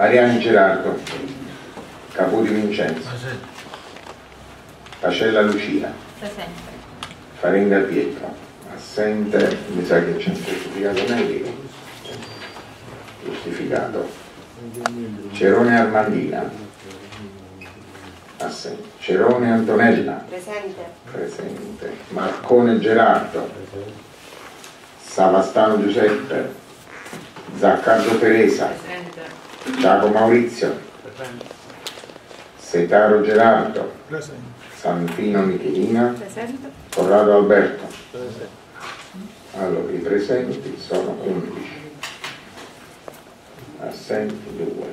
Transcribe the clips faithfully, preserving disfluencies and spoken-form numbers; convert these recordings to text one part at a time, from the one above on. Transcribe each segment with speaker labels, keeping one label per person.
Speaker 1: Mariani Gerardo, Caputi Vincenzo, Pacella Lucia,
Speaker 2: Presente.
Speaker 1: Faringa Pietro, assente, mi sa che c'è un certificato medico, giustificato. Cerone Armandina, assente. Cerone Antonella,
Speaker 3: Presente.
Speaker 1: presente. Marcone Gerardo, Savastano Giuseppe, Zaccardo Teresa,
Speaker 2: Presente.
Speaker 1: Giacomo Maurizio,
Speaker 4: Presente.
Speaker 1: Setaro Gerardo,
Speaker 4: Presente.
Speaker 1: Santino Michelina,
Speaker 2: Presente.
Speaker 1: Corrado Alberto.
Speaker 4: Presente.
Speaker 1: Allora, i presenti sono undici, assenti due,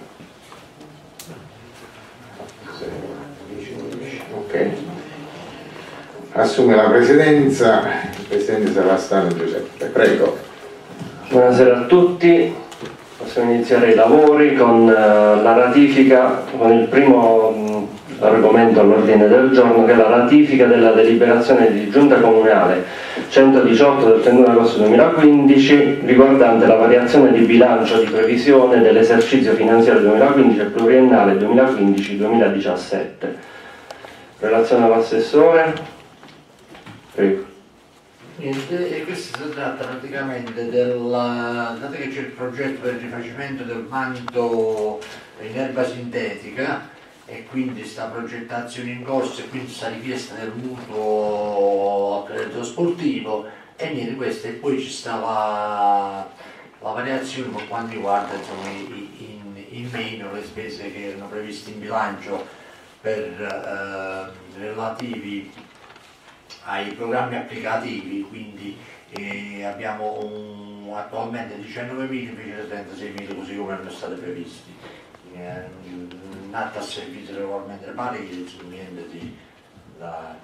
Speaker 1: sei, dieci, undici. Ok. Assume la presidenza il presidente Savastano Giuseppe. Prego.
Speaker 5: Buonasera a tutti, possiamo iniziare i lavori con uh, la ratifica, con il primo um, argomento all'ordine del giorno, che è la ratifica della deliberazione di Giunta Comunale centodiciotto del trentuno agosto duemilaquindici riguardante la variazione di bilancio di previsione dell'esercizio finanziario duemilaquindici e pluriennale duemilaquindici duemiladiciassette. Relazione all'assessore. Prego.
Speaker 6: Niente, e questo si tratta praticamente della, dato che c'è il progetto per il rifacimento del manto in erba sintetica e quindi sta progettazione in corso e quindi sta richiesta del mutuo a credito sportivo e niente questo, e poi ci sta la, la variazione per quanto riguarda insomma, in, in meno le spese che erano previste in bilancio per eh, relativi ai programmi applicativi, quindi eh, abbiamo un, attualmente diciannovemila invece di trentaseimila così come erano stati previsti. Eh, nato a servizio regolarmente pari, niente di da...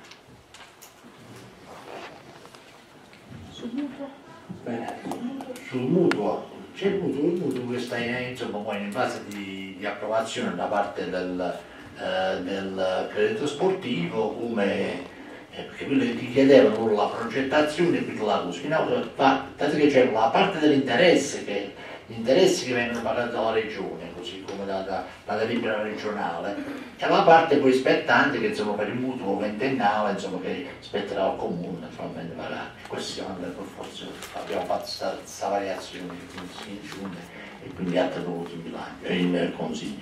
Speaker 2: Sul mutuo?
Speaker 6: Bene, sul mutuo, c'è il mutuo, il mutuo che sta in, insomma, poi in fase di, di approvazione da parte del, eh, del credito sportivo, come Eh, perché quello che ti chiedevano la progettazione e quindi la cosa, no, dato che c'è la parte dell'interesse, che gli interessi che vengono pagati dalla regione, così come da, da, da delibera regionale, e la parte poi spettante che insomma per il mutuo ventennale insomma che spetterà al comune naturalmente pagare. Questo siamo andati per forza, abbiamo fatto questa variazione in giunta e quindi ha tenuto in bilancio, in consiglio.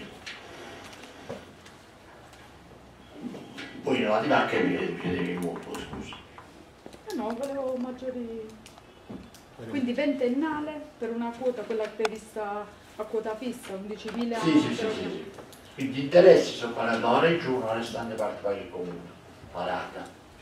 Speaker 6: Poi relativa a che chiedevi il mutuo, scusa.
Speaker 2: Eh no, volevo maggiori... Quindi ventennale per una quota, quella prevista a quota fissa, undicimila...
Speaker 6: Sì, sì, sì, sì, sì. Quindi gli interessi sono pagati dalla regione, la restante parte paga il comune, la rata.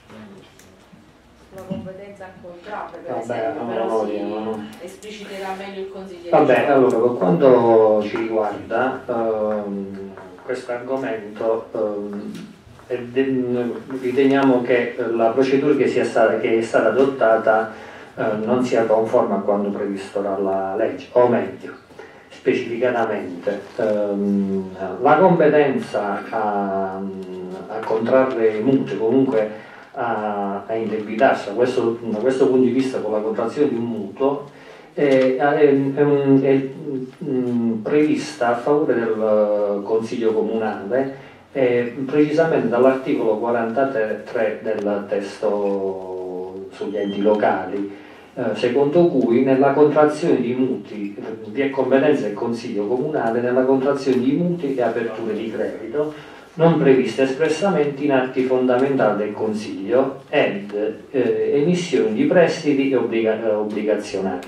Speaker 3: La competenza al contrario, per
Speaker 5: Vabbè,
Speaker 3: esempio,
Speaker 5: no,
Speaker 3: però
Speaker 5: no,
Speaker 3: si
Speaker 5: no, no.
Speaker 3: espliciterà meglio il consigliere.
Speaker 5: Vabbè, allora, per quanto ci riguarda, ehm, questo argomento... Ehm, riteniamo che la procedura che, sia stata, che è stata adottata eh, non sia conforme a quanto previsto dalla legge, o meglio, specificatamente ehm, la competenza a, a contrarre mutui, comunque a, a indebitarsi da questo, da questo punto di vista con la contrazione di un mutuo è, è, è, è, è prevista a favore del Consiglio Comunale. Eh, precisamente dall'articolo quarantatré del testo sugli enti locali, eh, secondo cui nella contrazione di mutui vi è competenza del Consiglio Comunale nella contrazione di mutui e aperture di credito non previste espressamente in atti fondamentali del Consiglio ed eh, emissioni di prestiti e obbliga- obbligazionari.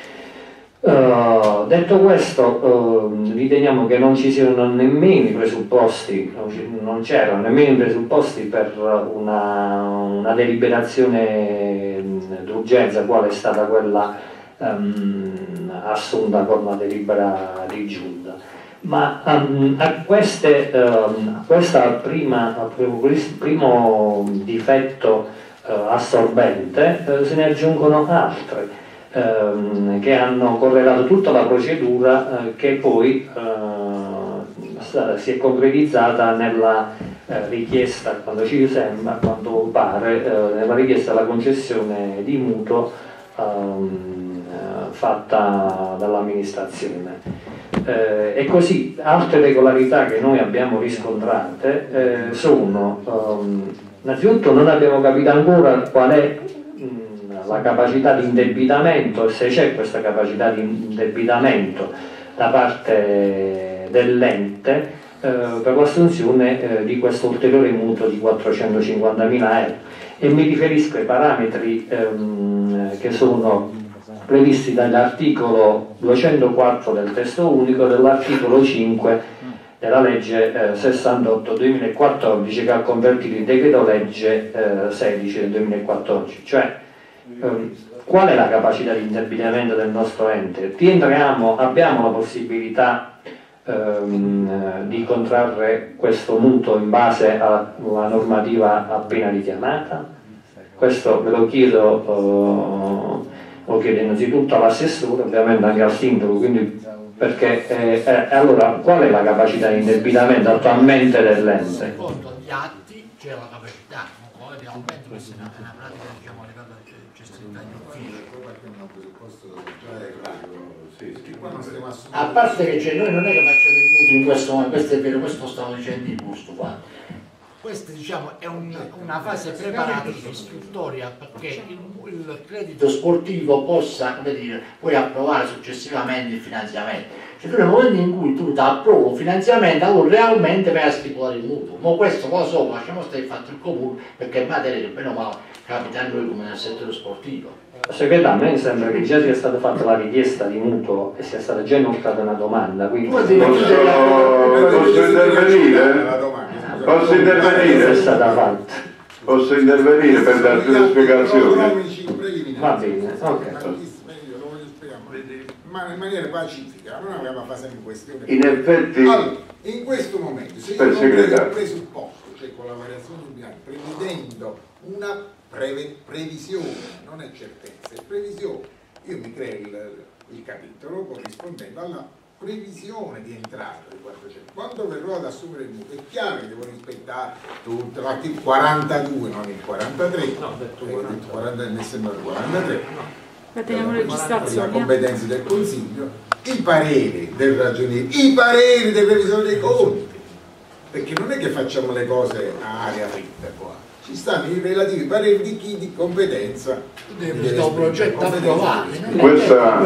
Speaker 5: Uh, detto questo, uh, riteniamo che non ci siano nemmeno i presupposti, non c'erano nemmeno i presupposti per una, una deliberazione d'urgenza quale è stata quella um, assunta con la delibera di giunta. Ma um, a, queste, um, a questa prima, a primo difetto uh, assorbente uh, se ne aggiungono altre che hanno correlato tutta la procedura eh, che poi eh, si è concretizzata nella eh, richiesta, quando ci sembra, quando pare, eh, nella richiesta della concessione di mutuo ehm, eh, fatta dall'amministrazione. Eh, e così altre regolarità che noi abbiamo riscontrate eh, sono, um, innanzitutto non abbiamo capito ancora qual è mh, la capacità di indebitamento, se c'è questa capacità di indebitamento da parte dell'ente eh, per l'assunzione eh, di questo ulteriore mutuo di quattrocentocinquantamila euro, e mi riferisco ai parametri ehm, che sono previsti dall'articolo duecentoquattro del testo unico, dell'articolo cinque della legge eh, sessantotto duemilaquattordici, che ha convertito il decreto legge eh, sedici del duemilaquattordici. Cioè, ehm, qual è la capacità di indebitamento del nostro ente? Rientriamo, abbiamo la possibilità ehm, di contrarre questo mutuo in base alla normativa appena richiamata? Questo ve lo chiedo, eh, lo chiedo innanzitutto all'assessore, ovviamente anche al sindaco, quindi perché eh, eh, allora qual è la capacità di indebitamento attualmente dell'ente?
Speaker 6: Secondo gli atti c'è la capacità, poi realmente questa è una, una pratica diciamo legata alla gestione degli uffici. A parte che cioè, noi non è che facciamo il mutuo in questo momento, questo è vero, questo stavo dicendo in busto qua. Questa diciamo, è un, una fase preparata di istruttoria perché il, il credito sportivo possa, come dire, poi approvare successivamente il finanziamento. Cioè tu nel momento in cui tu ti approvi un finanziamento, allora realmente vai a stipulare il mutuo. Ma questo lo so, lasciamo stare il fatto il comune, perché è materia che bene o male capita a noi come nel settore sportivo.
Speaker 5: Segretario, a me sembra che già sia stata fatta la richiesta di mutuo e sia stata già inoltrata una domanda, quindi
Speaker 1: posso, posso intervenire? Posso intervenire?
Speaker 5: È stata fatta.
Speaker 1: Posso intervenire per darti una spiegazione?
Speaker 5: Va bene, ok.
Speaker 4: Ma in maniera pacifica, non aveva fatto in questione.
Speaker 1: In effetti,
Speaker 4: allora, in questo momento, se io non prendo il presupposto, cioè con la variazione sul bilancio, prevedendo una preve, previsione, non è certezza, è previsione, io mi creo il, il capitolo corrispondendo alla previsione di entrata di quattrocento. Quando verrò ad assumere il mutuo, è chiaro che devo rispettare tutto l'articolo quarantadue, non il quarantatré, no, detto quaranta, quaranta, mi sembra il quarantatré, no.
Speaker 2: Teniamo registrazione.
Speaker 4: La competenza del Consiglio, i pareri del ragioniere, i pareri del revisore dei conti, perché non è che facciamo le cose a aria fritta qua, ci stanno i relativi pareri di chi di competenza
Speaker 6: deve un progetto approvato.
Speaker 1: Questa,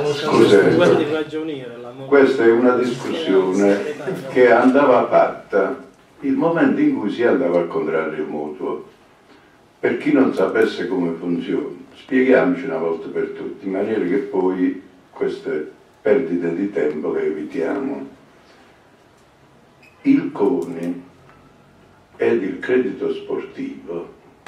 Speaker 1: questa è una discussione che andava fatta il momento in cui si andava a contrarre il mutuo. Per chi non sapesse come funziona, spieghiamoci una volta per tutte, in maniera che poi queste perdite di tempo le evitiamo. Il CONI ed il credito sportivo,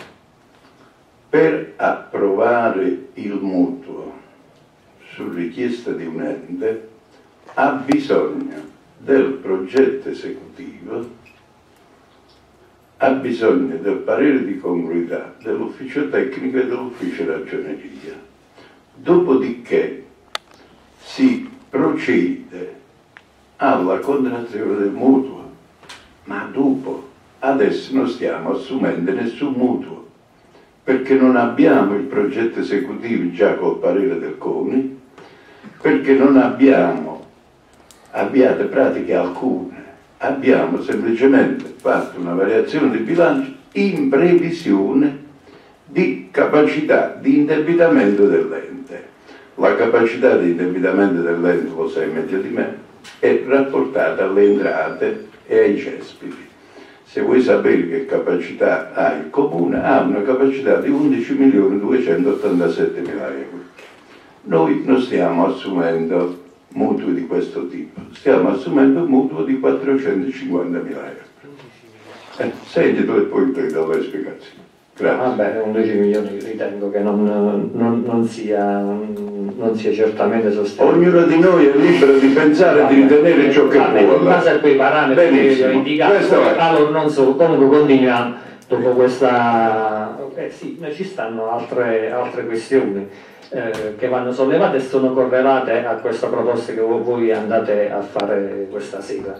Speaker 1: per approvare il mutuo su richiesta di un ente, ha bisogno del progetto esecutivo, ha bisogno del parere di congruità dell'ufficio tecnico e dell'ufficio ragioneria. Dopodiché si procede alla contrazione del mutuo, ma dopo, adesso non stiamo assumendo nessun mutuo, perché non abbiamo il progetto esecutivo già col parere del CONI, perché non abbiamo avviato pratiche alcune. Abbiamo semplicemente fatto una variazione di bilancio in previsione di capacità di indebitamento dell'ente. La capacità di indebitamento dell'ente, lo sai meglio di me, è rapportata alle entrate e ai cespiti. Se vuoi sapere che capacità ha il Comune, ha una capacità di undici milioni duecentottantasette mila euro. Noi non stiamo assumendo mutui di questo tipo, stiamo assumendo un mutuo di quattrocentocinquantamila euro. Eh, senti tu e poi ti do le spiegazioni. Grazie.
Speaker 5: Vabbè, undici milioni ritengo che non, non, non, sia, non sia certamente sostenibile.
Speaker 1: Ognuno di noi è libero di pensare e di ritenere ciò che
Speaker 5: vabbè,
Speaker 1: vuole.
Speaker 5: In base a quei parametri che vi ho indicato, allora non so, comunque continuiamo dopo questa... Eh sì, ci stanno altre, altre questioni eh, che vanno sollevate e sono correlate a questa proposta che voi andate a fare questa sera.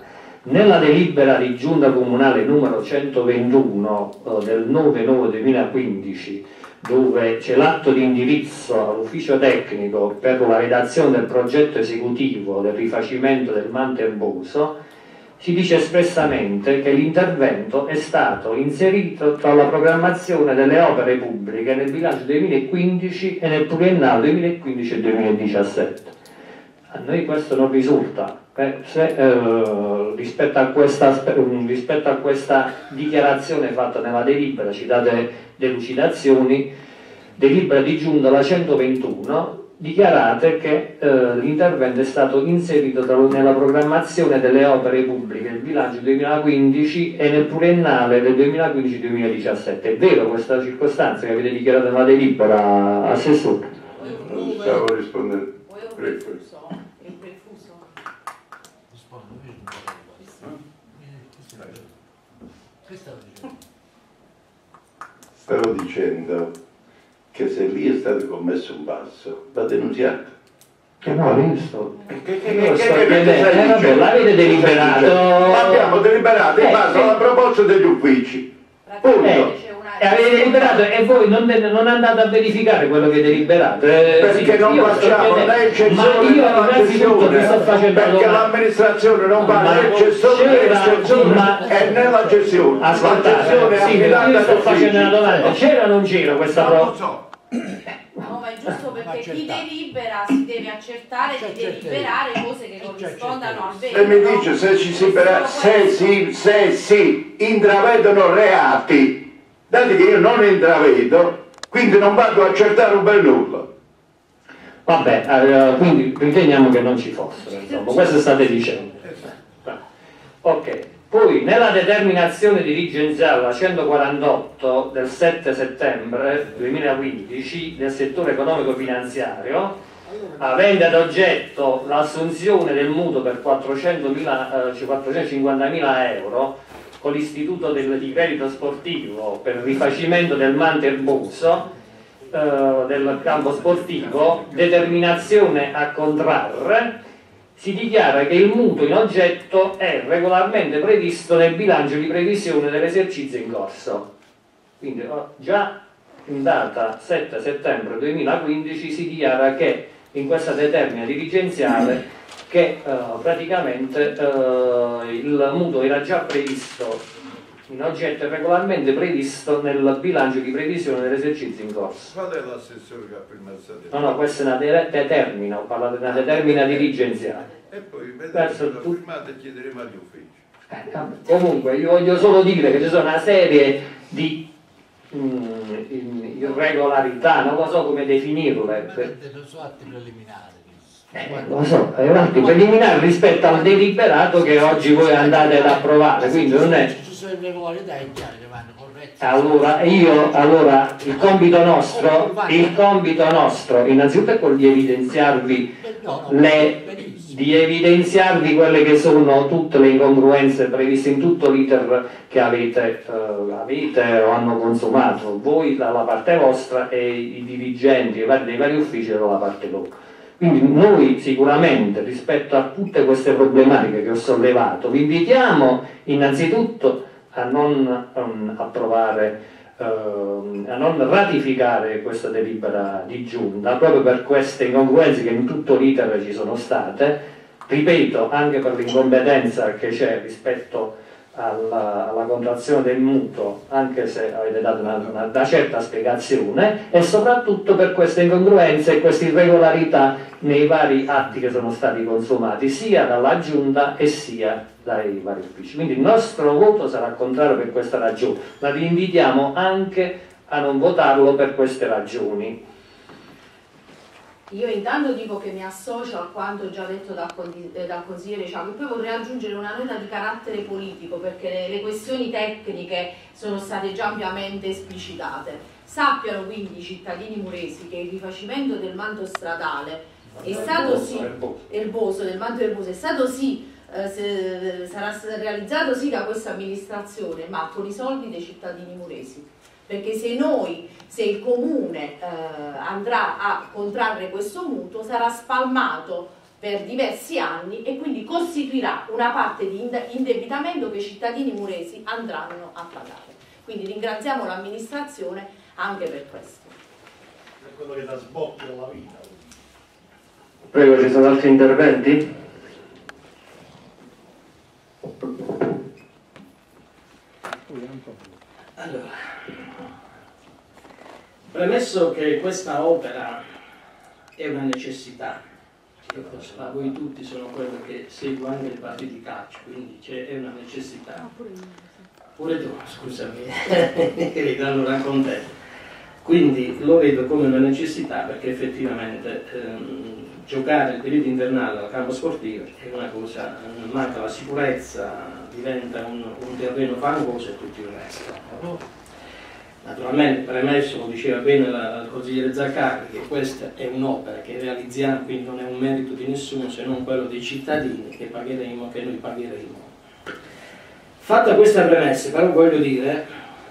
Speaker 5: Nella delibera di giunta comunale numero centoventuno eh, del nove nove duemilaquindici, dove c'è l'atto di indirizzo all'ufficio tecnico per la redazione del progetto esecutivo del rifacimento del manto erboso, si dice espressamente che l'intervento è stato inserito tra la programmazione delle opere pubbliche nel bilancio duemilaquindici e nel pluriennale duemilaquindici e duemiladiciassette. A noi questo non risulta. Eh, se, eh, rispetto, a questa, rispetto a questa dichiarazione fatta nella delibera, citate delucidazioni, delibera di giunta la centoventuno, dichiarate che eh, l'intervento è stato inserito tra, nella programmazione delle opere pubbliche del bilancio duemilaquindici e nel pluriennale del duemilaquindici duemiladiciassette. È vero questa circostanza che avete dichiarato nella delibera, Assessore?
Speaker 1: Stavo rispondendo. Prego. Stavo dicendo che se lì è stato commesso un passo va denunziato.
Speaker 5: Che no, visto.
Speaker 1: Che, che, che, che, che, che,
Speaker 5: che l'avete deliberato?
Speaker 1: Abbiamo deliberato in base alla proposta degli uffici. Punto.
Speaker 5: E avete deliberato e voi non, non andate a verificare quello che deliberato. Eh,
Speaker 1: perché
Speaker 5: sì,
Speaker 1: non facciamo né eccezione né accezione, perché l'amministrazione non fa né eccezione né eccezione e né la gestione.
Speaker 5: Ascoltate, sì, io sto facendo una domanda, c'era o non c'era questa prova?
Speaker 3: No, ma è giusto perché chi delibera si deve accertare di deliberare cose che corrispondano al vero.
Speaker 1: E mi dice se ci si se si, se si intravedono reati, dati che io non intravedo, quindi non vado a accertare un bel nulla.
Speaker 5: Vabbè, eh, quindi riteniamo che non ci fossero, insomma, questo state dicendo. Ok, poi nella determinazione dirigenziale la centoquarantotto del sette settembre duemilaquindici del settore economico-finanziario, avente ad oggetto l'assunzione del mutuo per quattrocentocinquantamila euro con l'istituto del, di credito sportivo per il rifacimento del manto erboso eh, del campo sportivo, determinazione a contrarre, si dichiara che il mutuo in oggetto è regolarmente previsto nel bilancio di previsione dell'esercizio in corso. Quindi già in data sette settembre duemilaquindici si dichiara che in questa determina dirigenziale che uh, praticamente uh, il mutuo era già previsto in oggetto è regolarmente previsto nel bilancio di previsione dell'esercizio in corso.
Speaker 1: Qual è l'assessore che ha prima stato?
Speaker 5: No, no, questa è una de determina, ho parlato di una determina dirigenziale.
Speaker 1: E poi vedete se la firmata e chiederemo agli uffici.
Speaker 5: Eh, comunque, io voglio solo dire che ci sono una serie di mm, irregolarità, non lo so come definirle.
Speaker 6: Non sono atti preliminari.
Speaker 5: Eh, lo so, è un atto preliminare rispetto al deliberato che oggi voi andate ad approvare, quindi non è...
Speaker 6: Ci sono irregolarità è chiaro che vanno corretti.
Speaker 5: Allora, io, allora, il compito nostro, il compito nostro, innanzitutto è quello di evidenziarvi le, di evidenziarvi quelle che sono tutte le incongruenze previste in tutto l'iter che avete, eh, avete o hanno consumato voi dalla parte vostra e i dirigenti dei vari, dei vari uffici dalla parte loro. Quindi noi sicuramente rispetto a tutte queste problematiche che ho sollevato vi invitiamo innanzitutto a non um, approvare, uh, a non ratificare questa delibera di giunta proprio per queste incongruenze che in tutto l'iter ci sono state, ripeto anche per l'incompetenza che c'è rispetto alla, alla contrazione del mutuo, anche se avete dato una, una, una certa spiegazione, e soprattutto per queste incongruenze e queste irregolarità nei vari atti che sono stati consumati sia dalla giunta e sia dai vari uffici. Quindi il nostro voto sarà contrario per questa ragione, ma vi invitiamo anche a non votarlo per queste ragioni.
Speaker 3: Io intanto dico che mi associo a quanto già detto dal, dal consigliere Ciago, poi vorrei aggiungere una nota di carattere politico perché le, le questioni tecniche sono state già ampiamente esplicitate. Sappiano quindi i cittadini muresi che il rifacimento del manto stradale è stato sì, erboso, del manto erboso è stato sì, eh, se, sarà realizzato sì da questa amministrazione, ma con i soldi dei cittadini muresi. Perché se noi, se il comune eh, andrà a contrarre questo mutuo, sarà spalmato per diversi anni e quindi costituirà una parte di indebitamento che i cittadini muresi andranno a pagare. Quindi ringraziamo l'amministrazione anche per questo.
Speaker 7: Per quello che dà sbocchi alla vita.
Speaker 5: Prego, ci sono altri interventi?
Speaker 8: Allora, premesso che questa opera è una necessità, io penso, ma voi tutti sono quello che seguo anche il partito di calcio, quindi è una necessità. Pure tu, scusami, che allora con te. Quindi lo vedo come una necessità perché effettivamente ehm, giocare il periodo invernale al campo sportivo è una cosa, manca la sicurezza, diventa un, un terreno fangoso e tutto il resto. Naturalmente, premesso, lo diceva bene il consigliere Zaccardi, che questa è un'opera che realizziamo, quindi non è un merito di nessuno se non quello dei cittadini che pagheremo, che noi pagheremo. Fatta questa premessa, però voglio dire,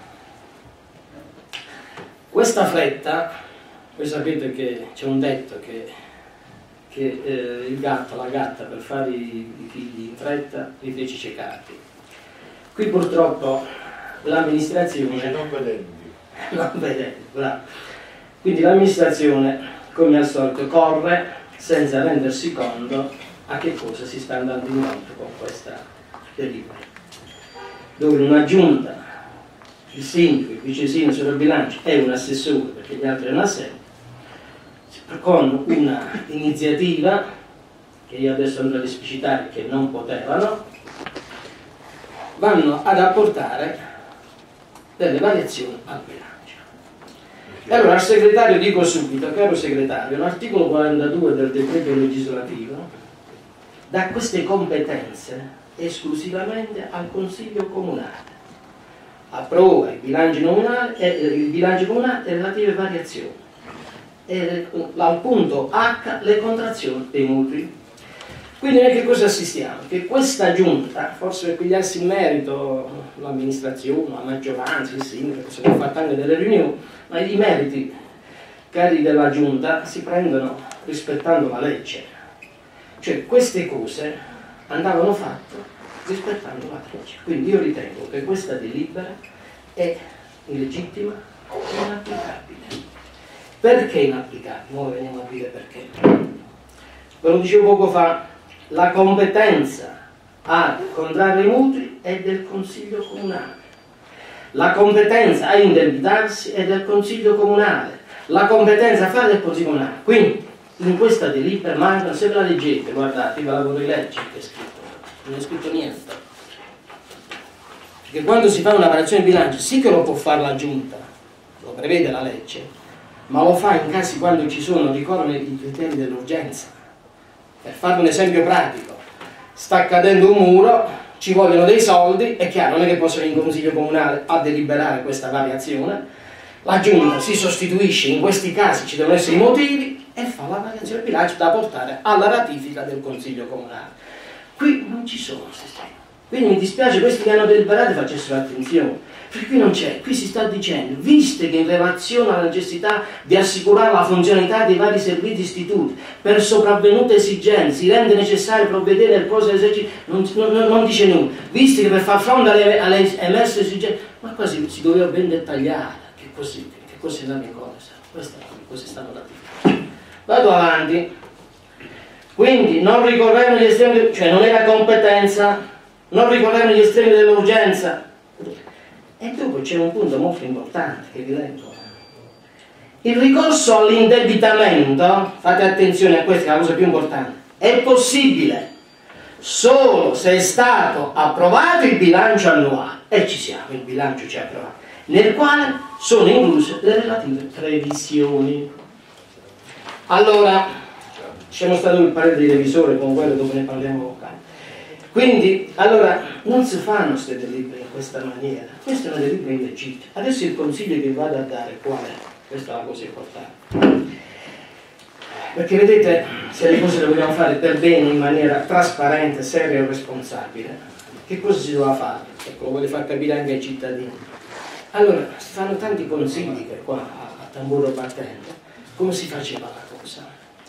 Speaker 8: questa fretta, voi sapete che c'è un detto che, che eh, il gatto, la gatta per fare i, i figli in fretta li fece ciecarli. Qui purtroppo l'amministrazione...
Speaker 7: non vedendo.
Speaker 8: Non vedendo, bravo. Quindi l'amministrazione, come al solito, corre senza rendersi conto a che cosa si sta andando incontro con questa delibera. Dove una giunta, il sindaco, il vice sindaco del bilancio e un assessore, perché gli altri non assegnano, con una iniziativa che io adesso andrò ad esplicitare che non potevano, vanno ad apportare delle variazioni al bilancio. E allora al segretario dico subito, caro segretario, l'articolo quarantadue del decreto legislativo dà queste competenze esclusivamente al Consiglio Comunale. Approva il bilancio comunale e il bilancio comunale e relative variazioni. E al punto H le contrazioni dei mutui. Quindi noi che cosa assistiamo? Che questa giunta, forse per pigliarsi in merito l'amministrazione, la maggioranza, il sindaco, se ne ha fatto anche delle riunioni, ma i meriti cari della giunta si prendono rispettando la legge. Cioè queste cose andavano fatte rispettando la legge. Quindi io ritengo che questa delibera è illegittima e inapplicabile. Perché inapplicabile? Ora veniamo a dire perché. Ve lo dicevo poco fa, la competenza a contrarre i mutui è del Consiglio Comunale. La competenza a indebitarsi è del Consiglio Comunale. La competenza a fare del Consiglio Comunale. Quindi in questa delibera mancano, se ve la leggete, guardate, io ve la vorrei leggere che è scritto. Non è scritto niente, perché quando si fa una variazione di bilancio sì che lo può fare la giunta, lo prevede la legge, ma lo fa in casi quando ci sono, ricorrono i criteri dell'urgenza. Per fare un esempio pratico, sta cadendo un muro, ci vogliono dei soldi, è chiaro, non è che possono in consiglio comunale a deliberare questa variazione, la giunta si sostituisce, in questi casi ci devono essere i motivi e fa la variazione di bilancio da portare alla ratifica del consiglio comunale. Qui non ci sono sistemi. Quindi mi dispiace questi che hanno deliberato facessero attenzione, perché qui non c'è, qui si sta dicendo, viste che in relazione alla necessità di assicurare la funzionalità dei vari servizi istituti per sopravvenute esigenze si rende necessario provvedere al corso dell'esercizio, non, non, non dice nulla, visto che per far fronte alle, alle emerse esigenze, ma qua si, si doveva ben dettagliare che così, che così è in cosa, queste cose stanno da dire. Vado avanti. Quindi non ricorrevano gli estremi, cioè non era competenza, non ricorrevano gli estremi dell'urgenza. E dopo c'è un punto molto importante che vi leggo. Il ricorso all'indebitamento, fate attenzione a questa, che è la cosa più importante, è possibile solo se è stato approvato il bilancio annuale, e ci siamo, il bilancio ci ha approvato, nel quale sono incluse le relative previsioni. Allora, siamo stati il parere di revisore con quello dove ne parliamo locali. Quindi, allora, non si fanno queste delibere in questa maniera. Questa è una delibera illegittima. Adesso il consiglio che vado a dare qual è? Questa è la cosa importante. Perché vedete, se le cose le vogliamo fare per bene, in maniera trasparente, seria e responsabile, che cosa si doveva fare? Ecco, lo voglio far capire anche ai cittadini. Allora, si fanno tanti consigli che qua a tamburo battente, come si faceva la cosa?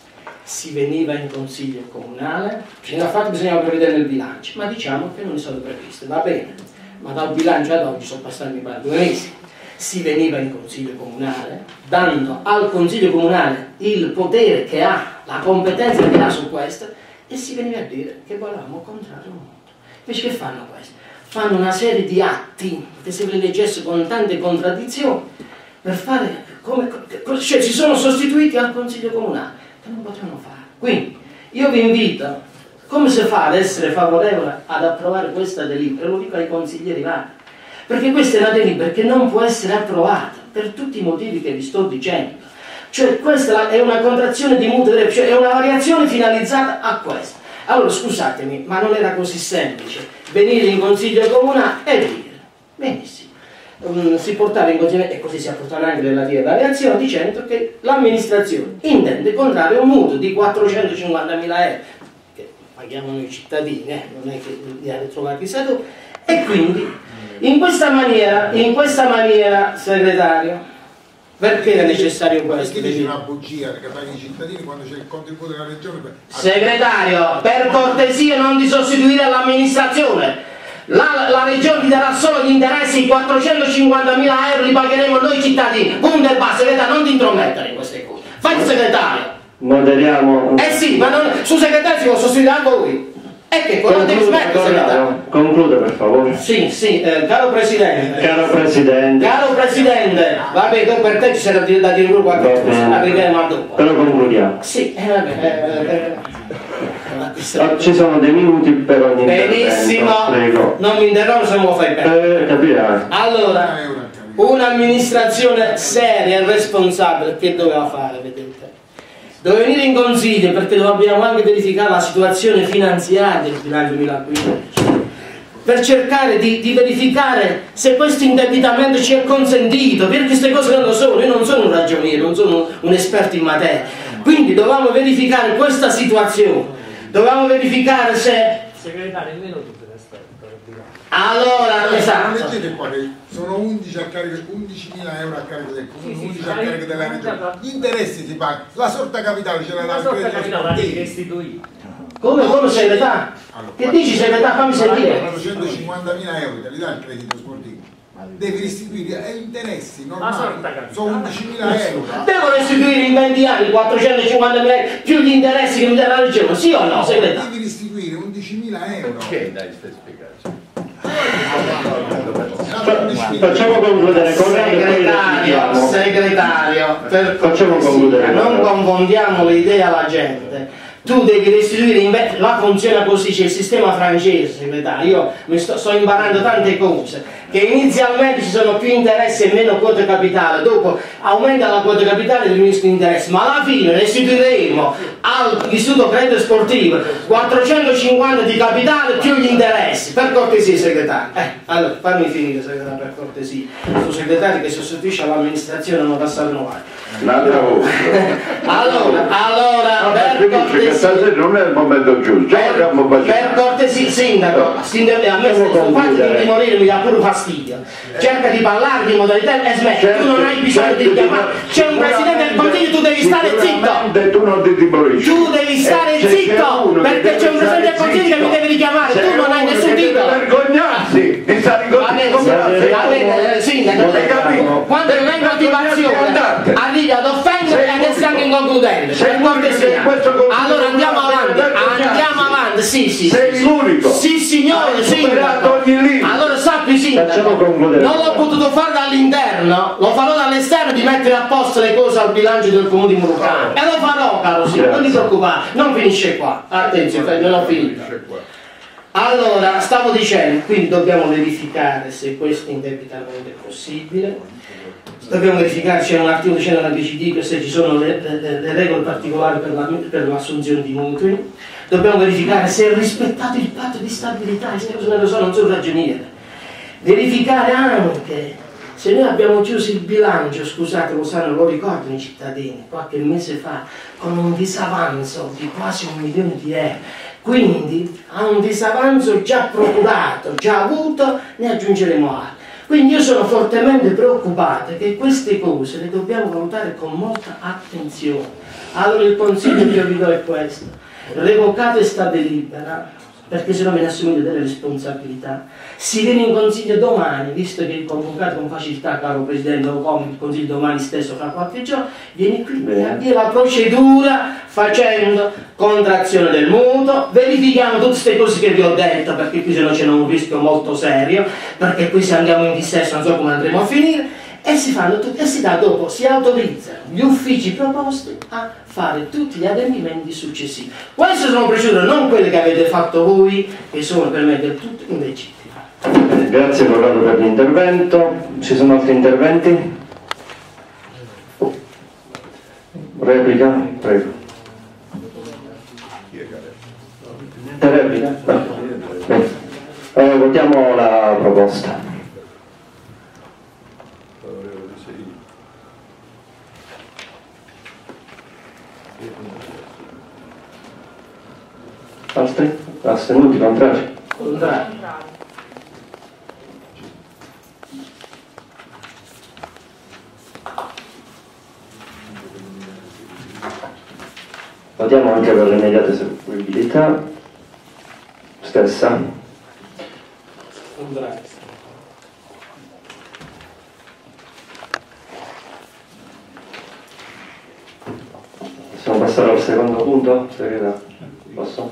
Speaker 8: si veniva in consiglio comunale, fino a fatto bisognava prevedere nel bilancio, ma diciamo che non ne sono previste, va bene, ma dal bilancio ad oggi sono passati per due mesi. Si veniva in consiglio comunale, dando al consiglio comunale il potere che ha, la competenza che ha su questo, e si veniva a dire che volevamo contrarre un mutuo. Invece che fanno questo? Fanno una serie di atti che se ve li leggesse con tante contraddizioni per fare come, cioè si sono sostituiti al consiglio comunale, che non potevano fare. Quindi io vi invito, come si fa ad essere favorevole ad approvare questa delibera? Lo dico ai consiglieri vari. Perché questa è una delibera che non può essere approvata per tutti i motivi che vi sto dicendo. Cioè questa è una contrazione di mutuo, cioè è una variazione finalizzata a questo. Allora scusatemi, ma non era così semplice venire in consiglio comunale e dire, benissimo, um, si portava in consiglio, e così si apportava anche relativa variazione, dicendo che l'amministrazione intende contrarre un mutuo di quattrocentocinquantamila euro, che paghiamo noi cittadini, eh, non è che li ha ritrovati chissà dove, e quindi in questa maniera, in questa maniera, segretario, perché era necessario questo?
Speaker 4: Perché dici una bugia che paghi i cittadini quando c'è il contributo della regione? Per...
Speaker 8: Segretario, per cortesia non di sostituire l'amministrazione. La, la regione ti darà solo gli interessi, quattrocentocinquantamila euro li pagheremo noi cittadini. Punto e basta, segretario, non ti intromettere in queste cose. Fai il segretario.
Speaker 5: Moderiamo.
Speaker 8: Eh sì, ma non, su segretario si può sostituire anche lui. E che cosa devi smettere?
Speaker 5: Conclude per favore.
Speaker 8: Sì, sì, eh, caro Presidente.
Speaker 5: Caro Presidente.
Speaker 8: Caro Presidente, vabbè, per te ci sarà da dire pure qualche cosa, arriveremo a dopo.
Speaker 5: Però concludiamo.
Speaker 8: Sì, eh, vabbè. Eh, eh,
Speaker 5: Ci sono dei minuti per ogni
Speaker 8: benissimo,
Speaker 5: prego.
Speaker 8: Non mi interrompo se me lo fai bene.
Speaker 5: Eh, capirai.
Speaker 8: Allora, un'amministrazione seria e responsabile che doveva fare, vedete? Dove venire in consiglio perché dobbiamo anche verificare la situazione finanziaria del bilancio duemilaquindici per cercare di, di verificare se questo indebitamento ci è consentito, perché queste cose non lo sono, io non sono un ragioniere, non sono un esperto in materia, quindi dovevamo verificare questa situazione, dovevamo verificare se...
Speaker 9: Segretario, il minuto per esperto.
Speaker 8: Allora, esatto.
Speaker 4: Non leggete qua che sono undici a carico, undicimila euro a carico del comune, sì, sì, undici a carico della regione. Gli interessi si pagano, la sorta capitale ce la dà il
Speaker 9: credito capitale che restituito.
Speaker 8: Come, come segretario? Allora, che dici segretario? Fammi sentire.
Speaker 4: quattrocentocinquantamila euro te li dà il credito sportivo. Devi restituire a interessi normali, sono undicimila euro.
Speaker 8: Devo restituire in venti anni quattrocentocinquantamila euro più gli interessi che mi dà la regione, sì o no segretario?
Speaker 4: Devi restituire undicimila euro.
Speaker 1: Perché dai queste spiegazioni?
Speaker 5: Facciamo concludere
Speaker 8: segretario, segretario, per
Speaker 5: facciamo concludere.
Speaker 8: Non confondiamo le idee alla gente. Tu devi restituire in la funziona così, c'è il sistema francese, segretario. Io mi sto, sto imparando tante cose, che inizialmente ci sono più interessi e meno quote capitale, dopo aumenta la quota capitale e diminuiscono gli interessi, ma alla fine restituiremo all'istituto credito sportivo quattrocentocinquanta di capitale più gli interessi, per cortesia segretario. Eh, allora fammi finire segretario, per cortesia. Il segretario che sostituisce all'amministrazione non passato nulla.
Speaker 1: Un'altra volta.
Speaker 8: allora, allora
Speaker 1: no,
Speaker 8: per cortesia,
Speaker 1: stasera non è il momento giusto.
Speaker 8: Per, per cortesia, sindaco, sindaco, a me questo fatto di morire mi dà pure fastidio. Cerca di parlare di modalità e smetti, certo, tu non hai bisogno certo di chiamare. C'è un presidente del consiglio, tu devi stare zitto.
Speaker 1: Tu non ti timorisci.
Speaker 8: Tu devi stare eh, zitto, perché c'è un presidente del consiglio che mi deve richiamare, tu non hai nessun titolo.
Speaker 1: Vergognarsi di stare in
Speaker 8: consiglio. Va bene, sindaco, quando non hai motivazione arrivi ad offendere e adesso anche in concludente. Per cortesia. Allora andiamo avanti, andiamo avanti, sì, sì.
Speaker 1: Sei l'unico.
Speaker 8: Sì, signore, sindaco. Allora sappi, sindaco, non l'ho potuto fare dall'interno, lo farò dall'esterno di mettere a posto le cose al bilancio del comune di Murano. E lo farò, caro sindaco, non ti preoccupare, non finisce qua. Attenzione, non ho finito. Allora, stavo dicendo, quindi dobbiamo verificare se questo indebitamento è possibile. Dobbiamo verificare, c'è un articolo centodieci D che se ci sono le, le, le regole particolari per, la, per l'assunzione di mutui. Dobbiamo verificare se è rispettato il patto di stabilità, queste cose non lo so, non sono ragioniere. Verificare anche se noi abbiamo chiuso il bilancio, scusate, lo sanno, lo ricordano i cittadini, qualche mese fa, con un disavanzo di quasi un milione di euro. Quindi a un disavanzo già procurato, già avuto, ne aggiungeremo altro. Quindi io sono fortemente preoccupato che queste cose le dobbiamo valutare con molta attenzione. Allora il consiglio che io vi do è questo: revocate sta delibera, perché sennò ve ne assumete delle responsabilità. Si viene in consiglio domani, visto che convocate con facilità, caro Presidente, o come il consiglio domani stesso fra qualche giorno, vieni qui e avvia la procedura facendo contrazione del mutuo, verifichiamo tutte queste cose che vi ho detto, perché qui se no c'è un rischio molto serio, perché qui se andiamo in dissesto non so come andremo a finire, e si fanno tutti, e si dà dopo, si autorizzano gli uffici proposti a fare tutti gli adempimenti successivi. Queste sono procedure, non quelle che avete fatto voi, che sono per me del tutto illegittime.
Speaker 5: Grazie Corrado per l'intervento. Ci sono altri interventi? Replica? Prego. Replica? No. Bene. Allora, votiamo la proposta. Altri? Astenuti? Contrari?
Speaker 8: Contrari.
Speaker 5: Votiamo anche per l'immediata eseguibilità. Stessa.
Speaker 8: Contrari.
Speaker 5: Possiamo passare al secondo punto? Posso?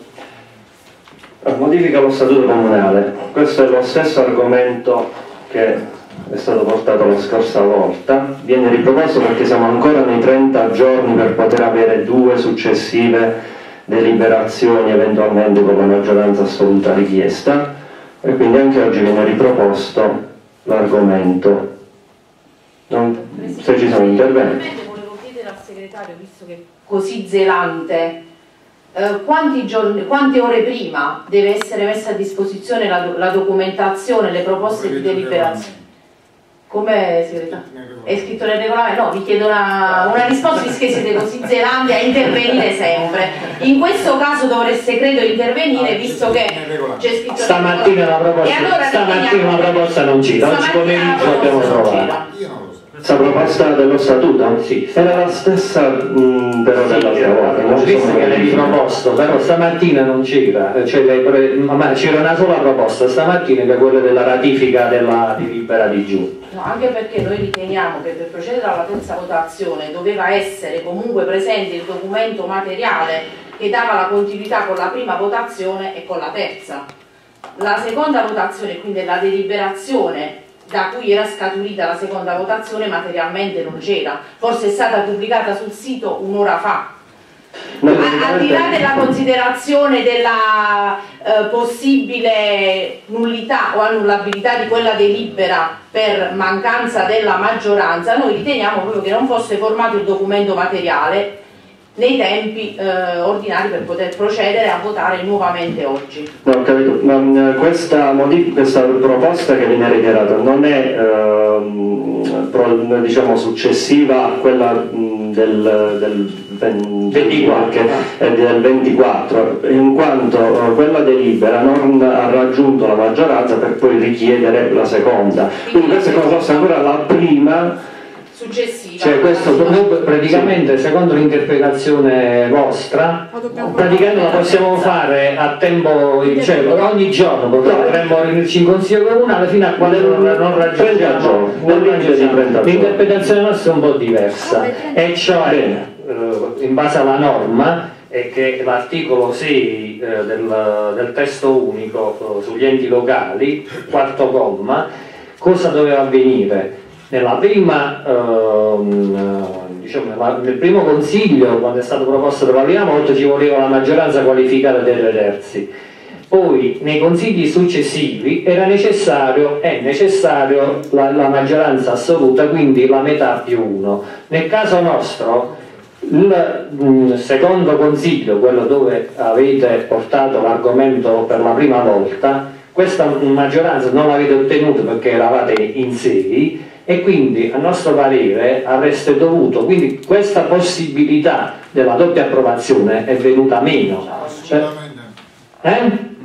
Speaker 5: Modifica lo statuto comunale. Questo è lo stesso argomento che è stato portato la scorsa volta. Viene riproposto perché siamo ancora nei trenta giorni per poter avere due successive deliberazioni, eventualmente con la maggioranza assoluta richiesta, e quindi anche oggi viene riproposto l'argomento. Non, se ci sono interventi.
Speaker 3: Volevo chiedere al segretario, visto che è così zelante, Eh, quanti giorni, quante ore prima deve essere messa a disposizione la, la documentazione, le proposte di deliberazione? Come segretario? È scritto nel regolamento? No, vi chiedo una, una risposta, visto che siete così zelanti a intervenire sempre. In questo caso dovreste, credo, intervenire, visto che c'è scritto
Speaker 5: stamattina la proposta,
Speaker 3: allora
Speaker 5: stamattina la proposta non c'era, oggi pomeriggio abbiamo trovato. Questa proposta dello statuto? Sì, era la stessa mh, però della
Speaker 8: sì,
Speaker 5: volta.
Speaker 8: Ho visto che l'hai riproposto, però stamattina non c'era, cioè, ma c'era una sola proposta stamattina, che è quella della ratifica della delibera di giugno.
Speaker 3: No, anche perché noi riteniamo che per procedere alla terza votazione doveva essere comunque presente il documento materiale che dava la continuità con la prima votazione e con la terza. La seconda votazione, quindi la deliberazione da cui era scaturita la seconda votazione, materialmente non c'era, forse è stata pubblicata sul sito un'ora fa. No, a, al di là della considerazione della eh, possibile nullità o annullabilità di quella delibera per mancanza della maggioranza, noi riteniamo proprio che non fosse formato il documento materiale nei tempi eh, ordinari per poter procedere a votare nuovamente oggi.
Speaker 5: No, ho capito, ma questa, questa proposta che viene ritirata non è ehm, pro, diciamo, successiva a quella mh, del, del ventiquattro, è del ventiquattro, in quanto eh, quella delibera non ha raggiunto la maggioranza per poi richiedere la seconda. Quindi questa è come fosse ancora la prima
Speaker 3: successiva.
Speaker 5: Cioè questo praticamente, secondo l'interpretazione vostra, praticamente lo possiamo fare a tempo, cioè ogni giorno potremmo riunirci in consiglio comunale fino a quando non raggiungiamo l'interpretazione nostra è un po' diversa, e cioè in base alla norma è che l'articolo sei eh, del, del testo unico eh, sugli enti locali, quarto comma, cosa doveva avvenire? Nella prima, ehm, diciamo, nella, nel primo consiglio, quando è stato proposto per la prima volta, ci voleva la maggioranza qualificata dei due terzi. Poi nei consigli successivi era necessario, è necessario la, la maggioranza assoluta, quindi la metà più uno. Nel caso nostro, il mh, secondo consiglio, quello dove avete portato l'argomento per la prima volta, questa maggioranza non l'avete ottenuta perché eravate in sei, e quindi a nostro parere avreste dovuto, quindi questa possibilità della doppia approvazione è venuta meno.
Speaker 4: Assolutamente.
Speaker 5: Eh?
Speaker 4: No.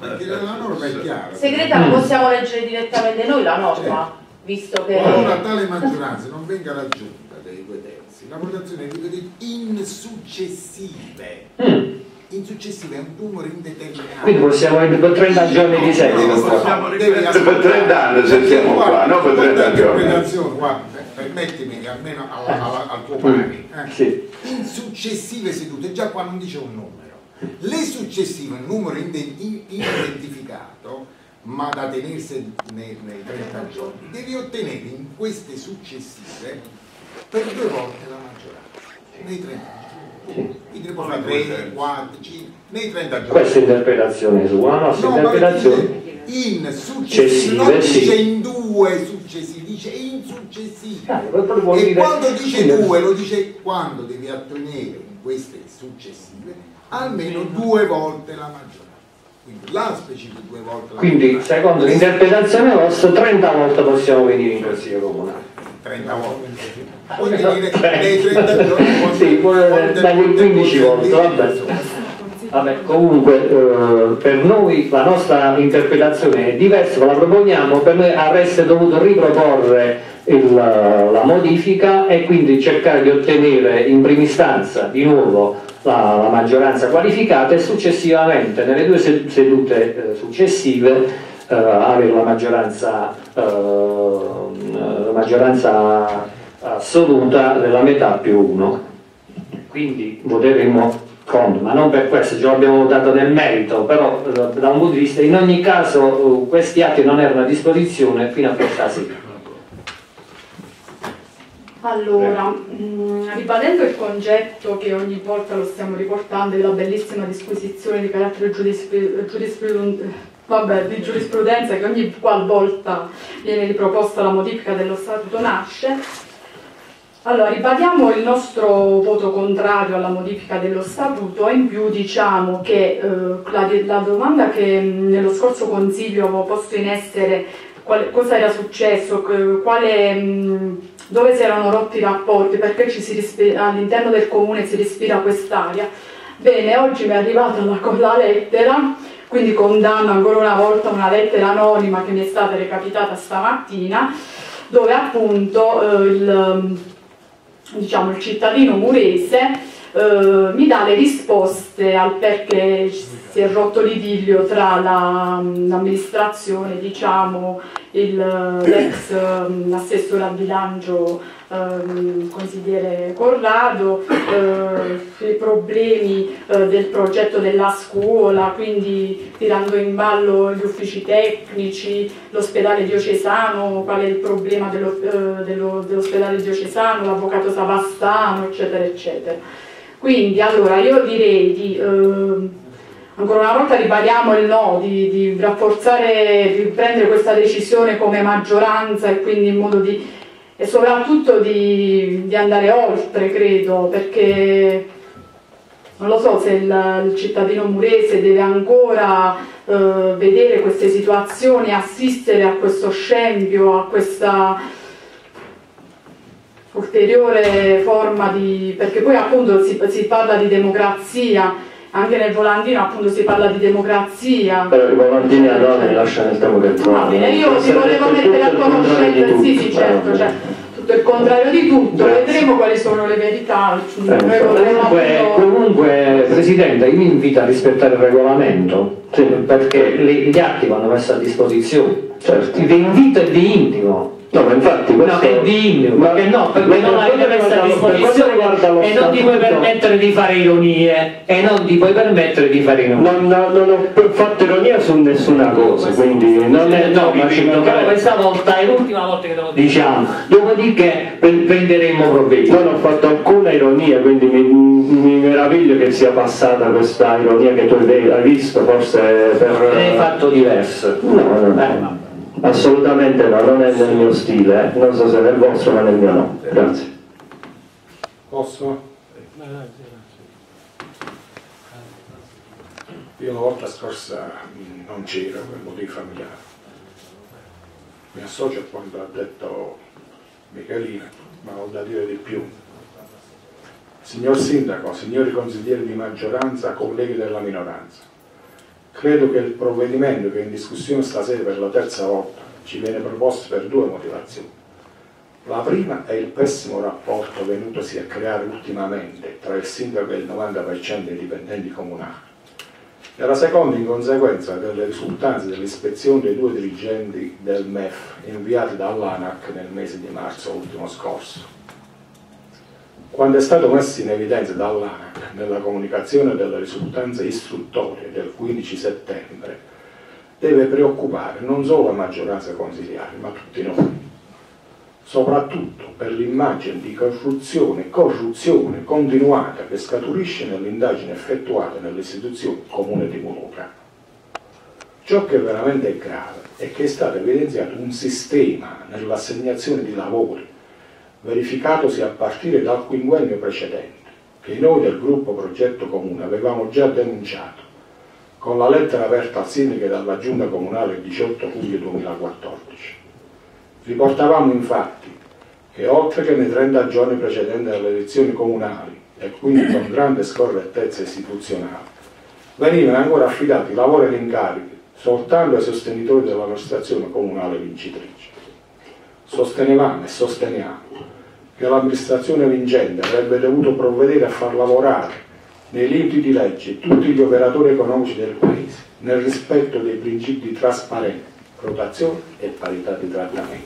Speaker 4: perché la norma è chiara.
Speaker 3: Segretario, possiamo leggere direttamente noi la norma, certo. Visto che...
Speaker 4: Qualora tale maggioranza non venga raggiunta dai due terzi, la votazione è ripetuta in successive. Mm. In successive è un numero indeterminato.
Speaker 5: Quindi possiamo ir per trenta giorni di seguito.
Speaker 1: No, per trenta anni se siamo qua, no per trenta giorni.
Speaker 4: Guarda, permettimi almeno alla, alla, al tuo pari. Eh. Sì. In successive sedute, già qua non dice un numero. Le successive, un numero identificato, ma da tenersi nei, nei trenta giorni, devi ottenere in queste successive per due volte la maggioranza. Nei trenta giorni. Quindi può fare tre, quattro, cinque, nei trenta giorni.
Speaker 5: Questa interpretazione sua, la nostra no, interpretazione
Speaker 4: in successive, non dice sì. In due successivi, dice in successivi. Ah, e dire... quando dice due lo dice quando devi ottenere in queste successive almeno due volte la maggioranza. Quindi la specifica due volte la
Speaker 5: Quindi maggioranza. Secondo l'interpretazione vostra trenta volte possiamo venire in Consiglio Comunale.
Speaker 4: trenta volte. Puoi venire nei trenta giorni.
Speaker 5: Sì, dagli quindici volte, vabbè. Vabbè, comunque eh, per noi la nostra interpretazione è diversa, la proponiamo, per noi avreste dovuto riproporre il, la modifica e quindi cercare di ottenere in prima istanza di nuovo la, la maggioranza qualificata e successivamente nelle due sedute eh, successive eh, avere la maggioranza, eh, la maggioranza assoluta della metà più uno. Quindi voteremo contro, ma non per questo, ce l'abbiamo votato nel merito, però da un punto di vista, in ogni caso questi atti non erano a disposizione fino a questa sera.
Speaker 2: Allora, mh, ribadendo il concetto che ogni volta lo stiamo riportando della bellissima disquisizione di carattere giurisprudenziale, vabbè, di giurisprudenza che ogni qualvolta viene riproposta la modifica dello statuto nasce. Allora, ribadiamo il nostro voto contrario alla modifica dello statuto e in più diciamo che eh, la, la domanda che mh, nello scorso consiglio avevo posto in essere, quale, cosa era successo, quale, mh, dove si erano rotti i rapporti, perché all'interno del comune si respira quest'aria. Bene, oggi mi è arrivata la, la lettera, quindi condanno ancora una volta una lettera anonima che mi è stata recapitata stamattina, dove appunto eh, il... diciamo il cittadino murese eh, mi dà le risposte al perché si è rotto l'idillio tra l'amministrazione, la, diciamo, l'ex um, assessore al bilancio um, consigliere Corrado, uh, i problemi uh, del progetto della scuola, quindi tirando in ballo gli uffici tecnici, l'ospedale diocesano, qual è il problema dello, uh, dello, dell'ospedale diocesano, l'avvocato Savastano, eccetera, eccetera. Quindi allora io direi di... Uh, ancora una volta ribadiamo il no, di, di rafforzare, di prendere questa decisione come maggioranza e quindi in modo di, e soprattutto di, di andare oltre, credo, perché non lo so se il, il cittadino murese deve ancora eh, vedere queste situazioni, assistere a questo scempio, a questa ulteriore forma di... perché poi appunto si, si parla di democrazia. Anche nel volantino appunto si parla di democrazia.
Speaker 5: Però i volantini allora mi lasciano il tempo che trovo.
Speaker 2: Va bene, io ti volevo mettere a conoscenza, sì sì certo, cioè, tutto il contrario di tutto, grazie. Vedremo quali sono le verità.
Speaker 5: Eh, comunque, appunto... comunque Presidente, io mi invito a rispettare il regolamento, sì, perché gli, gli atti vanno messi a disposizione. Certo. Vi invito e vi intimo.
Speaker 10: No, ma infatti questo...
Speaker 5: No, che dimmi, perché no, perché non l'hai messa a disposizione e non ti puoi permettere di fare ironie e non ti puoi permettere di fare ironie.
Speaker 10: Non, non, non ho fatto ironia su nessuna cosa, quindi non è...
Speaker 5: No, ma ci però questa volta è l'ultima volta che devo dire. Diciamo, dopodiché prenderemo provvedimento.
Speaker 10: Non ho fatto alcuna ironia, quindi mi, mi meraviglio che sia passata questa ironia che tu hai visto, forse per...
Speaker 5: Ne hai fatto diverso.
Speaker 10: No, no, no. Eh. Assolutamente no, non è nel mio stile, eh. Non so se è nel vostro ma nel mio no. Grazie.
Speaker 4: Posso? Io la volta scorsa non c'ero per motivi familiari. Mi associo a quanto ha detto Michelina, ma ho da dire di più. Signor Sindaco, signori consiglieri di maggioranza, colleghi della minoranza,
Speaker 11: Credo che il provvedimento che è in discussione stasera per la terza volta ci viene proposto per due motivazioni. La prima è il pessimo rapporto venutosi a creare ultimamente tra il sindaco e il novanta per cento dei dipendenti comunali. E la seconda in conseguenza delle risultanze dell'ispezione dei due dirigenti del M E F inviati dall'ANAC nel mese di marzo ultimo scorso. Quando è stato messo in evidenza dall'ANAC nella comunicazione delle risultanze istruttorie del quindici settembre, deve preoccupare non solo la maggioranza consiliare, ma tutti noi, soprattutto per l'immagine di corruzione, corruzione continuata che scaturisce nell'indagine effettuata nell'istituzione comune di Mulucra. Ciò che veramente è grave è che è stato evidenziato un sistema nell'assegnazione di lavori verificatosi a partire dal quinquennio precedente, che noi del gruppo Progetto Comune avevamo già denunciato con la lettera aperta al sindaco e dalla giunta comunale il diciotto luglio duemilaquattordici. Riportavamo infatti che oltre che nei trenta giorni precedenti alle elezioni comunali e quindi con grande scorrettezza istituzionale, venivano ancora affidati lavori ed incarichi soltanto ai sostenitori dell'amministrazione comunale vincitrice. Sostenevamo e sosteniamo che l'amministrazione vincente avrebbe dovuto provvedere a far lavorare nei limiti di legge tutti gli operatori economici del Paese, nel rispetto dei principi di trasparenza, rotazione e parità di trattamento.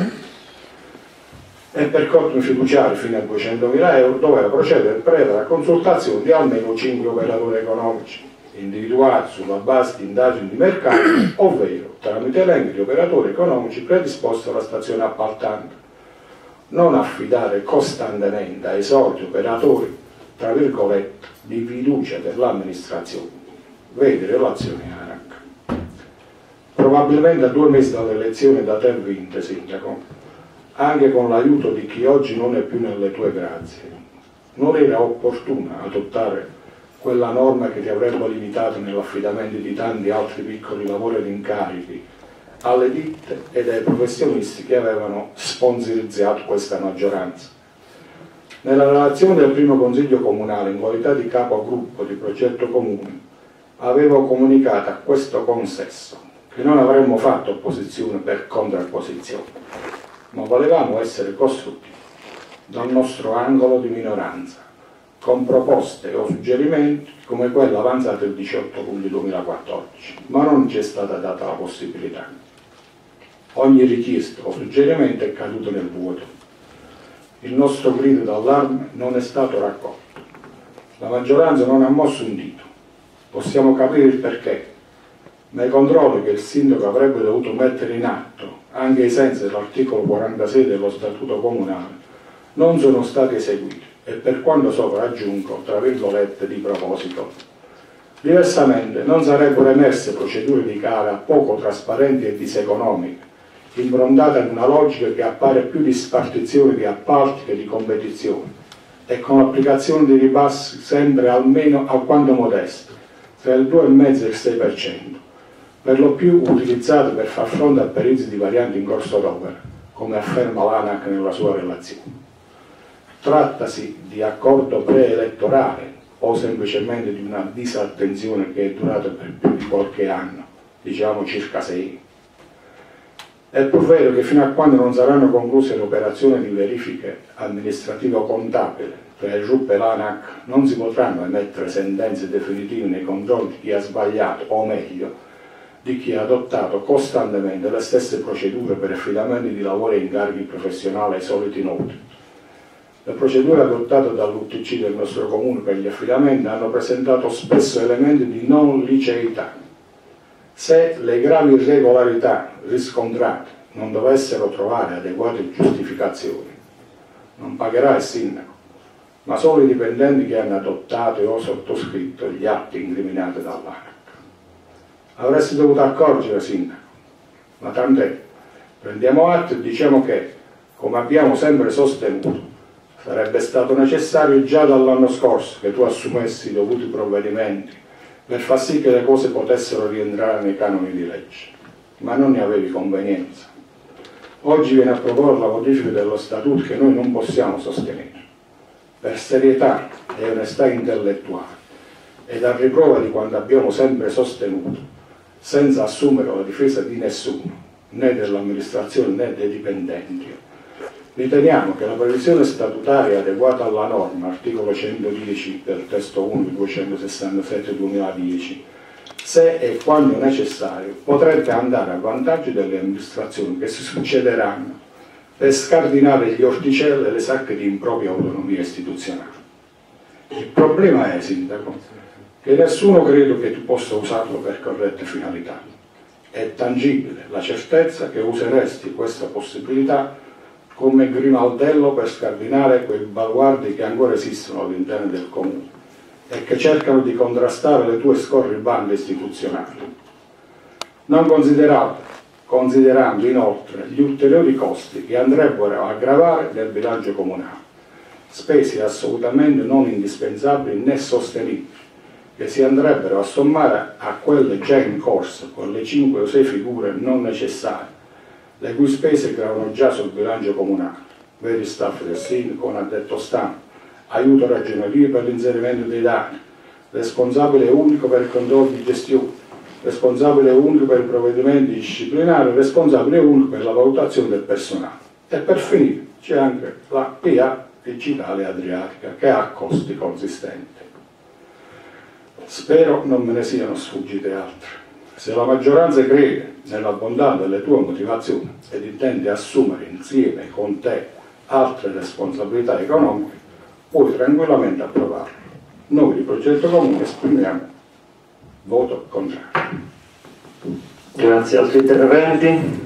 Speaker 11: E per conto fiduciario fino a duecentomila euro doveva procedere previa la consultazione di almeno cinque operatori economici, individuati sulla base di indagini di mercato, ovvero tramite elenchi di operatori economici predisposti alla stazione appaltante. Non affidare costantemente ai soliti operatori, tra virgolette, di fiducia dell'amministrazione. Vedi relazione ANAC. Probabilmente a due mesi dalle elezioni da te vinte, sindaco, anche con l'aiuto di chi oggi non è più nelle tue grazie, non era opportuno adottare quella norma che ti avrebbe limitato nell'affidamento di tanti altri piccoli lavori ed incarichi alle ditte ed ai professionisti che avevano sponsorizzato questa maggioranza. Nella relazione del primo consiglio comunale, in qualità di capogruppo di Progetto Comune, avevo comunicato a questo consesso che non avremmo fatto opposizione per contrapposizione, ma volevamo essere costruttivi dal nostro angolo di minoranza, con proposte o suggerimenti come quello avanzato il diciotto luglio duemilaquattordici, ma non ci è stata data la possibilità. Ogni richiesta o suggerimento è caduto nel vuoto. Il nostro grido d'allarme non è stato raccolto. La maggioranza non ha mosso un dito. Possiamo capire il perché, ma i controlli che il sindaco avrebbe dovuto mettere in atto, anche ai sensi dell'articolo quarantasei dello Statuto Comunale, non sono stati eseguiti e per quanto sopra aggiungo, tra virgolette, di proposito. Diversamente non sarebbero emerse procedure di gara poco trasparenti e diseconomiche, improntate ad una logica che appare più di spartizione di appalti che di competizione e con l'applicazione di ribassi sempre almeno alquanto modesti, tra il due virgola cinque e il sei per cento, per lo più utilizzate per far fronte a perizi di varianti in corso d'opera, come afferma l'ANAC nella sua relazione. Trattasi di accordo preelettorale o semplicemente di una disattenzione che è durata per più di qualche anno, diciamo circa sei. È pur vero che fino a quando non saranno concluse le operazioni di verifiche amministrativo-contabili tra il R U P e l'ANAC non si potranno emettere sentenze definitive nei confronti di chi ha sbagliato, o meglio, di chi ha adottato costantemente le stesse procedure per affidamenti di lavori e incarichi professionali ai soliti noti. Le procedure adottate dall'U T C del nostro comune per gli affidamenti hanno presentato spesso elementi di non liceità. Se le gravi irregolarità riscontrate non dovessero trovare adeguate giustificazioni, non pagherà il sindaco, ma solo i dipendenti che hanno adottato o sottoscritto gli atti incriminati dall'ANAC. Avresti dovuto accorgere, sindaco, ma tant'è. Prendiamo atto e diciamo che, come abbiamo sempre sostenuto, sarebbe stato necessario già dall'anno scorso che tu assumessi i dovuti provvedimenti per far sì che le cose potessero rientrare nei canoni di legge, ma non ne avevi convenienza. Oggi viene a proporre la modifica dello Statuto che noi non possiamo sostenere, per serietà e onestà intellettuale, ed a riprova di quanto abbiamo sempre sostenuto, senza assumere la difesa di nessuno, né dell'amministrazione né dei dipendenti, riteniamo che la previsione statutaria adeguata alla norma, articolo centodieci del testo unico duecentosessantasette duemiladieci, se e quando necessario, potrebbe andare a vantaggio delle amministrazioni che si succederanno per scardinare gli orticelli e le sacche di impropria autonomia istituzionale. Il problema è, Sindaco, che nessuno credo che tu possa usarlo per corrette finalità. È tangibile la certezza che useresti questa possibilità come grimaldello per scardinare quei baluardi che ancora esistono all'interno del Comune e che cercano di contrastare le tue scorribande istituzionali. Non considerando, considerando inoltre gli ulteriori costi che andrebbero a gravare nel bilancio comunale, spese assolutamente non indispensabili né sostenibili, che si andrebbero a sommare a quelle già in corso con le cinque o sei figure non necessarie, le cui spese gravano già sul bilancio comunale, veri staff del sindaco, un addetto stampa, aiuto ragionerie per l'inserimento dei dati, responsabile unico per il controllo di gestione, responsabile unico per i provvedimenti disciplinari, responsabile unico per la valutazione del personale. E per finire c'è anche la P A Digitale Adriatica che ha costi consistenti. Spero non me ne siano sfuggite altre. Se la maggioranza crede nella bontà delle tue motivazioni ed intende assumere insieme con te altre responsabilità economiche, puoi tranquillamente approvarlo. Noi di Progetto Comune esprimiamo voto contrario.
Speaker 10: Grazie. Altri interventi?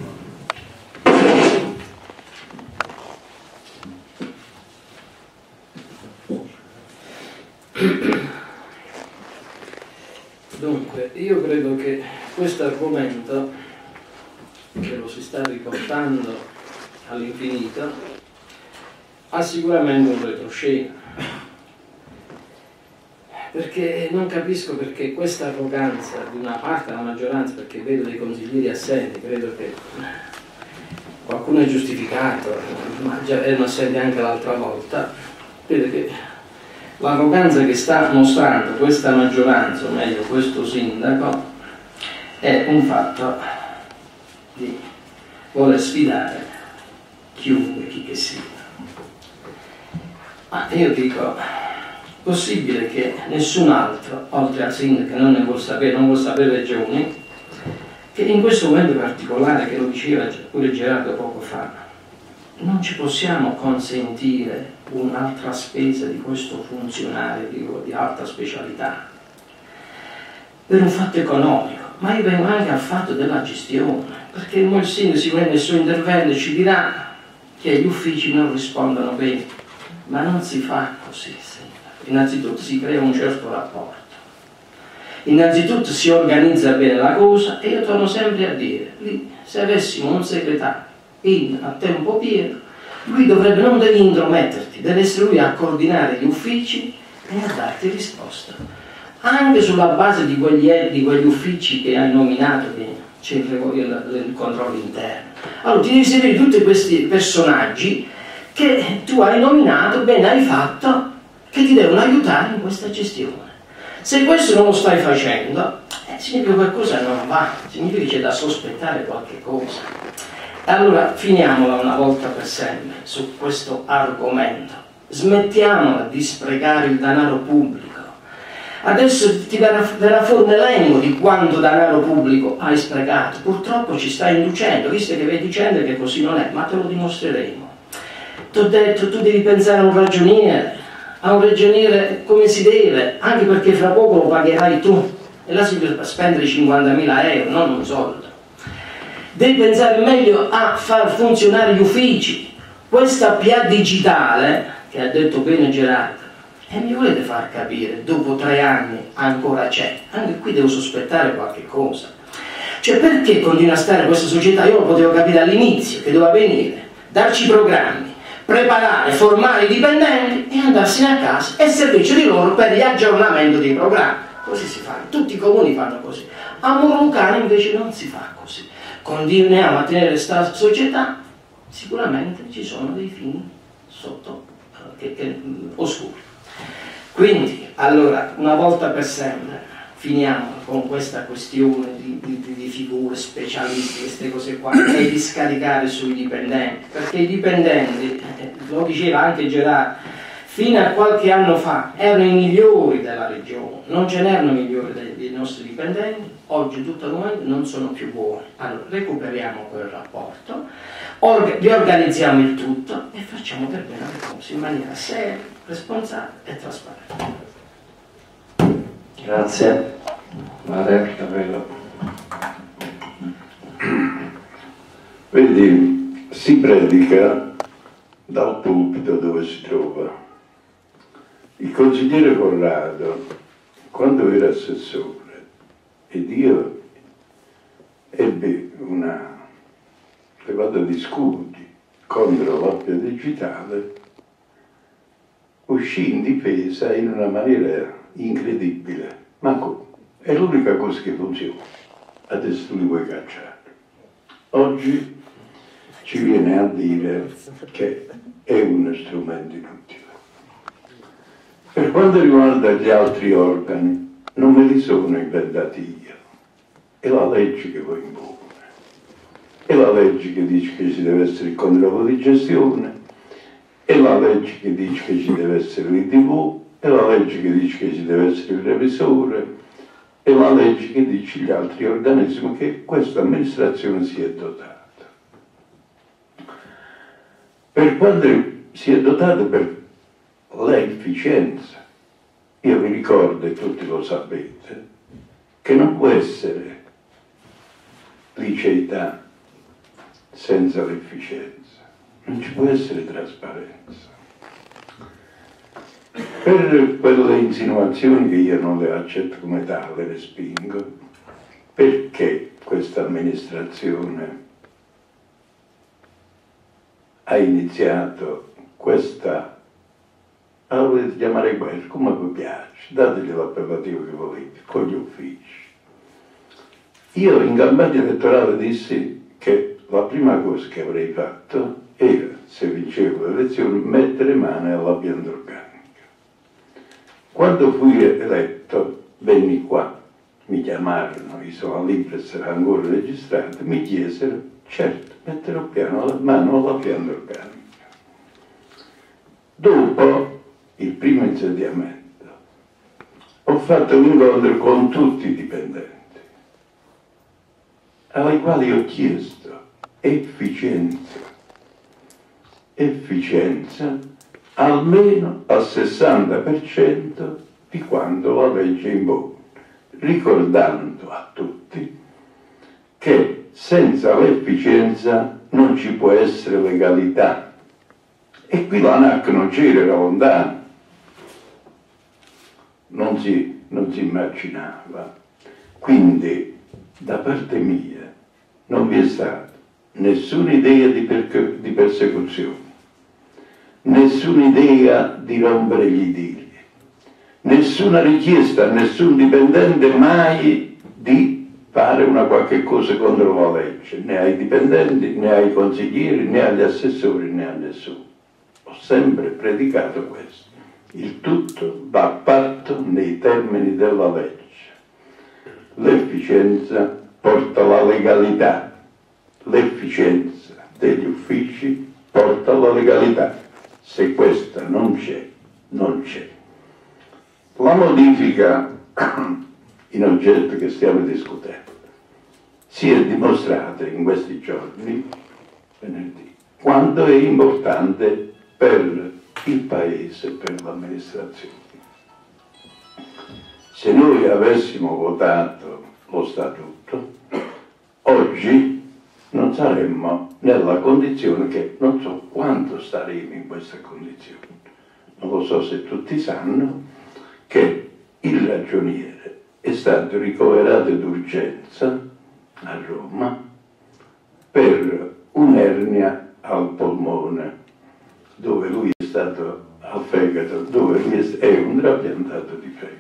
Speaker 8: Dunque, io credo che questo argomento, che lo si sta riportando all'infinito, ha sicuramente un retroscena. Perché non capisco perché questa arroganza di una parte della maggioranza, perché vedo dei consiglieri assenti, credo che qualcuno è giustificato, ma già erano assenti anche l'altra volta, credo che l'arroganza che sta mostrando questa maggioranza, o meglio questo sindaco, è un fatto di voler sfidare chiunque, chi che sia. Ma io dico, possibile che nessun altro, oltre al sindaco che non ne vuol sapere, non vuol sapere ragioni, che in questo momento particolare, che lo diceva pure Gerardo poco fa, non ci possiamo consentire un'altra spesa di questo funzionario di, di alta specialità per un fatto economico, ma io vengo anche al fatto della gestione, perché il sindaco sicuramente nel suo intervento ci dirà che gli uffici non rispondono bene, ma non si fa così. Innanzitutto si crea un certo rapporto, innanzitutto si organizza bene la cosa, e io torno sempre a dire, se avessimo un segretario in a tempo pieno, lui dovrebbe, non devi intrometterti, deve essere lui a coordinare gli uffici e a darti risposta, anche sulla base di quegli, di quegli uffici che hai nominato, che c'è il, il, il controllo interno. Allora ti devi sapere tutti questi personaggi che tu hai nominato, bene hai fatto, che ti devono aiutare in questa gestione. Se questo non lo stai facendo, eh, significa che qualcosa non va, significa che c'è da sospettare qualche cosa. Allora finiamola una volta per sempre su questo argomento, smettiamola di sprecare il denaro pubblico. Adesso ti verrà, verrà fuori un elenco di quanto denaro pubblico hai sprecato, purtroppo ci stai inducendo, visto che vedi dicendo che così non è, ma te lo dimostreremo. Ti ho detto, tu devi pensare a un ragioniere, a un ragioniere come si deve, anche perché fra poco lo pagherai tu, e là si deve spendere cinquantamila euro, non un soldo. Devi pensare meglio a far funzionare gli uffici. Questa P A digitale, che ha detto bene Gerardo, e mi volete far capire, dopo tre anni ancora c'è, anche qui devo sospettare qualche cosa. Cioè, perché continua a stare questa società? Io lo potevo capire all'inizio, che doveva venire, darci programmi, preparare, formare i dipendenti e andarsene a casa e servizio di loro per gli aggiornamenti dei programmi. Così si fa, tutti i comuni fanno così. A Murruncane invece non si fa così. Continuiamo a tenere questa società, sicuramente ci sono dei fini sotto, che, che, oscuri. Quindi, allora, una volta per sempre, finiamo con questa questione di, di, di figure specialisti, queste cose qua, e di scaricare sui dipendenti, perché i dipendenti, eh, lo diceva anche Gerardo, fino a qualche anno fa erano i migliori della regione, non ce n'erano migliori dei, dei nostri dipendenti, oggi tutto il momento non sono più buoni. Allora recuperiamo quel rapporto, orga, riorganizziamo il tutto e facciamo per bene le cose in maniera seria, responsabile e trasparente.
Speaker 5: Grazie. Vale, Capello.
Speaker 1: Vedi, si predica dal pulpito dove si trova. Il consigliere Corrado, quando era assessore, ed io ebbi una levata di scudi contro l'appio digitale, uscì in difesa in una maniera incredibile. Ma è l'unica cosa che funziona. Adesso tu li vuoi cacciare. Oggi ci viene a dire che è uno strumento inutile. Per quanto riguarda gli altri organi, non me li sono inventati io. È la legge che lo impone. È la legge che dice che ci deve essere il controllo di gestione, è la legge che dice che ci deve essere l'I T V, è la legge che dice che ci deve essere il revisore, è la legge che dice gli altri organismi che questa amministrazione si è dotata. Per quanto si è dotata per l'efficienza, io vi ricordo, e tutti lo sapete, che non può essere liceità senza l'efficienza, non ci può essere trasparenza. Per quelle insinuazioni che io non le accetto come tale, le spingo, perché questa amministrazione ha iniziato questa, la volete chiamare guerra, come vi piace, dategli l'appellativo che volete, con gli uffici. Io in campagna elettorale dissi che la prima cosa che avrei fatto era, se vincevo le elezioni, mettere mano alla pianta organica. Quando fui eletto, venni qua, mi chiamarono, i sono libri sarà ancora registrato, mi chiesero, certo, metterò piano, mano alla pianta organica. Dopo il primo insediamento, ho fatto un incontro con tutti i dipendenti, ai quali ho chiesto efficienza, efficienza almeno al sessanta per cento di quanto la legge impone, ricordando a tutti che senza l'efficienza non ci può essere legalità. E qui la N A C non c'era, era lontano, non si, non si immaginava. Quindi da parte mia non vi è stata nessuna idea di, per, di persecuzione, nessuna idea di rompere gli idilli, nessuna richiesta a nessun dipendente mai di fare una qualche cosa contro la legge, né ai dipendenti, né ai consiglieri, né agli assessori, né a nessuno. Ho sempre predicato questo. Il tutto va fatto nei termini della legge. L'efficienza porta alla legalità, l'efficienza degli uffici porta alla legalità. Se questa non c'è, non c'è. La modifica in oggetto che stiamo discutendo si è dimostrata in questi giorni, venerdì, quanto è importante per il Paese, per l'amministrazione. Se noi avessimo votato lo Statuto, oggi non saremmo nella condizione che non so quanto staremo in questa condizione. Non lo so se tutti sanno che il ragioniere è stato ricoverato d'urgenza a Roma per un'ernia al polmone, dove lui è stato al fegato, dove lui è, è un trapiantato di fegato.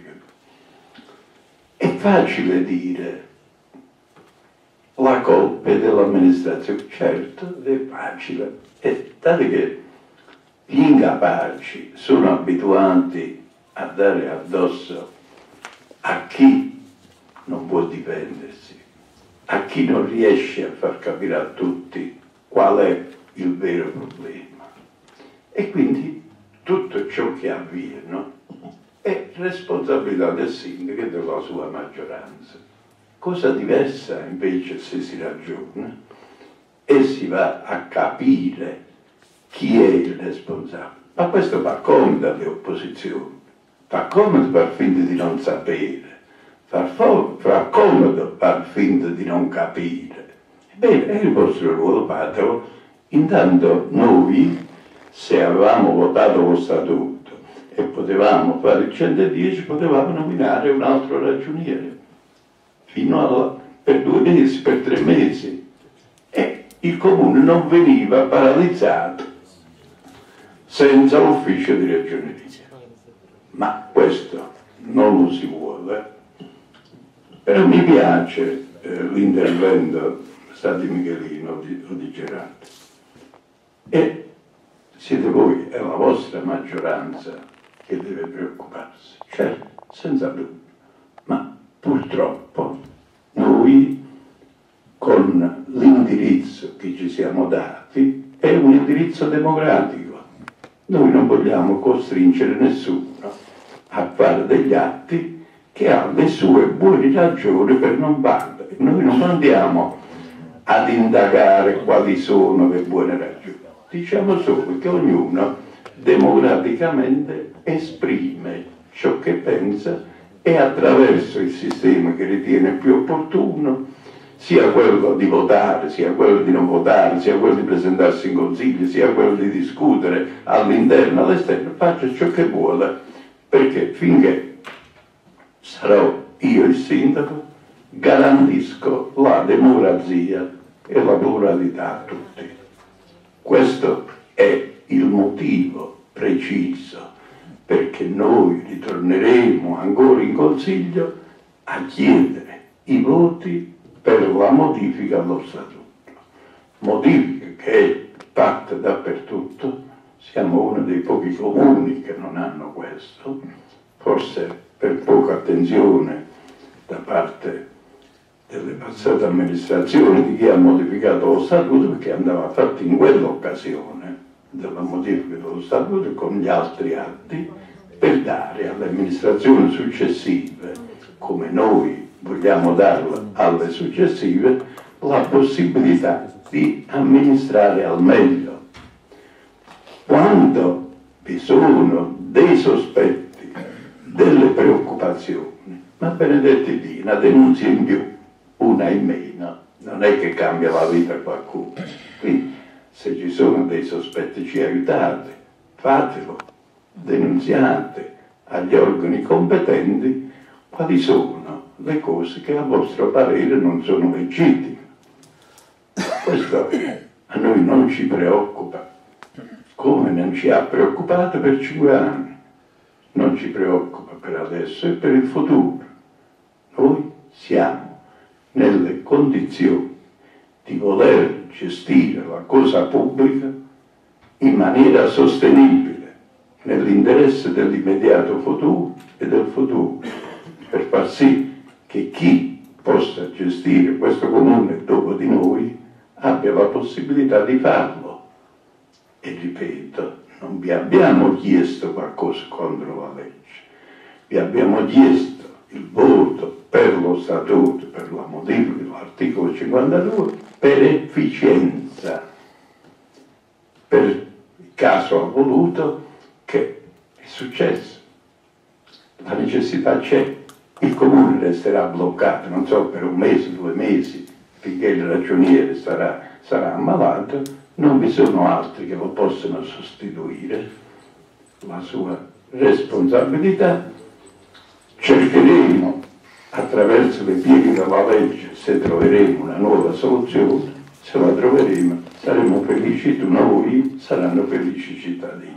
Speaker 1: È facile dire la colpa è dell'amministrazione, certo, è facile, è tale che gli incapaci sono abituati a dare addosso a chi non può difendersi, a chi non riesce a far capire a tutti qual è il vero problema. E quindi tutto ciò che avviene è responsabilità del sindaco e della sua maggioranza. Cosa diversa invece se si ragiona e si va a capire chi è il responsabile. Ma questo fa comodo alle opposizioni, fa comodo far finta di non sapere, fa, fa comodo far finta di non capire. Ebbene, è il vostro ruolo, fatelo. Intanto noi, se avevamo votato lo statuto e potevamo fare il centodieci, potevamo nominare un altro ragioniere, fino alla, per due mesi, per tre mesi. E il comune non veniva paralizzato senza l'ufficio di ragioneria. Ma questo non lo si vuole. Però mi piace eh, l'intervento sta di Michelino o di, o di Gerardo. E siete voi, è la vostra maggioranza che deve preoccuparsi, certo, senza dubbio. Ma purtroppo noi, con l'indirizzo che ci siamo dati, è un indirizzo democratico. Noi non vogliamo costringere nessuno a fare degli atti che ha le sue buone ragioni per non farlo. Noi non andiamo ad indagare quali sono le buone ragioni. Diciamo solo che ognuno democraticamente esprime ciò che pensa e attraverso il sistema che ritiene più opportuno, sia quello di votare, sia quello di non votare, sia quello di presentarsi in consiglio, sia quello di discutere all'interno, all'esterno, faccia ciò che vuole, perché finché sarò io il sindaco garantisco la democrazia e la pluralità a tutti. Questo è il motivo preciso perché noi ritorneremo ancora in consiglio a chiedere i voti per la modifica allo statuto. Modifica che è fatta dappertutto, siamo uno dei pochi comuni che non hanno questo, forse per poca attenzione da parte delle passate amministrazioni di chi ha modificato lo statuto, perché andava fatto in quell'occasione della modifica dello statuto con gli altri atti per dare alle amministrazioni successive, come noi vogliamo darla alle successive, la possibilità di amministrare al meglio. Quando vi sono dei sospetti, delle preoccupazioni, ma benedetti Dio, una denunzia in più, una in meno, non è che cambia la vita a qualcuno. Quindi se ci sono dei sospetti ci aiutate, fatelo, denunziate agli organi competenti quali sono le cose che a vostro parere non sono legittime. Questo a noi non ci preoccupa, come non ci ha preoccupato per cinque anni, non ci preoccupa per adesso e per il futuro. Noi siamo nelle condizioni di voler gestire la cosa pubblica in maniera sostenibile, nell'interesse dell'immediato futuro e del futuro, per far sì che chi possa gestire questo comune dopo di noi abbia la possibilità di farlo. E ripeto, non vi abbiamo chiesto qualcosa contro la legge, vi abbiamo chiesto il voto per lo statuto, per la modifica dell'articolo cinquantadue, per efficienza. Per il caso ha voluto che è successo, la necessità c'è, il comune resterà bloccato, non so, per un mese, due mesi, finché il ragioniere sarà, sarà ammalato, non vi sono altri che lo possano sostituire, la sua responsabilità. Cercheremo attraverso le pieghe della legge, se troveremo una nuova soluzione, se la troveremo saremo felici noi, saranno felici i cittadini.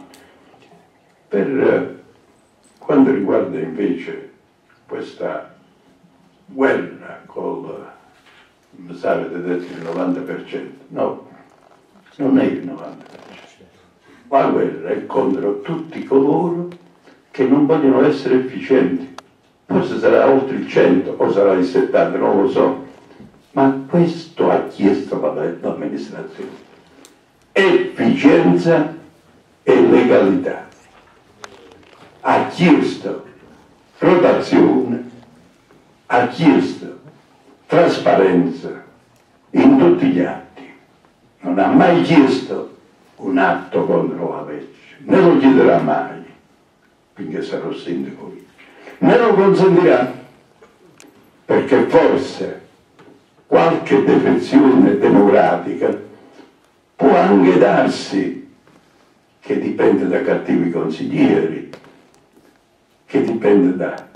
Speaker 1: Per quanto riguarda invece questa guerra col, mi sa avete detto il novanta per cento, no, non è il novanta per cento, la guerra è contro tutti coloro che non vogliono essere efficienti. Forse sarà oltre il cento o sarà il settanta, non lo so, ma questo ha chiesto l'amministrazione: efficienza e legalità. Ha chiesto rotazione, ha chiesto trasparenza in tutti gli atti, non ha mai chiesto un atto contro la legge, né lo chiederà mai finché sarò sindaco lì, né lo consentirà, perché forse qualche defezione democratica può anche darsi, che dipende da cattivi consiglieri, che dipende da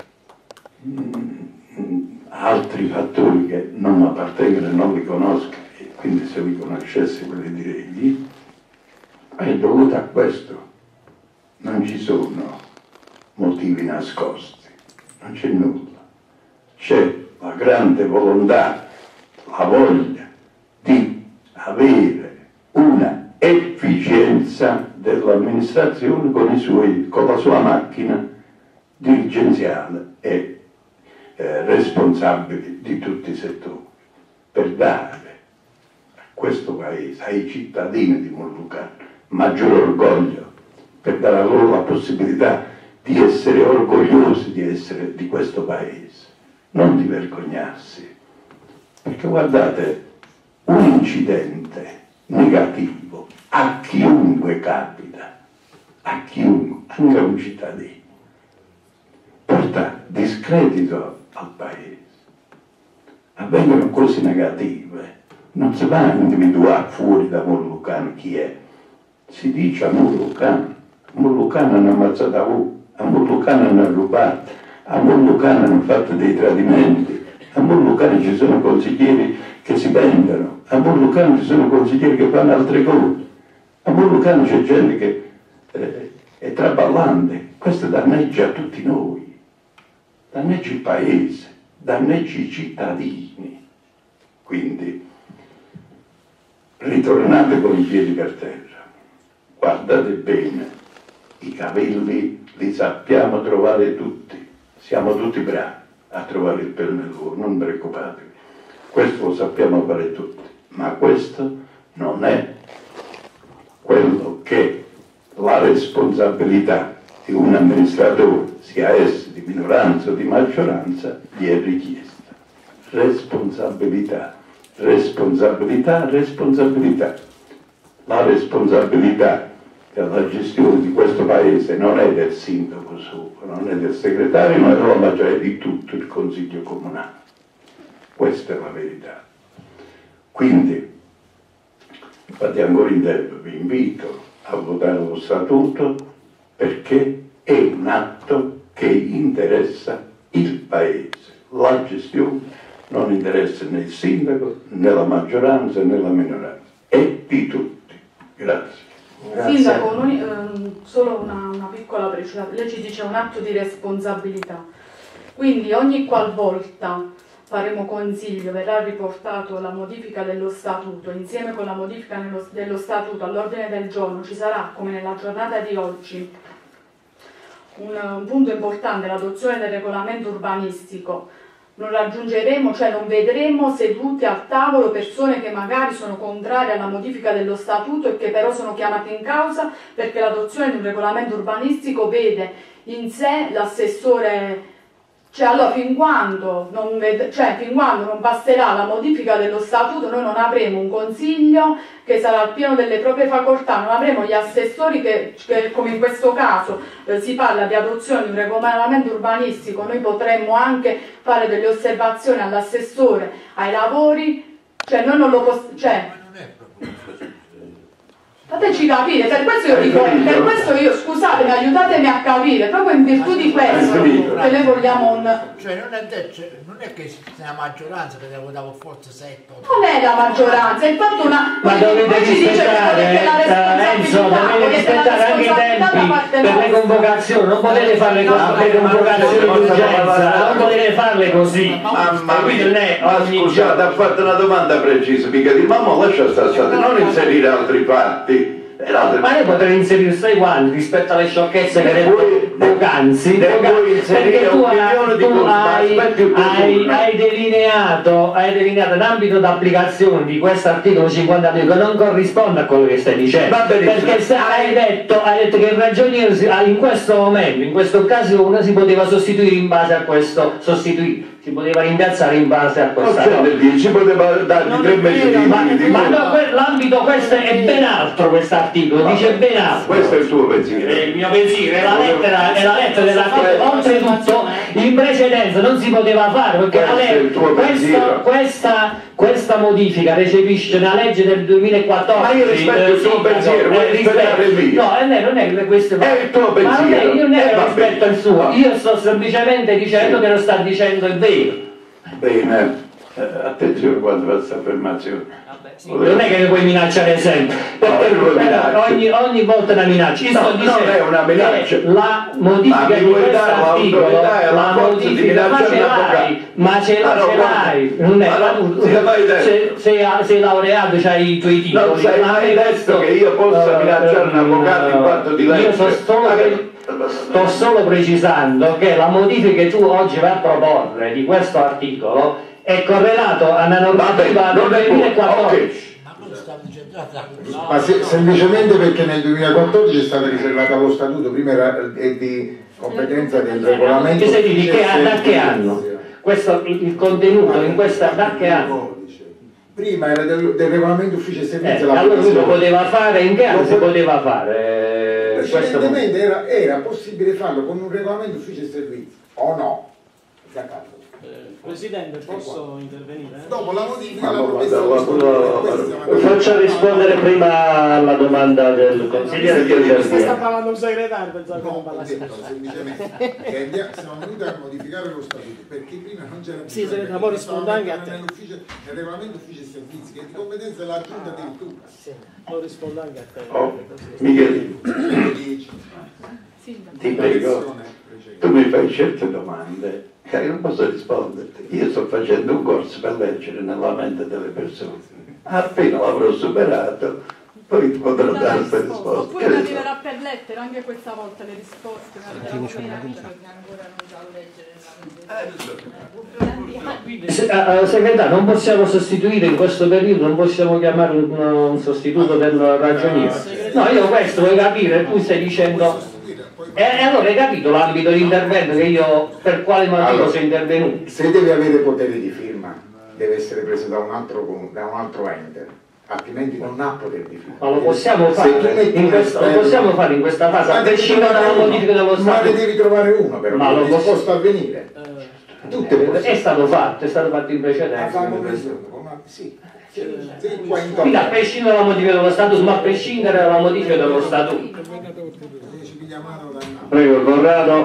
Speaker 1: mm, altri fattori che non mi appartengono e non li conosco, e quindi se li conoscessi ve li direi. È dovuto a questo. Non ci sono motivi nascosti, non c'è nulla. C'è la grande volontà, la voglia di avere una efficienza dell'amministrazione con, i suoi, con la sua macchina dirigenziale e eh, responsabili di tutti i settori, per dare a questo paese, ai cittadini di Mollucano, maggior orgoglio, per dare a loro la possibilità di essere orgogliosi di essere di questo paese, non di vergognarsi. Perché guardate, un incidente negativo a chiunque capita, a chiunque, anche a un cittadino, porta discredito al paese. Avvengono cose negative, non si va a individuare fuori da Mollucano chi è, si dice a Mollucano. A Mollucano hanno ammazzato a uno, a Mollucano hanno rubato, a Mollucano hanno fatto dei tradimenti, a Mollucano ci sono consiglieri che si vendono, a Mollucano ci sono consiglieri che fanno altre cose, a Mollucano c'è gente che eh, è traballante. Questo danneggia tutti noi, danneggia il paese, danneggia i cittadini. Quindi ritornate con i piedi per terra, guardate bene, i capelli li sappiamo trovare tutti, siamo tutti bravi a trovare il pelo nell'uovo, non preoccupatevi, questo lo sappiamo fare tutti, ma questo non è quello che la responsabilità di un amministratore, sia esso di minoranza o di maggioranza, gli è richiesta. Responsabilità, responsabilità, responsabilità. La responsabilità della gestione di questo paese non è del sindaco solo, non è del segretario, ma è della maggioranza, di tutto il Consiglio Comunale. Questa è la verità. Quindi, fate ancora in tempo, vi invito a votare lo statuto, perché è un atto che interessa il paese. La gestione non interessa né il sindaco, né la maggioranza, né la minoranza. È di tutti. Grazie.
Speaker 2: Grazie. Sindaco, noi, ehm, solo una, una piccola precisazione. Lei ci dice un atto di responsabilità. Quindi ogni qualvolta faremo consiglio, verrà riportato la modifica dello statuto, insieme con la modifica nello, dello statuto all'ordine del giorno, ci sarà, come nella giornata di oggi, un, un punto importante, l'adozione del regolamento urbanistico. Non raggiungeremo, cioè non vedremo sedute al tavolo persone che magari sono contrarie alla modifica dello statuto e che però sono chiamate in causa perché l'adozione di un regolamento urbanistico vede in sé l'assessore. Cioè, allora, fin quando, non ved- cioè, fin quando non passerà la modifica dello statuto, noi non avremo un consiglio che sarà al pieno delle proprie facoltà, non avremo gli assessori che, che come in questo caso, eh, si parla di adozione di un regolamento urbanistico, noi potremmo anche fare delle osservazioni all'assessore ai lavori, cioè noi non lo possiamo. Cioè, fateci capire, per questo io dico, per questo io, scusatemi, aiutatemi a capire, proprio in virtù di questo, che noi vogliamo un.
Speaker 6: Cioè non è, cioè, non è che la maggioranza che ne votavo forse sette.
Speaker 2: Non è la maggioranza, è fatto una.
Speaker 5: Ma dovete rispettare, Enzo, dovete rispettare anche i tempi per le convocazioni, non potete farle così, le convocazioni di urgenza, non potete farle così.
Speaker 1: Mamma mia, ma scusate, ha fatto una domanda precisa, mica di mamma lascia stare, non inserire altri fatti.
Speaker 5: Ma io potrei inserire sei guanti rispetto alle sciocchezze che le
Speaker 1: voi
Speaker 5: poc'anzi, perché tu, hai, tu hai, hai, hai, delineato, hai delineato un ambito d'applicazione di questo articolo cinquantadue che non corrisponde a quello che stai dicendo, perché se hai, detto, hai detto che il ragioniere in questo momento, in questo caso uno si poteva sostituire in base a questo, sostituire si poteva rimpiazzare in base a questa
Speaker 1: cosa. Ci poteva dargli tre mesi di
Speaker 5: ma, ma no, l'ambito questo è ben altro, questo articolo dice ben altro.
Speaker 1: Questo è il tuo pensiero.
Speaker 5: È il mio pensiero, è la lettera, è la lettera dell'articolo. Oltretutto in precedenza non si poteva fare perché la legge, questa, questa, questa modifica recepisce una legge del duemilaquattordici.
Speaker 1: Ma io rispetto il tuo pensiero, vuoi rispettare il mio?
Speaker 5: No, non è che questo
Speaker 1: è il tuo pensiero.
Speaker 5: Ma io non è che rispetto il suo, io sto semplicemente dicendo sì. che lo sta dicendo il vero.
Speaker 1: Bene, eh, attenzione quando fa questa affermazione.
Speaker 5: Non è che mi puoi minacciare sempre, perché no, ogni, ogni volta una minaccia. Io
Speaker 1: no,
Speaker 5: sto dicendo
Speaker 1: non è una minaccia.
Speaker 5: La modifica di questo articolo, la modifica, ma ce l'hai, ma ce l'hai, non è, se sei laureato, c'hai i tuoi titoli.
Speaker 1: Non sei mai detto che io possa minacciare un avvocato in quanto di legge.
Speaker 5: Io sto solo, pre sto solo precisando che la modifica che tu oggi vai a proporre di questo articolo è correlato a una normativa del duemilaquattordici.
Speaker 4: Ma se, semplicemente perché nel duemilaquattordici è stata riservata allo statuto, prima era è di competenza del regolamento.
Speaker 5: Che di che, da che anno? Questo, il, il contenuto in questa da che anno?
Speaker 4: Prima era del, del regolamento ufficio e servizio.
Speaker 5: Eh, allora lui lo poteva fare, in che anno si poteva fare?
Speaker 4: Precedentemente era, era possibile farlo con un regolamento ufficio e servizio, o no? Da caso.
Speaker 9: Presidente, posso intervenire?
Speaker 4: Dopo la modifica
Speaker 10: allora, la faccia rispondere prima alla domanda del consigliere che interviene.
Speaker 9: Sta parlando un segretario, pensavo
Speaker 4: no, che non parlasse. Semplicemente che siamo venuti a modificare lo statuto perché prima non c'era
Speaker 9: sì, segretario, ma rispondo anche a te.
Speaker 4: Nel regolamento ufficio e servizi che è di competenza della giunta addirittura.
Speaker 9: Sì, lo rispondo anche a te.
Speaker 1: Oh, Michele, ti prego, tu mi fai certe domande. Io non posso risponderti, io sto facendo un corso per leggere nella mente delle persone. Appena l'avrò superato, poi potrò dare questa risposta.
Speaker 2: Oppure mi arriverà per lettera, anche questa volta le risposte.
Speaker 5: Eh, segretario, non possiamo sostituire in questo periodo, non possiamo chiamare un, un sostituto del ragioniere. No, io questo vuoi capire, tu stai dicendo. E eh, allora hai capito l'ambito di intervento che io per quale motivo allora, sono intervenuto?
Speaker 4: Se deve avere potere di firma deve essere preso da un altro, da un altro ente, altrimenti non ha potere di firma.
Speaker 5: Ma lo possiamo fare in, questo, lo possiamo fare in questa fase a prescindere dalla modifica dello Stato.
Speaker 4: Ma ne devi trovare uno però,
Speaker 5: ma lo
Speaker 4: posso... posso avvenire.
Speaker 5: Eh, Tutte è stato fatto, è stato fatto in precedenza.
Speaker 4: Ah, sì.
Speaker 5: Quindi a prescindere dalla modifica dello Statuto, ma a prescindere dalla modifica dello Statuto.
Speaker 10: Prego, Corrado.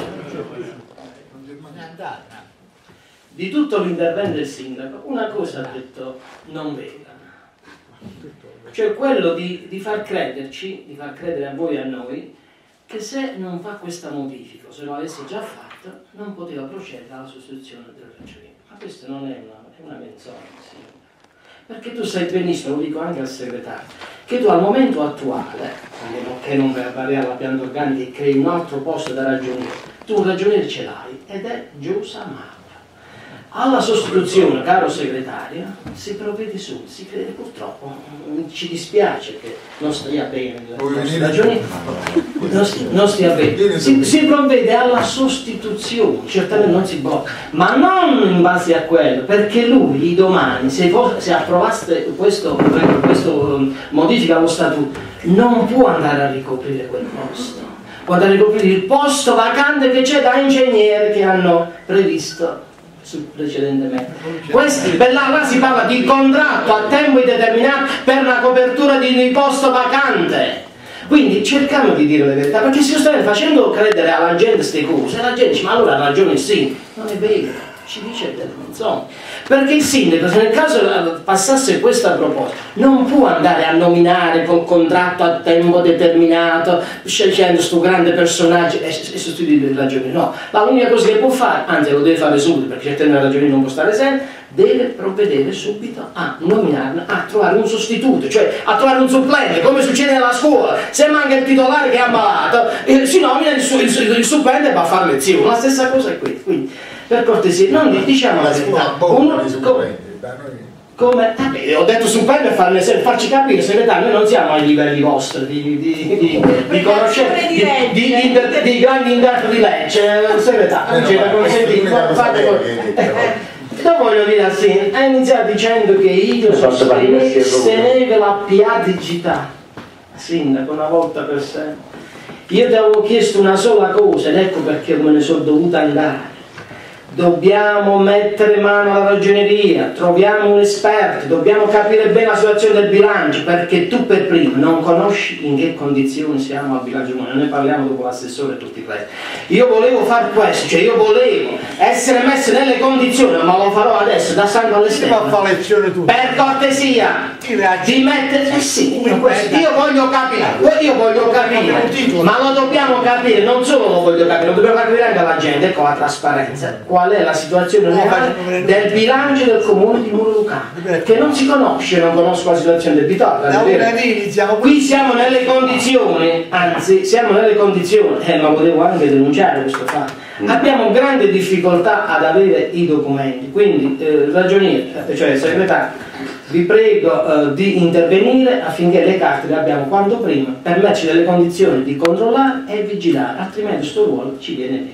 Speaker 8: Di tutto l'intervento del sindaco, una cosa ha detto non vera. Cioè quello di, di far crederci, di far credere a voi e a noi, che se non fa questa modifica, se lo avesse già fatto, non poteva procedere alla sostituzione del ragioniere. Ma questa non è una, è una menzogna, sì. Perché tu sai benissimo, lo dico anche al segretario, che tu al momento attuale, che non per variare la pianta organica e crei un altro posto da ragioniere, tu un ragioniere ce l'hai ed è Giusa Maura. Alla sostituzione, caro segretario, si provvede su, si crede purtroppo, ci dispiace che non stia bene la nostra ragione, non, non stia bene, si, si provvede alla sostituzione, certamente non si blocca, ma non in base a quello, perché lui domani, se, se approvaste questo, questo modifica allo statuto, non può andare a ricoprire quel posto, può andare a ricoprire il posto vacante che c'è da ingegneri che hanno previsto precedentemente. Questi, per là, là si parla di contratto a tempo indeterminato per la copertura di un posto vacante. Quindi cerchiamo di dire la verità, perché si sta facendo credere alla gente queste cose, e la gente dice ma allora ha ragione il sindaco. Non è vero, ci dice delle menzogne. Perché il sindaco, se nel caso passasse questa proposta, non può andare a nominare con contratto a tempo determinato, scegliendo questo grande personaggio e, e sostituire il ragioniere. No, l'unica cosa che può fare, anzi lo deve fare subito, perché certamente il ragioniere non può stare sempre, deve provvedere subito a nominarne, a trovare un sostituto, cioè a trovare un supplente, come succede nella scuola. Se manca il titolare che è ammalato, eh, si nomina il, su, il, il supplente e va a fare lezione. La stessa cosa è qui. Quindi, per cortesia, non diciamo la verità. Uno, come, vabbè, ho detto supplente per farci capire, segretario, noi non siamo ai livelli vostri di, di, di, di, di conoscenza, di, di, di, di, di grandi interpreti di legge, segretario, c'era consentito, fate lo voglio dire assim, ha iniziato dicendo che io sosteneva la piaticità, sindaco, una volta per sempre. Io ti avevo chiesto una sola cosa ed ecco perché me ne sono dovuta andare. Dobbiamo mettere mano alla ragioneria, troviamo un esperto, dobbiamo capire bene la situazione del bilancio, perché tu per primo non conosci in che condizioni siamo al bilancio comunale, ne parliamo dopo l'assessore e tutti i resti. Io volevo fare questo, cioè io volevo essere messo nelle condizioni, ma lo farò adesso da sangue all'esterno. Per cortesia, di mettere, eh sì, io, questo, io voglio capire, io voglio capire, ma lo dobbiamo capire, non solo lo voglio capire, lo dobbiamo capire anche alla gente, ecco la trasparenza. Qual è la situazione reale del bilancio del comune di Muro Lucano, che non si conosce, non conosco la situazione del Bitola. Qui siamo nelle condizioni, anzi siamo nelle condizioni, eh, ma volevo anche denunciare questo fatto, abbiamo grande difficoltà ad avere i documenti, quindi eh, ragioniere, cioè segretario, vi prego eh, di intervenire affinché le carte le abbiamo quanto prima per metterci nelle condizioni di controllare e vigilare, altrimenti questo ruolo ci viene meno.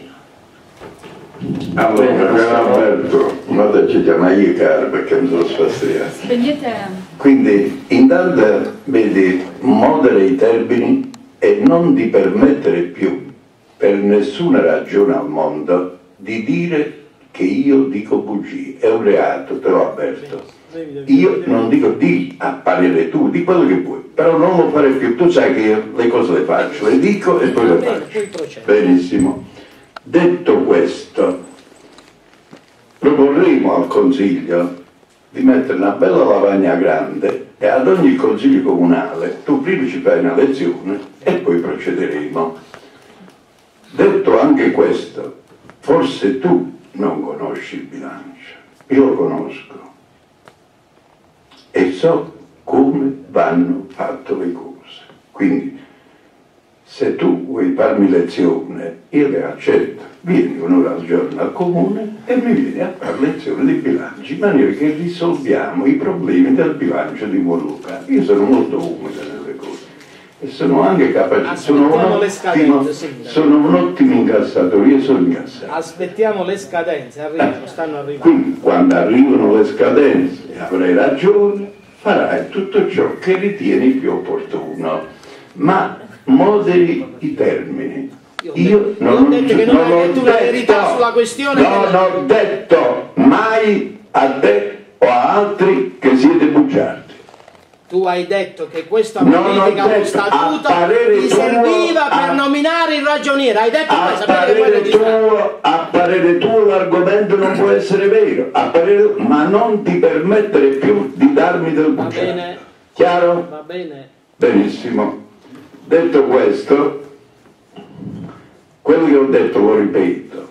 Speaker 1: Allora, Alberto, non ci chiamai caro perché mi sono sfastidiato.
Speaker 2: Spegnete.
Speaker 1: Quindi, intanto, vedi, modera i termini e non ti permettere più, per nessuna ragione al mondo, di dire che io dico bugie. È un reato, te l'ho avverto. Io non dico di apparire tu, di quello che vuoi, però non lo fare più. Tu sai che io le cose le faccio, le dico e poi le faccio. Benissimo. Detto questo, proporremo al Consiglio di mettere una bella lavagna grande e ad ogni Consiglio comunale tu prima ci fai una lezione e poi procederemo. Detto anche questo, forse tu non conosci il bilancio, io lo conosco e so come vanno fatte le cose. Quindi, se tu vuoi farmi lezione, io le accetto. Vieni un'ora al giorno al comune e mi vieni a fare lezione di bilancio, in maniera che risolviamo i problemi del bilancio di Moluca. Io sono molto umile nelle cose e sono anche capace, sono un, ottimo, sono un ottimo incassatore, io sono incassato.
Speaker 9: Aspettiamo le scadenze, arrivano,
Speaker 1: eh,
Speaker 9: stanno arrivando.
Speaker 1: Quindi quando arrivano le scadenze avrai ragione, farai tutto ciò che ritieni più opportuno, ma moderi i termini. Io non ho detto che non hai detto una verità sulla questione. Non ho detto mai a te o a altri che siete bugiardi.
Speaker 9: Tu hai detto che questa modifica allo statuto ti serviva per nominare il ragioniere. Hai detto questo,
Speaker 1: a parere tuo l'argomento non può essere vero, a parere, ma non ti permettere più di darmi del bugiardo. Va bene. Chiaro?
Speaker 9: Va bene.
Speaker 1: Benissimo. Detto questo, quello che ho detto lo ripeto,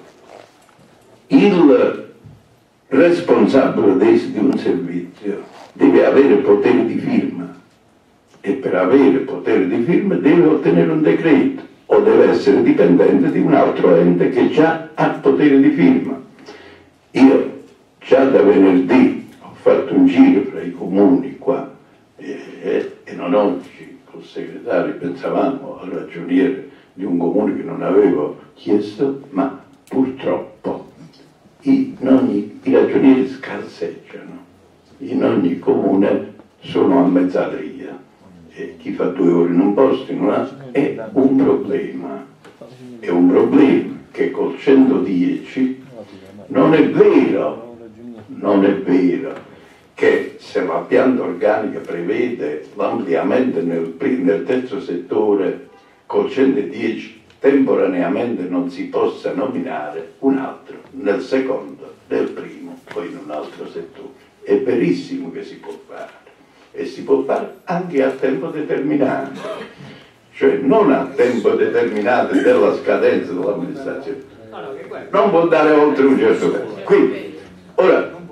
Speaker 1: il responsabile di un servizio deve avere potere di firma e per avere potere di firma deve ottenere un decreto o deve essere dipendente di un altro ente che già ha potere di firma. Io già da venerdì ho fatto un giro fra i comuni qua e, e, e non oggi col segretario pensavamo al ragioniere di un comune che non avevo chiesto, ma purtroppo in ogni, i ragionieri scarseggiano, in ogni comune sono a mezz'aria e chi fa due ore in un posto in un altro è un problema, è un problema che col centodieci non è vero, non è vero che se la pianta organica prevede l'ampliamento nel, nel terzo settore col centodieci temporaneamente non si possa nominare un altro nel secondo, nel primo, poi in un altro settore. È verissimo che si può fare e si può fare anche a tempo determinato, cioè non a tempo determinato della scadenza dell'amministrazione, non può dare oltre un certo tempo. Quindi, ora,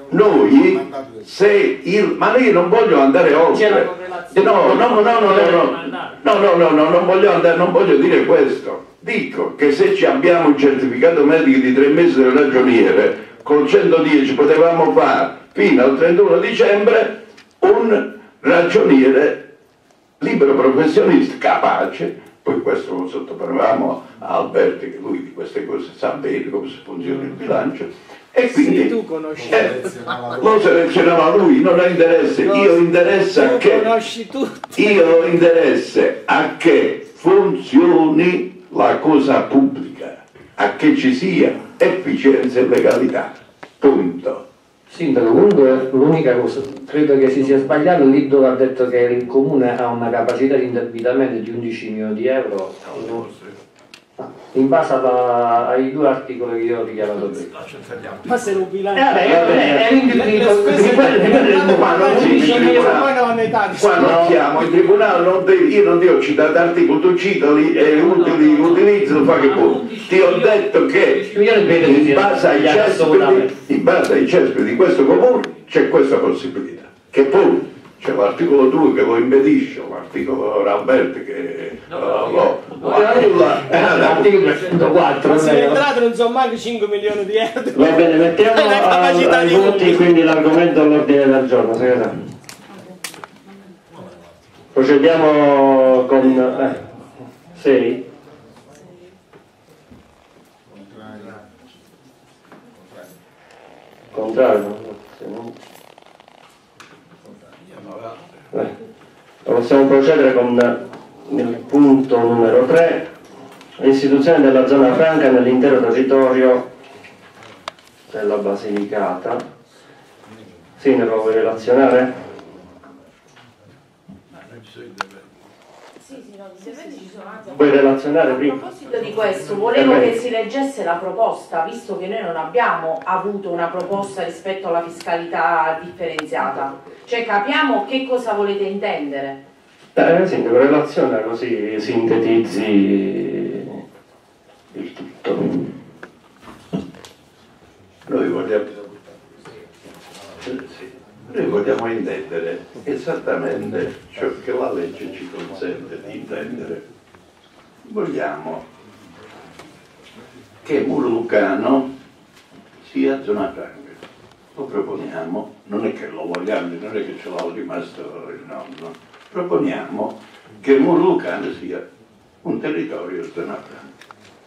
Speaker 1: noi, se il, ma io non voglio andare oltre, no, no, no, no, no, no, no, no, no, no, non voglio andare, non voglio dire questo. Dico che se ci abbiamo un certificato medico di tre mesi del ragioniere, con centodieci potevamo fare fino al trentuno dicembre un ragioniere libero professionista capace. Poi questo lo sottoponevamo a Alberti, che lui di queste cose sa bene come si funziona il bilancio, e quindi
Speaker 9: tu conosci
Speaker 1: eh, lo selezionava lui, non ha interesse, io interessa a che io interesse a che funzioni la cosa pubblica, a che ci sia efficienza e legalità, punto.
Speaker 5: Sindaco, comunque l'unica cosa, credo che si sia sbagliato lì dove ha detto che il comune ha una capacità di indebitamento di undici milioni di euro, in base alla, ai due articoli che io ho richiamato prima.
Speaker 9: Ma se non bilancio...
Speaker 1: Qua non siamo in tribunale, non devi, io non ti ho citato articoli, tu citali e utili, utilizzo, fa che puoi. Ti ho detto che in base ai cespiti, in base ai cespiti di questo comune c'è questa possibilità, che poi c'è l'articolo due che lo impedisce, l'articolo Alberti che no, uh, lo, lo annulla,
Speaker 5: l'articolo trecentoquattro.
Speaker 9: Ma se è entrato non so manco cinque milioni di euro.
Speaker 10: Va bene, mettiamo ai voti quindi l'argomento all'ordine del giorno, segretario. Procediamo con sei. Contrario. Eh, possiamo procedere con il punto numero tre, l'istituzione della zona franca nell'intero territorio della Basilicata. Sindaco, vuoi relazionare?
Speaker 3: Sì, sì, no, di servizi ci sono anche.
Speaker 10: Vuoi relazionare prima?
Speaker 3: A proposito di questo, volevo che si leggesse la proposta, visto che noi non abbiamo avuto una proposta rispetto alla fiscalità differenziata. Cioè capiamo che cosa volete intendere.
Speaker 10: Eh, Sindaco, relaziona così sintetizzi il tutto.
Speaker 1: Noi vogliamo, noi vogliamo intendere esattamente ciò che la legge ci consente di intendere. Vogliamo che Muro Lucano sia zona franca. Lo proponiamo, non è che lo vogliamo, non è che ce l'ha rimasto il nonno, proponiamo che Muro Lucano sia un territorio zona franca.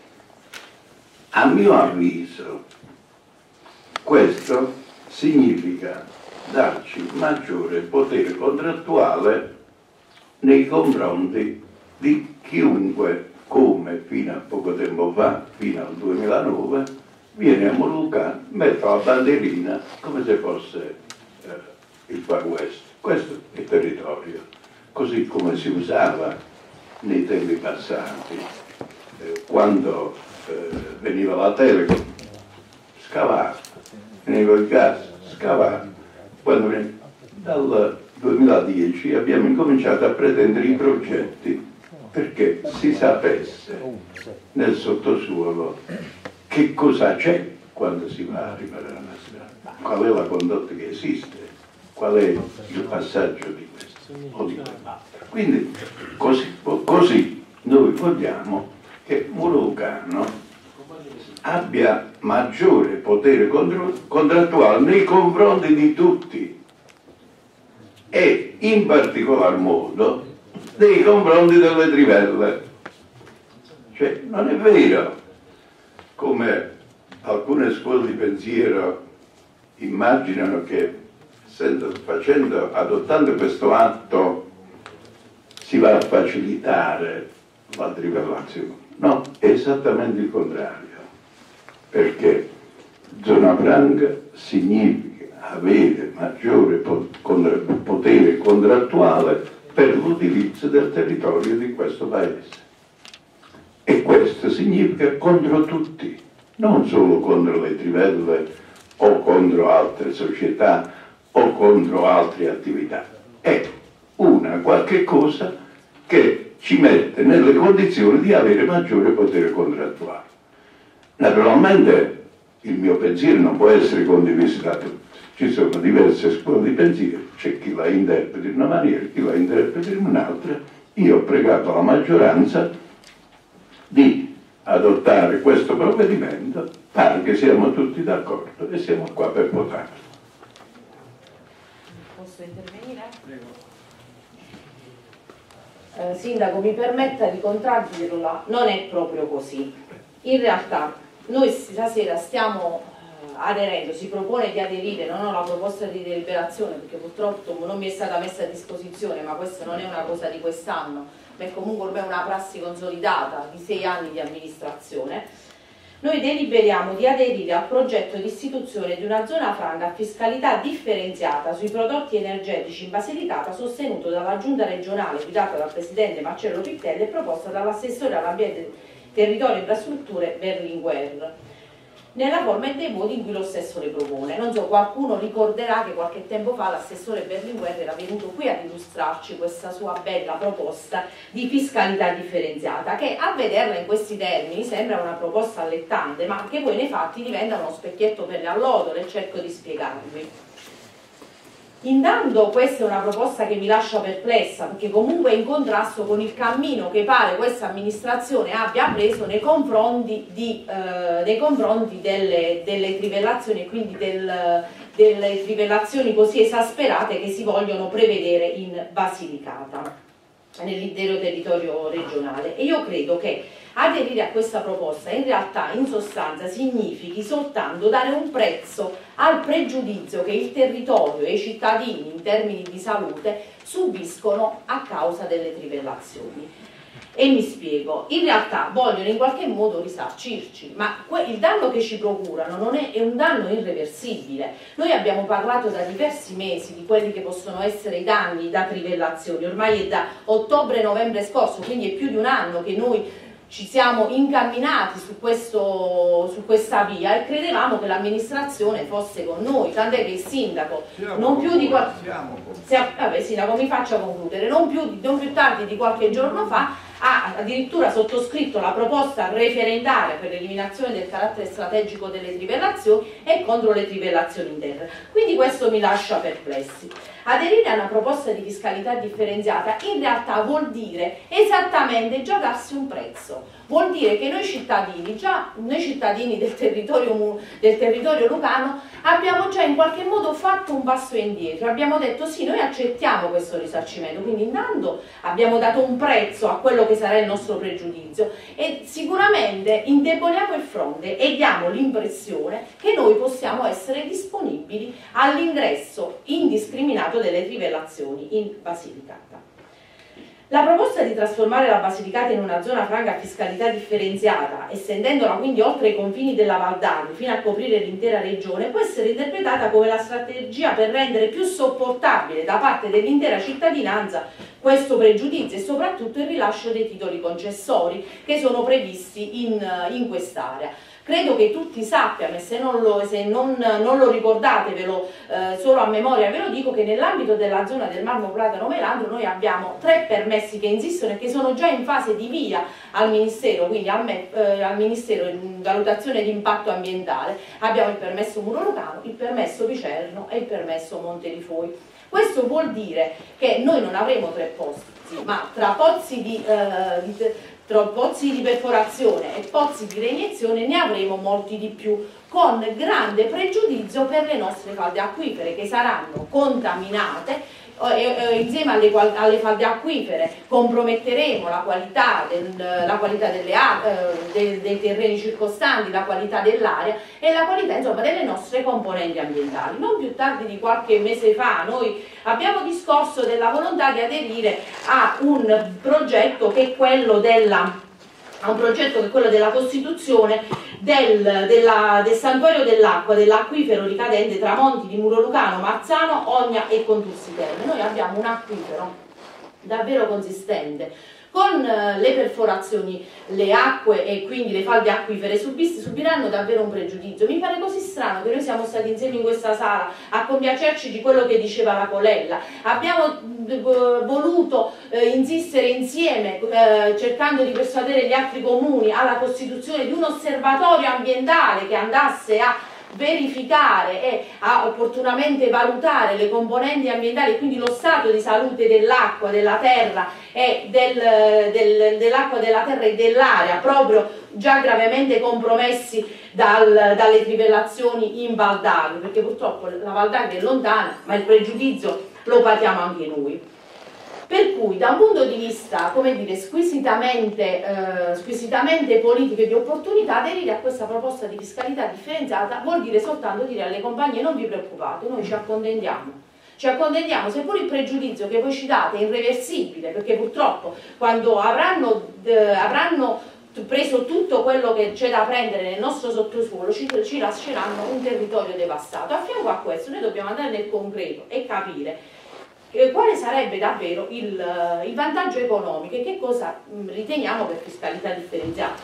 Speaker 1: A mio avviso questo significa darci maggiore potere contrattuale nei confronti di chiunque, come fino a poco tempo fa, fino al duemilanove, viene a Muro Lucano, mette la bandierina come se fosse eh, il Far West. Questo è il territorio, così come si usava nei tempi passati, eh, quando eh, veniva la Telecom, scavava, veniva il gas, scavava. Quando veniva, dal duemiladieci abbiamo incominciato a pretendere i progetti perché si sapesse nel sottosuolo che cosa c'è quando si va a riparare una strada, qual è la condotta che esiste, qual è il passaggio di questo o di quell'altro. Quindi così, così noi vogliamo che Muro Lucano abbia maggiore potere contrattuale nei confronti di tutti e in particolar modo nei confronti delle trivelle. Cioè non è vero, come alcune scuole di pensiero immaginano, che essendo, facendo, adottando questo atto si va a facilitare la trivellazione. No, è esattamente il contrario, perché zona franca significa avere maggiore potere contrattuale per l'utilizzo del territorio di questo paese. E questo significa contro tutti, non solo contro le trivelle o contro altre società o contro altre attività. È una qualche cosa che ci mette nelle condizioni di avere maggiore potere contrattuale. Naturalmente il mio pensiero non può essere condiviso da tutti, ci sono diverse scuole di pensiero, c'è chi la interpreta in una maniera, chi la interpreta in un'altra. Io ho pregato la maggioranza di adottare questo provvedimento, pare che siamo tutti d'accordo e siamo qua per votare.
Speaker 3: Posso intervenire? Prego. Eh, Sindaco, mi permetta di contraddirla, non è proprio così. In realtà noi stasera stiamo aderendo, si propone di aderire, non ho la proposta di deliberazione perché purtroppo non mi è stata messa a disposizione, ma questa non è una cosa di quest'anno, ma è comunque ormai una prassi consolidata di sei anni di amministrazione. Noi deliberiamo di aderire al progetto di istituzione di una zona franca a fiscalità differenziata sui prodotti energetici in Basilicata, sostenuto dalla Giunta regionale guidata dal Presidente Marcello Pittella e proposta dall'assessore all'ambiente, territorio e infrastrutture Berlinguer, nella forma e dei modi in cui lo stesso le propone. Non so, qualcuno ricorderà che qualche tempo fa l'assessore Berlinguer era venuto qui ad illustrarci questa sua bella proposta di fiscalità differenziata, che a vederla in questi termini sembra una proposta allettante, ma che poi nei fatti diventa uno specchietto per le allodole, e cerco di spiegarvi. Intanto questa è una proposta che mi lascia perplessa, perché comunque è in contrasto con il cammino che pare questa amministrazione abbia preso nei confronti, di, eh, nei confronti delle, delle trivellazioni e quindi del, delle trivellazioni così esasperate che si vogliono prevedere in Basilicata, nell'intero territorio regionale. E io credo che aderire a questa proposta in realtà, in sostanza, significhi soltanto dare un prezzo al pregiudizio che il territorio e i cittadini in termini di salute subiscono a causa delle trivellazioni. E mi spiego, in realtà vogliono in qualche modo risarcirci, ma il danno che ci procurano non è, è un danno irreversibile. Noi abbiamo parlato da diversi mesi di quelli che possono essere i danni da trivellazioni, ormai è da ottobre-novembre scorso, quindi è più di un anno che noi ci siamo incamminati su, questo, su questa via e credevamo che l'amministrazione fosse con noi, tant'è che il sindaco siamo non più di qualche vabbè, sindaco, mi faccia concludere, non più, non più tardi di qualche giorno fa ha addirittura sottoscritto la proposta referendaria per l'eliminazione del carattere strategico delle trivellazioni e contro le trivellazioni in terra. Quindi questo mi lascia perplessi. Aderire a una proposta di fiscalità differenziata in realtà vuol dire esattamente già darsi un prezzo, vuol dire che noi cittadini, già noi cittadini del territorio, del territorio lucano, abbiamo già in qualche modo fatto un passo indietro, abbiamo detto sì, noi accettiamo questo risarcimento, quindi intanto abbiamo dato un prezzo a quello che sarà il nostro pregiudizio e sicuramente indeboliamo il fronte e diamo l'impressione che noi possiamo essere disponibili all'ingresso indiscriminato delle trivellazioni in Basilicata. La proposta di trasformare la Basilicata in una zona franca a fiscalità differenziata, estendendola quindi oltre i confini della Val d'Agri fino a coprire l'intera regione, può essere interpretata come la strategia per rendere più sopportabile da parte dell'intera cittadinanza questo pregiudizio e soprattutto il rilascio dei titoli concessori che sono previsti in, in quest'area. Credo che tutti sappiano, e se non lo, se non, non lo ricordatevelo eh, solo a memoria ve lo dico, che nell'ambito della zona del Marmo Platano Melandro noi abbiamo tre permessi che insistono e che sono già in fase di via al Ministero, quindi al, me, eh, al Ministero in valutazione di impatto ambientale. Abbiamo il permesso Muro Lucano, il permesso Vicerno e il permesso Monte di Foi. Questo vuol dire che noi non avremo tre posti, ma tra pozzi di, eh, di tra pozzi di perforazione e pozzi di reiniezione ne avremo molti di più, con grande pregiudizio per le nostre falde acquifere che saranno contaminate. E, e, insieme alle, alle falde acquifere comprometteremo la qualità, del, la qualità delle, eh, dei, dei terreni circostanti, la qualità dell'aria e la qualità insomma delle nostre componenti ambientali. Non più tardi di qualche mese fa noi abbiamo discorso della volontà di aderire a un progetto che è quello della a un progetto che è quello della costituzione del, della, del santuario dell'acqua, dell'acquifero ricadente tra Monti di Muro Lucano, Marzano, Ogna e Contursi Terme. Noi abbiamo un acquifero davvero consistente, con le perforazioni, le acque e quindi le falde acquifere subiranno davvero un pregiudizio. Mi pare così strano che noi siamo stati insieme in questa sala a compiacerci di quello che diceva la Colella. Abbiamo voluto eh, insistere insieme eh, cercando di persuadere gli altri comuni alla costituzione di un osservatorio ambientale che andasse a verificare e a opportunamente valutare le componenti ambientali, quindi lo stato di salute dell'acqua, della terra e del, del, dell'acqua, della terra e dell'area, proprio già gravemente compromessi dal, dalle trivellazioni in Val d'Agri, perché purtroppo la Val d'Agri è lontana, ma il pregiudizio lo paghiamo anche noi. Per cui da un punto di vista, come dire, squisitamente, eh, squisitamente politico e di opportunità, aderire a questa proposta di fiscalità differenziata vuol dire soltanto dire alle compagnie: non vi preoccupate, noi ci accontentiamo. Ci accontentiamo, seppur il pregiudizio che voi ci date è irreversibile, perché purtroppo quando avranno, eh, avranno preso tutto quello che c'è da prendere nel nostro sottosuolo, ci, ci lasceranno un territorio devastato. A fianco a questo noi dobbiamo andare nel concreto e capire quale sarebbe davvero il, il vantaggio economico e che cosa riteniamo per fiscalità differenziata.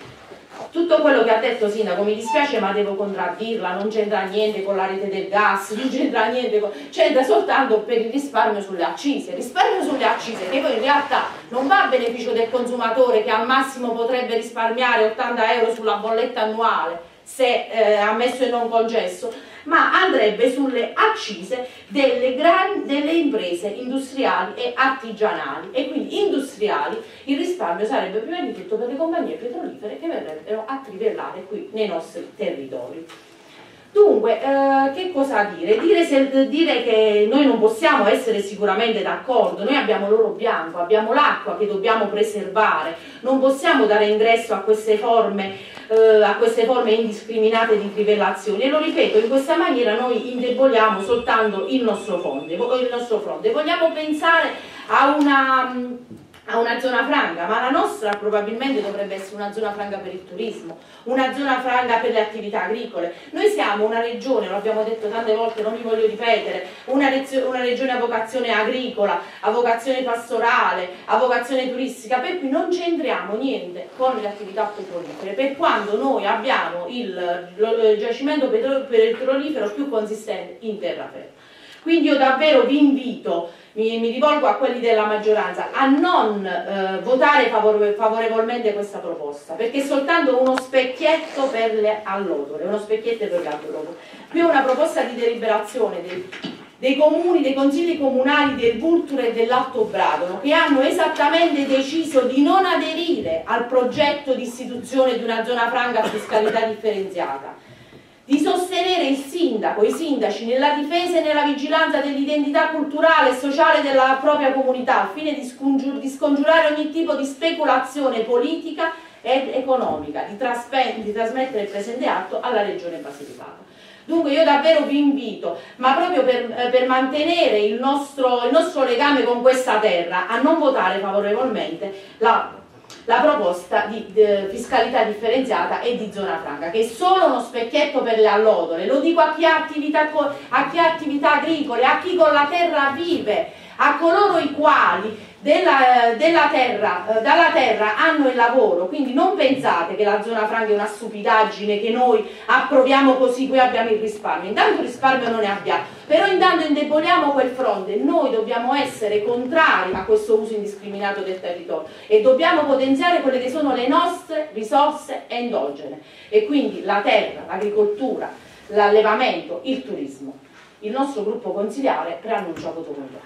Speaker 3: Tutto quello che ha detto il sindaco mi dispiace, ma devo contraddirla, non c'entra niente con la rete del gas, non c'entra niente con... c'entra soltanto per il risparmio sulle accise, risparmio sulle accise che poi in realtà non va a beneficio del consumatore, che al massimo potrebbe risparmiare ottanta euro sulla bolletta annuale se eh, ammesso e non concesso, ma andrebbe sulle accise delle, gran, delle imprese industriali e artigianali, e quindi industriali il risparmio sarebbe prima di tutto per le compagnie petrolifere che verrebbero a trivellare qui nei nostri territori. Dunque, eh, che cosa dire? Dire, se, dire che noi non possiamo essere sicuramente d'accordo, noi abbiamo l'oro bianco, abbiamo l'acqua che dobbiamo preservare, non possiamo dare ingresso a queste forme, eh, a queste forme indiscriminate di trivellazione, e lo ripeto, in questa maniera noi indeboliamo soltanto il nostro fronte, il nostro fronte. Vogliamo pensare a una... a una zona franca, ma la nostra probabilmente dovrebbe essere una zona franca per il turismo, una zona franca per le attività agricole. Noi siamo una regione, lo abbiamo detto tante volte, non mi voglio ripetere, una, una regione a vocazione agricola, a vocazione pastorale, a vocazione turistica, per cui non c'entriamo niente con le attività petrolifere, per quanto noi abbiamo il, il giacimento petrolifero più consistente in terraferma. Quindi io davvero vi invito, mi, mi rivolgo a quelli della maggioranza, a non eh, votare favore, favorevolmente questa proposta, perché è soltanto uno specchietto per le allodole, uno specchietto per le allodole. Qui è una proposta di deliberazione dei, dei comuni, dei consigli comunali del Vulture e dell'Alto Bradano, che hanno esattamente deciso di non aderire al progetto di istituzione di una zona franca a fiscalità differenziata, di sostenere il sindaco, i sindaci nella difesa e nella vigilanza dell'identità culturale e sociale della propria comunità, al fine di, scongiur di scongiurare ogni tipo di speculazione politica ed economica, di, di trasmettere il presente atto alla Regione Basilicata. Dunque io davvero vi invito, ma proprio per, per mantenere il nostro, il nostro legame con questa terra, a non votare favorevolmente la la proposta di, di fiscalità differenziata e di zona franca, che è solo uno specchietto per le allodole. Lo dico a chi ha attività, a chi ha attività agricole, a chi con la terra vive, a coloro i quali della, della terra, eh, dalla terra hanno il lavoro. Quindi non pensate che la zona franca è una stupidaggine che noi approviamo così, qui abbiamo il risparmio. Intanto il risparmio non ne abbiamo, però intanto indeboliamo quel fronte. Noi dobbiamo essere contrari a questo uso indiscriminato del territorio e dobbiamo potenziare quelle che sono le nostre risorse endogene, e quindi la terra, l'agricoltura, l'allevamento, il turismo. Il nostro gruppo consigliare preannuncia voto contrario.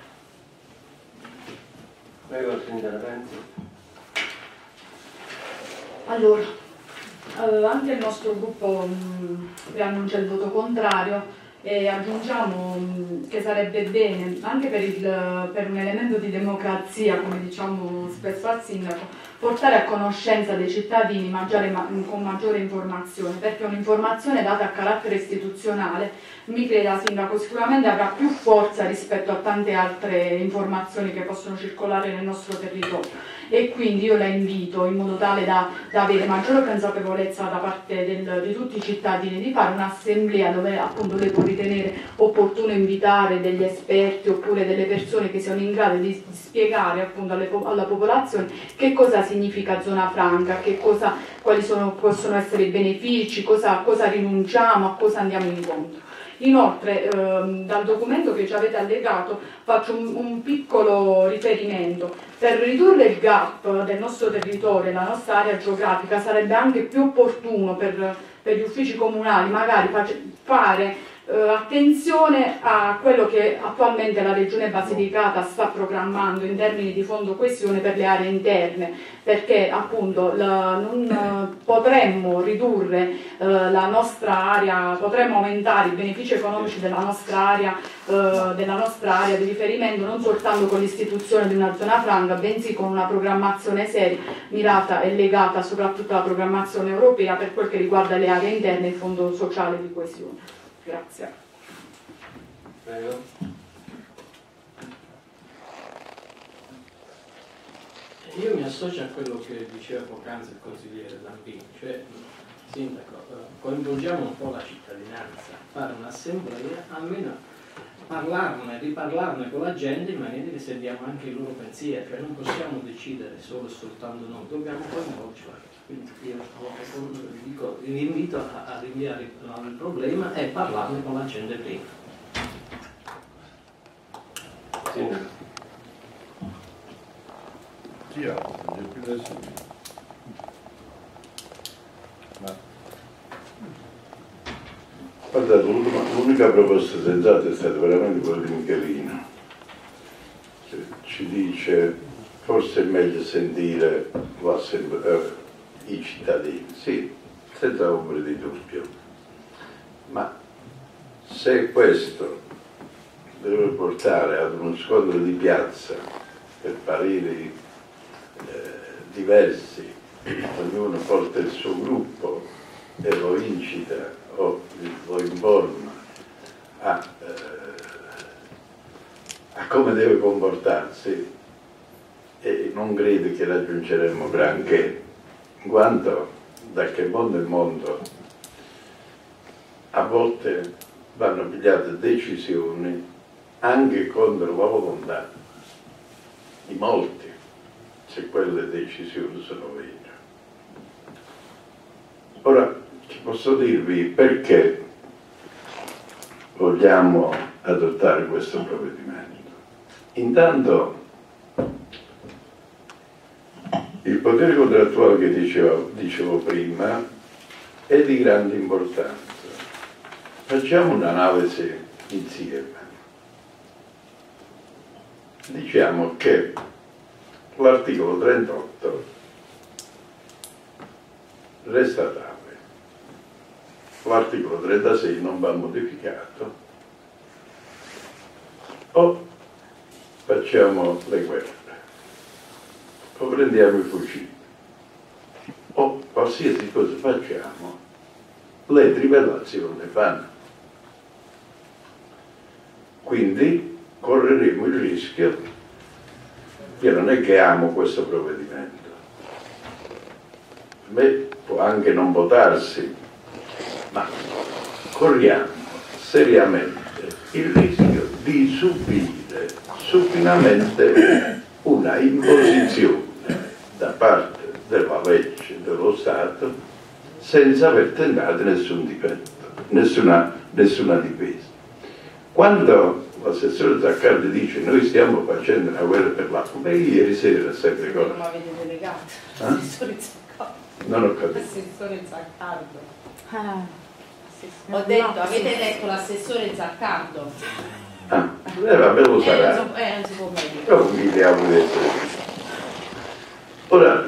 Speaker 10: Prego, signora Renzi.
Speaker 2: Allora, eh, anche il nostro gruppo mh, preannuncia il voto contrario, e aggiungiamo mh, che sarebbe bene, anche per, il, per un elemento di democrazia, come diciamo spesso al sindaco, portare a conoscenza dei cittadini maggiore, ma, con maggiore informazione, perché un'informazione data a carattere istituzionale, mi creda sindaco, sicuramente avrà più forza rispetto a tante altre informazioni che possono circolare nel nostro territorio, e quindi io la invito in modo tale da, da avere maggiore consapevolezza da parte del, di tutti i cittadini, di fare un'assemblea dove appunto lei può ritenere opportuno invitare degli esperti oppure delle persone che siano in grado di, di spiegare appunto alle, alla popolazione che cosa significa zona franca, che cosa, quali sono, possono essere i benefici, cosa, cosa rinunciamo, a cosa andiamo incontro. Inoltre ehm, dal documento che ci avete allegato faccio un, un piccolo riferimento. Per ridurre il gap del nostro territorio, la nostra area geografica, sarebbe anche più opportuno per, per gli uffici comunali magari face, fare Uh, attenzione a quello che attualmente la Regione Basilicata sta programmando in termini di fondo coesione per le aree interne, perché appunto la, non uh, potremmo ridurre uh, la nostra area, potremmo aumentare i benefici economici della nostra area, uh, della nostra area di riferimento non soltanto con l'istituzione di una zona franca, bensì con una programmazione seria, mirata e legata soprattutto alla programmazione europea per quel che riguarda le aree interne e il fondo sociale di coesione. Grazie.
Speaker 12: Prego.
Speaker 8: Io mi associo a quello che diceva poc'anzi il consigliere Zampini, cioè, sindaco, coinvolgiamo un po' la cittadinanza, fare un'assemblea, almeno parlarne, riparlarne con la gente in maniera che sentiamo anche i loro pensieri, cioè non possiamo decidere solo e soltanto noi, dobbiamo coinvolgerla. Quindi io vi dico, vi invito a, a rinviare il problema e parlarne con la gente prima.
Speaker 1: Sì, sì, più nessuno. Ma guardate, l'unica proposta sensata è stata veramente quella di Michelino, che ci dice forse è meglio sentire l'assemblea, i cittadini, sì, senza ombra di dubbio, ma se questo deve portare ad uno scontro di piazza per pareri eh, diversi, ognuno porta il suo gruppo e lo incita o lo informa a, eh, a come deve comportarsi, e non credo che raggiungeremo granché, in quanto da che mondo è mondo a volte vanno pigliate decisioni anche contro la volontà di molti, se quelle decisioni sono vere. Ora ci posso dirvi perché vogliamo adottare questo provvedimento. Intanto il potere contrattuale che dicevo, dicevo prima è di grande importanza. Facciamo un'analisi insieme. Diciamo che l'articolo trentotto resta tale, l'articolo trentasei non va modificato, o facciamo le guerre, o prendiamo i fucili, o qualsiasi cosa facciamo, le trivellazioni le fanno. Quindi correremo il rischio, io non è che amo questo provvedimento, a me può anche non votarsi, ma corriamo seriamente il rischio di subire supinamente una imposizione da parte della legge dello Stato senza aver tentato nessun difetto, nessuna, nessuna difesa. Quando l'assessore Zaccardi dice noi stiamo facendo una guerra per l'acqua, beh, ieri sera sempre cosa.
Speaker 3: Come avete delegato?
Speaker 1: Eh?
Speaker 3: Assessore Zaccardo.
Speaker 1: Non ho capito.
Speaker 3: Assessore Zaccardo.
Speaker 2: Ah.
Speaker 3: Ho detto, avete detto l'assessore Zaccardo.
Speaker 1: Ah, eh, vabbè, lo sarà.
Speaker 3: Eh, non, so, eh, non si può meglio.
Speaker 1: Però mi diamo di essere. Ora,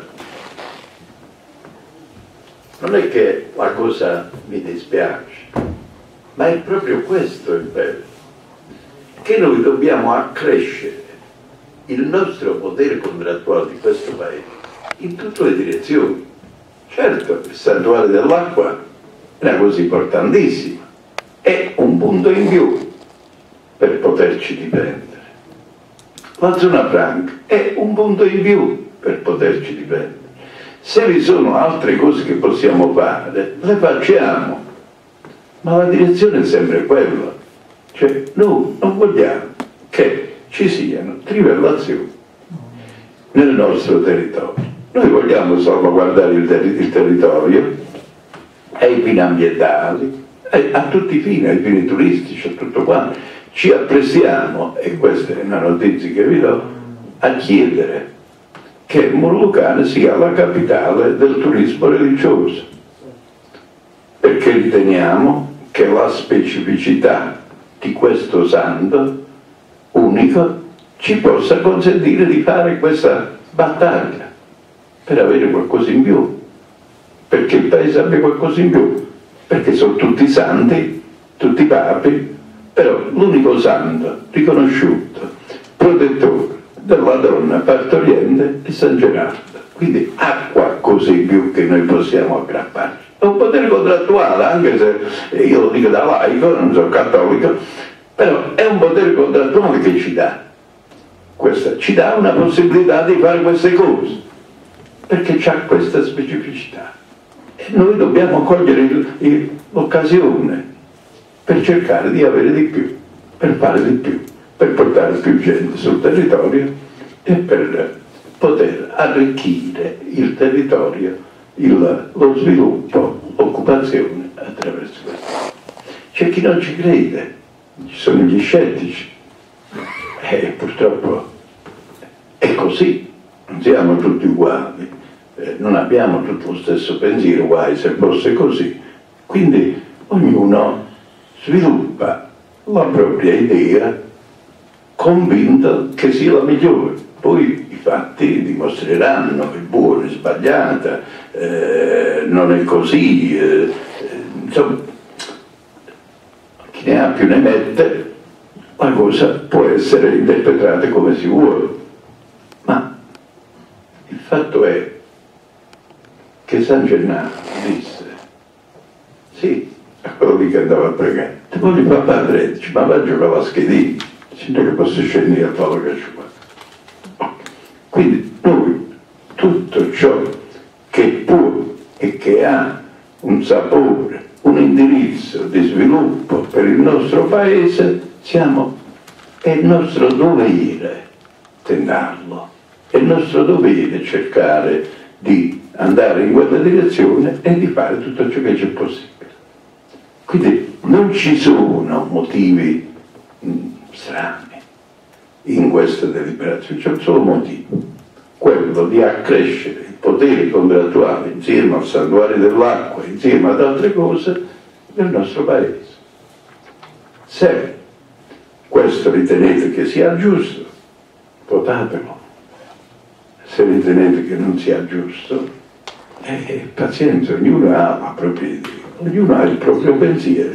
Speaker 1: non è che la cosa mi dispiace, ma è proprio questo il bello, che noi dobbiamo accrescere il nostro potere contrattuale di questo paese in tutte le direzioni. Certo, il santuario dell'acqua è una cosa importantissima, è un punto in più per poterci difendere. La zona franca è un punto in più per poterci difendere. Se vi sono altre cose che possiamo fare, le facciamo, ma la direzione è sempre quella. Cioè, noi non vogliamo che ci siano trivellazioni nel nostro territorio. Noi vogliamo salvaguardare il, ter il territorio e i fini ambientali eh, a tutti i fini, ai fini turistici, a tutto quanto. Ci apprestiamo, e questa è una notizia che vi do, a chiedere che Murlucane sia la capitale del turismo religioso, perché riteniamo che la specificità di questo santo unico ci possa consentire di fare questa battaglia per avere qualcosa in più, perché il paese abbia qualcosa in più, perché sono tutti santi, tutti papi, però l'unico santo riconosciuto, protettore della donna partoriente è San Gerardo, quindi ha qualcosa in più che noi possiamo aggrapparci. È un potere contrattuale, anche se io lo dico da laico, non sono cattolico, però è un potere contrattuale che ci dà, questa, ci dà una possibilità di fare queste cose, perché c'ha questa specificità. E noi dobbiamo cogliere l'occasione per cercare di avere di più, per fare di più, per portare più gente sul territorio e per poter arricchire il territorio, il, lo sviluppo, l'occupazione attraverso questo. C'è chi non ci crede, ci sono gli scettici, e purtroppo è così, non siamo tutti uguali, eh, non abbiamo tutto lo stesso pensiero, guai se fosse così, quindi ognuno sviluppa la propria idea convinto che sia la migliore, poi i fatti dimostreranno è buona, è sbagliata, eh, non è così, eh, insomma chi ne ha più ne mette, la cosa può essere interpretata come si vuole, ma il fatto è che San Gennaro disse sì a quello lì che andava a pregare, ti voglio fare padre, dice, ma va a giocare la schedina, sento che posso scendere a fare che ci vuole. Quindi noi tutto ciò che può e che ha un sapore, un indirizzo di sviluppo per il nostro paese, siamo, è il nostro dovere tentarlo, è il nostro dovere cercare di andare in quella direzione e di fare tutto ciò che c'è possibile. Quindi non ci sono motivi mh, strani in questa deliberazione, c'è un solo motivo, quello di accrescere il potere contrattuale insieme al santuario dell'acqua, insieme ad altre cose del nostro paese. Se questo ritenete che sia giusto, votatelo. Se ritenete che non sia giusto, eh, pazienza, ognuno ha la propria idea, ognuno ha il proprio pensiero.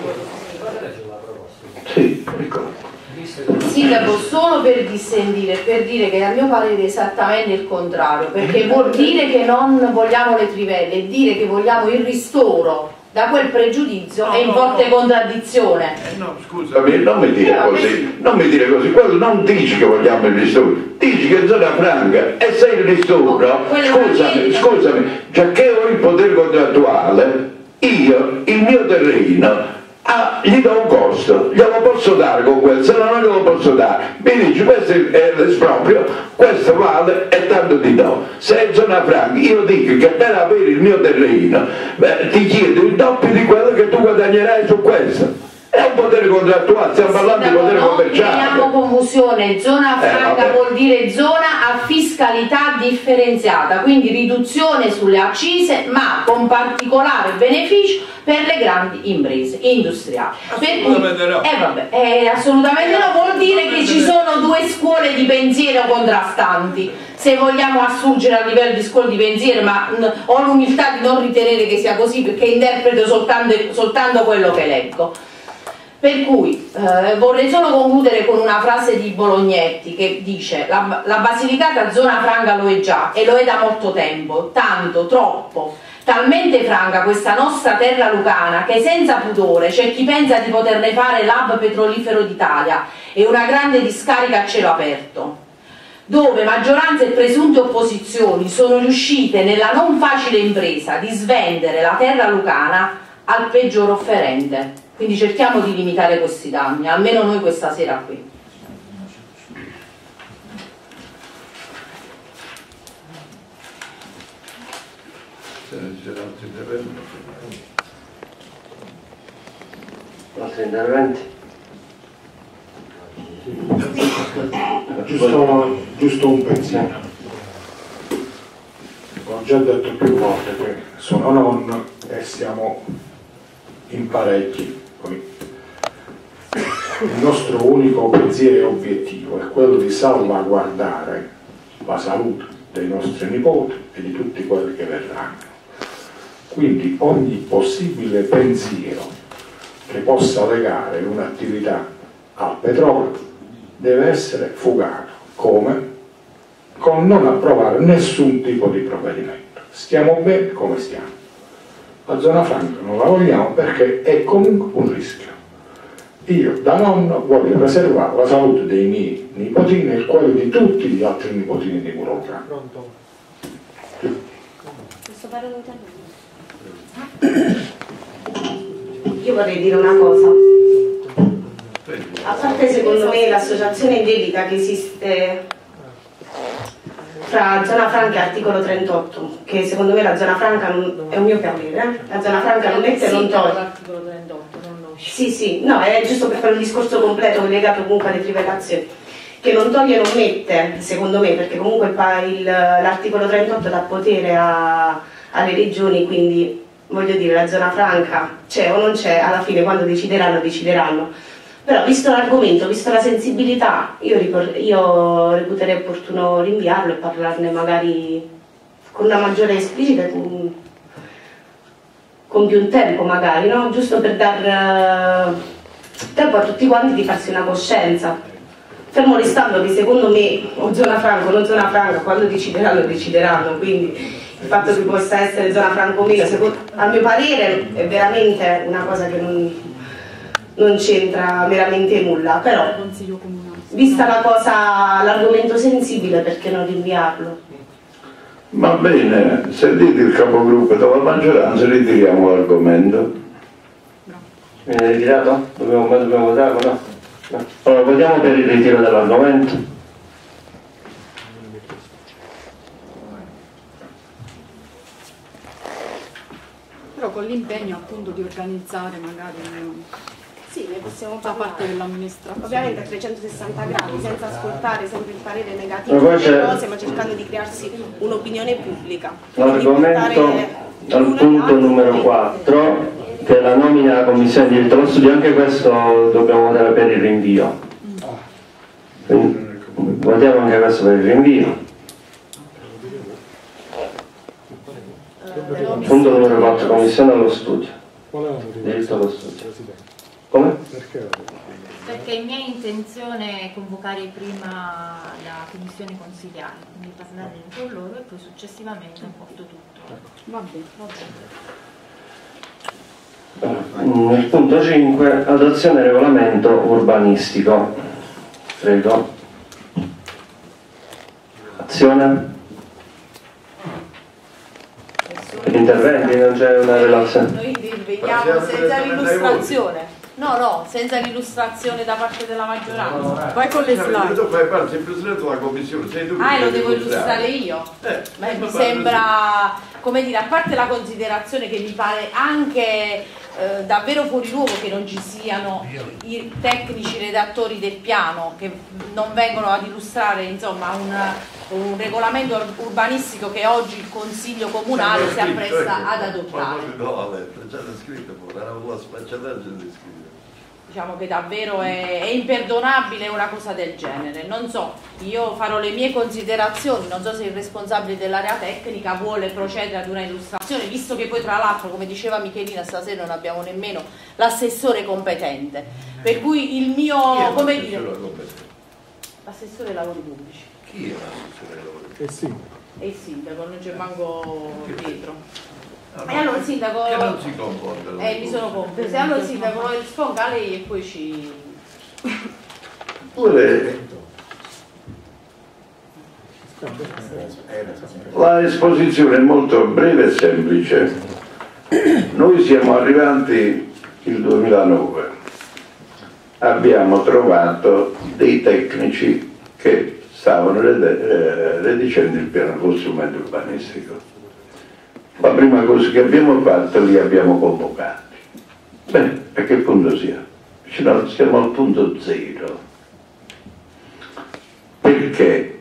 Speaker 1: Sì, ecco.
Speaker 3: Sindaco, solo per dissentire, per dire che a mio parere è esattamente il contrario, perché vuol dire che non vogliamo le trivelle e dire che vogliamo il ristoro da quel pregiudizio no, è in no, forte no. contraddizione.
Speaker 1: Eh no, scusami, non mi dire eh, così, non mi dire così, quello non dici che vogliamo il ristoro, dici che è zona franca e se il ristoro, no, scusami, scusami, già che ho il potere contrattuale, io il mio terreno Ah, gli do un costo, glielo posso dare con quello, se no non glielo posso dare. Mi dice questo è l'esproprio, questo vale e tanto ti do. Se è zona franca, io dico che per avere il mio terreno beh, ti chiedo il doppio di quello che tu guadagnerai su questo. È un potere contrattuale, stiamo parlando di potere commerciale.
Speaker 3: Non teniamo confusione, zona franca eh, vuol dire zona a fiscalità differenziata, quindi riduzione sulle accise ma con particolare beneficio per le grandi imprese industriali.
Speaker 1: Assolutamente no.
Speaker 3: Eh, vabbè, eh, assolutamente no, vuol dire che ci sono due scuole di pensiero contrastanti. Se vogliamo assurgere a livello di scuole di pensiero, ma mh, ho l'umiltà di non ritenere che sia così perché interpreto soltanto, soltanto quello che leggo. Per cui eh, vorrei solo concludere con una frase di Bolognetti che dice la, la Basilicata zona franca lo è già e lo è da molto tempo, tanto, troppo, talmente franca questa nostra terra lucana che senza pudore c'è chi pensa di poterne fare l'hub petrolifero d'Italia e una grande discarica a cielo aperto, dove maggioranza e presunte opposizioni sono riuscite nella non facile impresa di svendere la terra lucana al peggior offerente. Quindi cerchiamo di limitare questi danni, almeno noi questa sera qui.
Speaker 10: Altri interventi?
Speaker 11: Giusto, giusto un pensiero. Ho già detto più volte che sono nonno e siamo in parecchi. Poi il nostro unico pensiero e obiettivo è quello di salvaguardare la salute dei nostri nipoti e di tutti quelli che verranno. Quindi ogni possibile pensiero che possa legare un'attività al petrolio deve essere fugato. Come? Con non approvare nessun tipo di provvedimento. Stiamo bene come stiamo. La zona franca non la vogliamo perché è comunque un rischio. Io da nonno voglio preservare la salute dei miei nipotini e quelli di tutti gli altri nipotini di Murolcano.
Speaker 13: Pronto?
Speaker 14: Posso fare un intervento? Io vorrei dire una cosa. A parte secondo me l'associazione indebita che esiste fra zona franca e articolo trentotto, che secondo me la zona franca non, è un mio parere, eh? La zona franca non mette e non toglie.
Speaker 3: L'articolo trentotto, non lo...
Speaker 14: Sì, sì, no, è giusto per fare un discorso completo legato comunque alle trivellazioni, che non toglie e non mette, secondo me, perché comunque l'articolo trentotto dà potere a, alle regioni, quindi voglio dire la zona franca c'è o non c'è, alla fine quando decideranno, decideranno. Però visto l'argomento, visto la sensibilità, io, io reputerei opportuno rinviarlo e parlarne magari con una maggiore esplicita, con, con più tempo magari, no? Giusto per dar uh, tempo a tutti quanti di farsi una coscienza. Fermo restando che secondo me, o zona franca o non zona franca, quando decideranno, decideranno, quindi il fatto che possa essere zona franca o meno, secondo, a mio parere è veramente una cosa che non... non c'entra veramente nulla, però vista la cosa, l'argomento sensibile, perché non rinviarlo?
Speaker 1: Va bene, sentite il capogruppo della maggioranza, ritiriamo l'argomento.
Speaker 10: Viene ritirato? Dobbiamo, dobbiamo votarlo? No? No. Allora votiamo per il ritiro dell'argomento.
Speaker 2: Però con l'impegno appunto di organizzare magari...
Speaker 14: Sì, ne possiamo
Speaker 2: da
Speaker 14: parlare.
Speaker 2: parte dell'amministrazione.
Speaker 14: Ovviamente a trecentosessanta gradi, senza ascoltare sempre il parere negativo
Speaker 10: Ma
Speaker 14: delle cose, ma cercando di crearsi un'opinione pubblica.
Speaker 10: L'argomento al punto numero quattro, che è la nomina alla Commissione di diritto allo studio, anche questo dobbiamo votare per il rinvio. Quindi, votiamo anche questo per il rinvio. Punto numero quattro, Commissione allo studio. Diritto allo studio. Come?
Speaker 15: Perché è mia intenzione convocare prima la commissione consiliare, quindi parlare con loro e poi successivamente porto tutto.
Speaker 2: Va bene, va bene.
Speaker 10: Nel punto cinque, adozione regolamento urbanistico. Prego. Azione. Interventi, non c'è una relazione.
Speaker 3: Noi interveniamo senza l'illustrazione. No, no, senza l'illustrazione da parte della maggioranza.
Speaker 2: Vai con le slide.
Speaker 1: Tu fai parte del presidente della commissione, sei tu.
Speaker 3: Ah, lo devo illustrare io?
Speaker 1: Eh,
Speaker 3: Ma mi sembra, come dire, a parte la considerazione che mi pare anche eh, davvero fuori luogo che non ci siano i tecnici redattori del piano che non vengono ad illustrare insomma un, un regolamento urbanistico che oggi il Consiglio Comunale si appresta ad adottare.
Speaker 1: No, già scritto, era una spacciataggio di scritto.
Speaker 3: Diciamo che davvero è, è imperdonabile una cosa del genere. Non so, io farò le mie considerazioni, non so se il responsabile dell'area tecnica vuole procedere ad una illustrazione, visto che poi tra l'altro, come diceva Michelina, stasera non abbiamo nemmeno l'assessore competente. Per cui il mio, come dire, l'assessore ai lavori pubblici.
Speaker 1: Chi è l'assessore ai lavori pubblici?
Speaker 4: Eh sì.
Speaker 3: E il sindaco, non c'è manco dietro.
Speaker 1: Ah,
Speaker 3: e allora il sindaco
Speaker 1: che non si comporta,
Speaker 3: eh, mi sono compresa. E allora il sindaco lo risponda a lei e poi ci
Speaker 1: pure la esposizione è molto breve e semplice. Noi siamo arrivati il duemilanove, abbiamo trovato dei tecnici che stavano redigendo il piano con strumento urbanistico. La prima cosa che abbiamo fatto li abbiamo convocati Bene, a che punto siamo? Cioè, siamo al punto zero. Perché?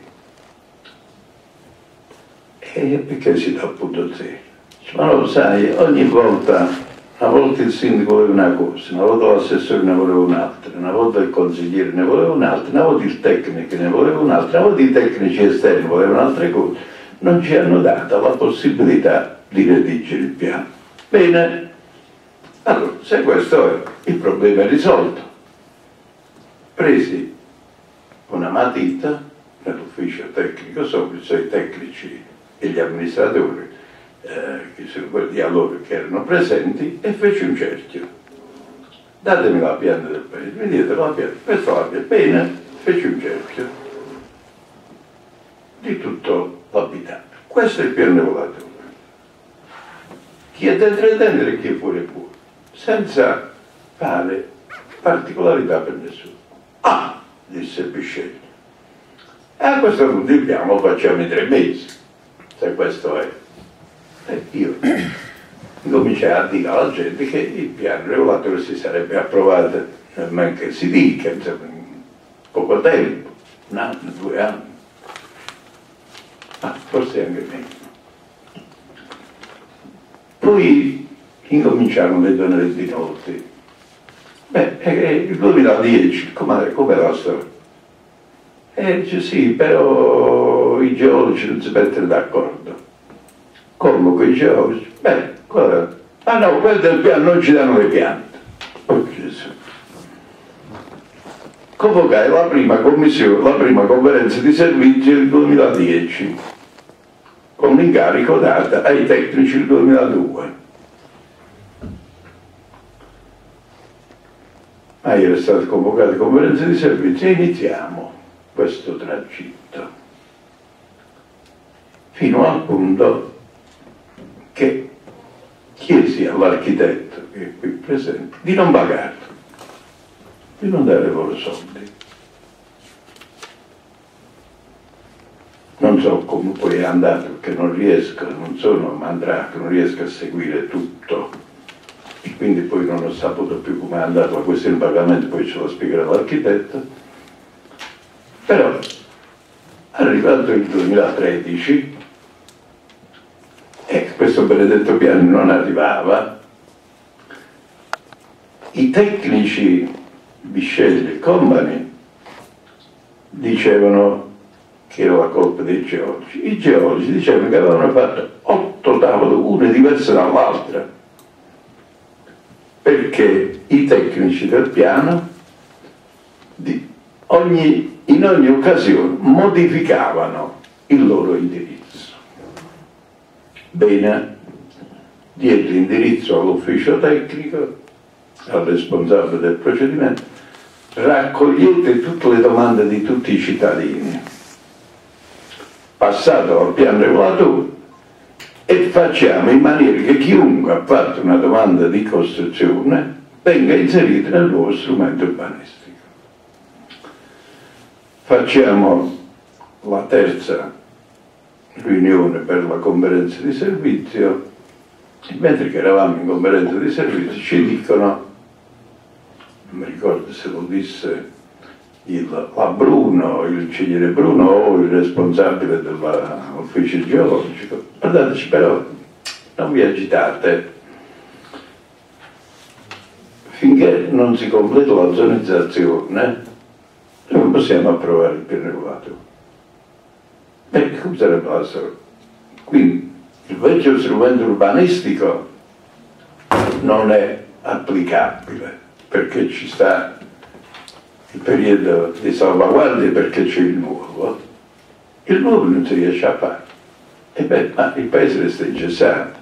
Speaker 1: Eh, perché si dà al punto zero? Ma lo sai, ogni volta, una volta il sindaco voleva una cosa, una volta l'assessore ne voleva un'altra, una volta il consigliere ne voleva un'altra, una volta il tecnico ne voleva un'altra, una volta i tecnici esterni volevano altre cose. Non ci hanno dato la possibilità di redigere il piano. Bene, allora, se questo è, il problema è risolto. Presi una matita nell'ufficio tecnico, sopra i tecnici e gli amministratori, eh, che sono quelli di allora che erano presenti, e fece un cerchio. Datemi la pianta del paese, mi dite la pianta, questa la pianta, bene, fece un cerchio di tutto l'abitato. Questo è il piano regolatore. Chi è dentro è dentro e chi è fuori è fuori, senza fare particolarità per nessuno. Ah, disse Bisceglie, e a questo punto il piano lo facciamo in tre mesi, se questo è. E io cominciai a dire alla gente che il piano regolatore si sarebbe approvato, ma che si dica, insomma, in poco tempo, un anno, due anni, ma forse anche meno. Poi incominciarono le donne di notte. Beh, eh, il duemiladieci, com'è com la storia? E dice sì, però i geologi non si mettono d'accordo. Convoco i geologi. Beh, guarda, ah no, quelli del piano non ci danno le piante. Oh Gesù. Convocai la prima commissione, la prima conferenza di servizi del duemiladieci, con l'incarico dato ai tecnici del duemiladue. Ma era stata convocata conferenza di servizi e iniziamo questo tragitto. Fino al punto che chiesi all'architetto, che è qui presente, di non pagarlo, di non dare loro soldi. Non so come poi è andato, perché non riesco, non sono mandrato, non riesco a seguire tutto, e quindi poi non ho saputo più come è andato la questione di pagamento, poi ce lo spiegherà l'architetto. Però, arrivato il duemilatredici, e questo benedetto piano non arrivava, i tecnici Bisceglie e Company dicevano che era la colpa dei geologi. I geologi dicevano che avevano fatto otto tavole, une diverse dall'altra, perché i tecnici del piano di ogni, in ogni occasione modificavano il loro indirizzo. Bene, dietro l'indirizzo all'ufficio tecnico, al responsabile del procedimento, raccogliete tutte le domande di tutti i cittadini, passato al piano regolatore, e facciamo in maniera che chiunque ha fatto una domanda di costruzione venga inserito nel nuovo strumento urbanistico. Facciamo la terza riunione per la conferenza di servizio, e mentre che eravamo in conferenza di servizio ci dicono, non mi ricordo se lo disse il, la Bruno, il ingegnere Bruno o il responsabile dell'ufficio geologico, guardateci, però non vi agitate, finché non si completa la zonizzazione non possiamo approvare il piano regolato. E come sarebbe la storia? Quindi il vecchio strumento urbanistico non è applicabile perché ci sta il periodo di salvaguardia, perché c'è il nuovo. Il nuovo non si riesce a fare. E beh, ma il paese resta ingessato.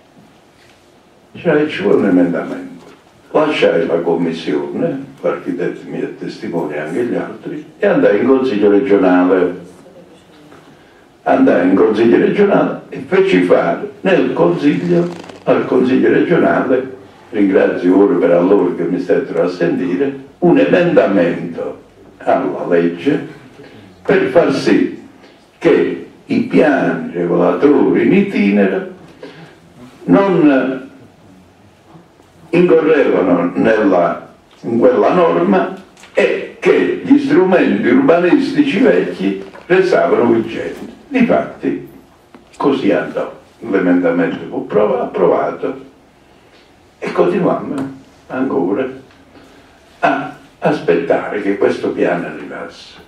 Speaker 1: Cioè ci vuole un emendamento. Lasciai la commissione, l'architetto mi è testimone e anche gli altri, e andai in consiglio regionale. Andai in consiglio regionale e feci fare nel consiglio, al consiglio regionale, ringrazio ora per allora che mi stettero a sentire, un emendamento alla legge per far sì che i piani regolatori in itinere non incorrevano nella, in quella norma e che gli strumenti urbanistici vecchi restavano vigenti. Difatti così andò, l'emendamento fu approvato e continuammo ancora a aspettare che questo piano arrivasse.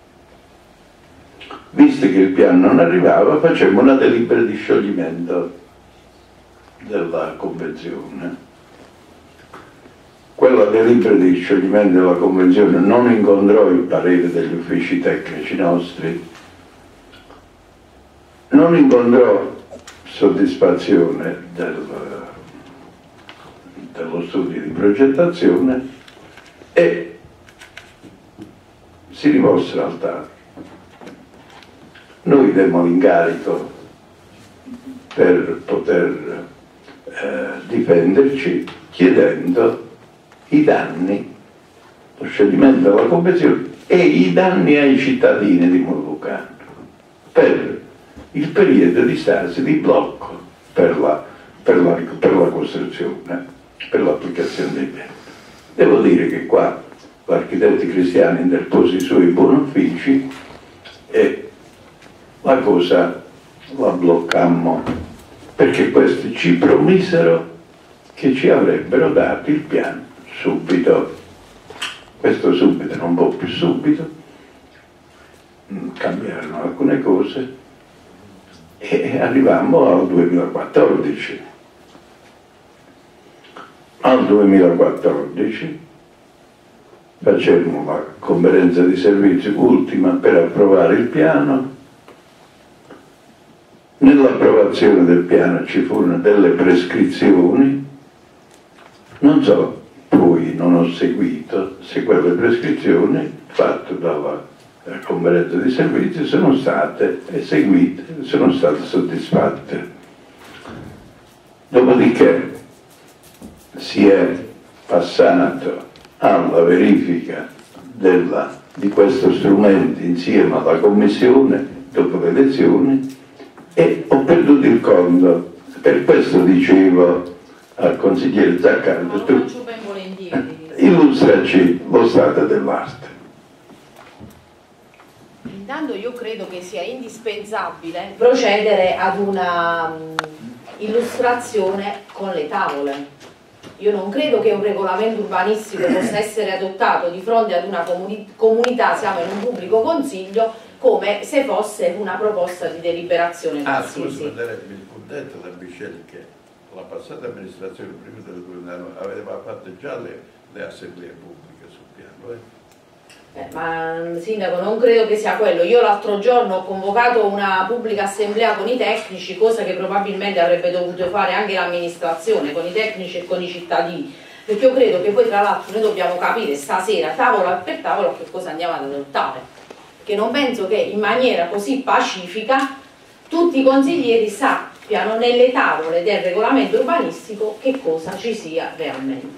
Speaker 1: Visto che il piano non arrivava, facemmo una delibera di scioglimento della convenzione. Quella delibera di scioglimento della convenzione non incontrò il parere degli uffici tecnici nostri, non incontrò soddisfazione del, dello studio di progettazione e si rimosse al TAR. Noi demmo l'incarico per poter eh, difenderci chiedendo i danni, lo scioglimento della convenzione e i danni ai cittadini di Murlucano per il periodo di stasi, di blocco per la, per la, per la costruzione, per l'applicazione dei piani. Devo dire che qua l'architetto Cristiani interpose i suoi buoni uffici e la cosa la bloccammo perché questi ci promisero che ci avrebbero dato il piano subito. Questo subito non può più subito, cambiarono alcune cose e arrivammo al duemilaquattordici. Al duemilaquattordici facemmo la conferenza di servizi ultima per approvare il piano. Nell'approvazione del piano ci furono delle prescrizioni, non so, poi non ho seguito se quelle prescrizioni fatte dalla conferenza di servizi sono state eseguite, sono state soddisfatte. Dopodiché si è passato alla verifica della, di questo strumento insieme alla commissione dopo le elezioni e ho perduto il conto. Per questo dicevo al consigliere Zaccardo, tu illustraci lo stato dell'arte.
Speaker 3: Intanto io credo che sia indispensabile procedere ad una um, illustrazione con le tavole. Io non credo che un regolamento urbanistico possa essere adottato di fronte ad una comuni comunità, siamo in un pubblico consiglio, come se fosse una proposta di deliberazione.
Speaker 1: Ah, scusi, mi fu detto da Biscelli che la passata amministrazione, prima del duemila, aveva fatto già le, le assemblee pubbliche sul piano. Eh?
Speaker 3: Eh, ma Sindaco, non credo che sia quello. Io l'altro giorno ho convocato una pubblica assemblea con i tecnici, cosa che probabilmente avrebbe dovuto fare anche l'amministrazione, con i tecnici e con i cittadini, perché io credo che poi tra l'altro noi dobbiamo capire stasera, tavola per tavola, che cosa andiamo ad adottare, che non penso che in maniera così pacifica tutti i consiglieri sappiano nelle tavole del regolamento urbanistico che cosa ci sia realmente.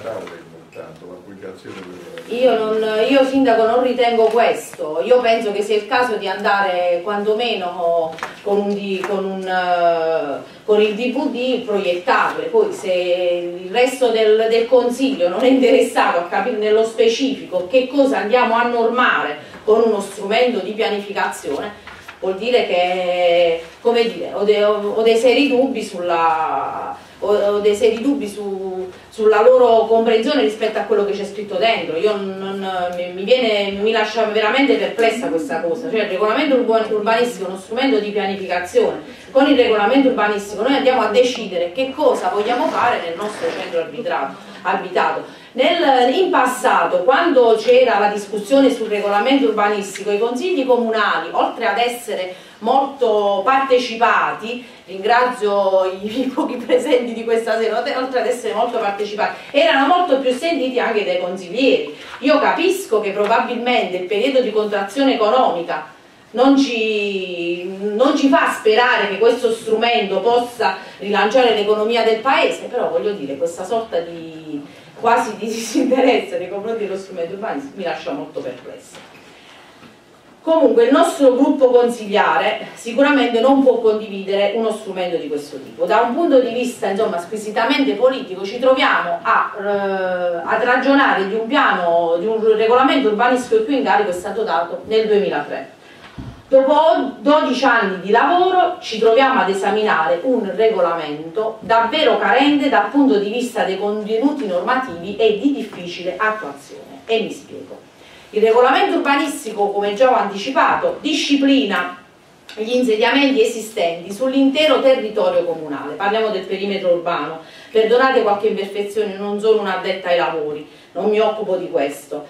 Speaker 3: Io, non, io sindaco non ritengo questo, io penso che sia il caso di andare quantomeno con, un, con, un, uh, con il D V D, proiettarle, poi se il resto del, del consiglio non è interessato a capire nello specifico che cosa andiamo a normare con uno strumento di pianificazione, vuol dire che, come dire, ho, de, ho dei seri dubbi sulla... ho dei seri dubbi su, sulla loro comprensione rispetto a quello che c'è scritto dentro. Io non, mi, mi, viene, mi lascia veramente perplessa questa cosa, cioè il regolamento urbanistico è uno strumento di pianificazione, con il regolamento urbanistico noi andiamo a decidere che cosa vogliamo fare nel nostro centro arbitrato, abitato. Nel, in passato, quando c'era la discussione sul regolamento urbanistico, i consigli comunali, oltre ad essere molto partecipati, ringrazio i, i pochi presenti di questa sera, oltre ad essere molto partecipati, erano molto più sentiti anche dai consiglieri. Io capisco che probabilmente il periodo di contrazione economica non ci, non ci fa sperare che questo strumento possa rilanciare l'economia del paese, però voglio dire, questa sorta di quasi di disinteresse nei confronti dello strumento urbanistico mi lascia molto perplessa. Comunque il nostro gruppo consigliare sicuramente non può condividere uno strumento di questo tipo. Da un punto di vista insomma squisitamente politico ci troviamo a, eh, a ragionare di un piano, di un regolamento urbanistico il cui incarico è stato dato nel duemilatré. Dopo dodici anni di lavoro ci troviamo ad esaminare un regolamento davvero carente dal punto di vista dei contenuti normativi e di difficile attuazione. E mi spiego. Il regolamento urbanistico, come già ho anticipato, disciplina gli insediamenti esistenti sull'intero territorio comunale. Parliamo del perimetro urbano. Perdonate qualche imperfezione, non sono un'addetta ai lavori, non mi occupo di questo.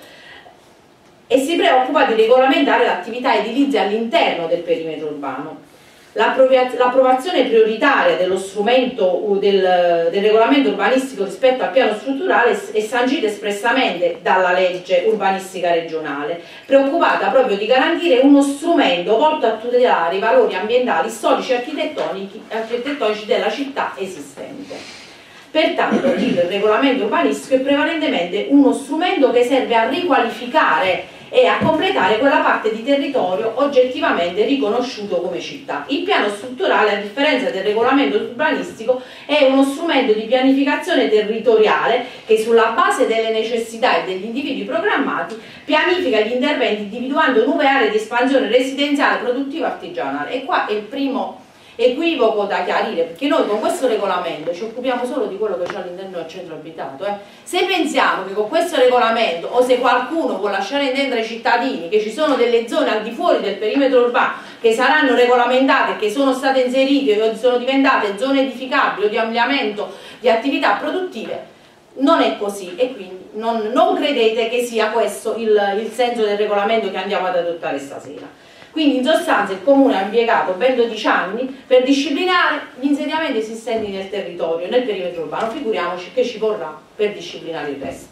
Speaker 3: E si preoccupa di regolamentare l'attività edilizia all'interno del perimetro urbano. L'approvazione prioritaria dello strumento del, del regolamento urbanistico rispetto al piano strutturale è sancita espressamente dalla legge urbanistica regionale, preoccupata proprio di garantire uno strumento volto a tutelare i valori ambientali, storici e architettonici, architettonici della città esistente. Pertanto il regolamento urbanistico è prevalentemente uno strumento che serve a riqualificare e a completare quella parte di territorio oggettivamente riconosciuto come città. Il piano strutturale, a differenza del regolamento urbanistico, è uno strumento di pianificazione territoriale che sulla base delle necessità e degli individui programmati pianifica gli interventi individuando nuove aree di espansione residenziale, produttiva e artigianale. E qua è il primo equivoco da chiarire, perché noi con questo regolamento ci occupiamo solo di quello che c'è all'interno del centro abitato. Eh. Se pensiamo che con questo regolamento, o se qualcuno può lasciare intendere ai cittadini che ci sono delle zone al di fuori del perimetro urbano che saranno regolamentate, che sono state inserite o sono diventate zone edificabili o di ampliamento di attività produttive, non è così, e quindi non, non credete che sia questo il, il senso del regolamento che andiamo ad adottare stasera. Quindi in sostanza il Comune ha impiegato ben dodici anni per disciplinare gli insediamenti esistenti nel territorio, nel perimetro urbano, figuriamoci che ci vorrà per disciplinare il resto.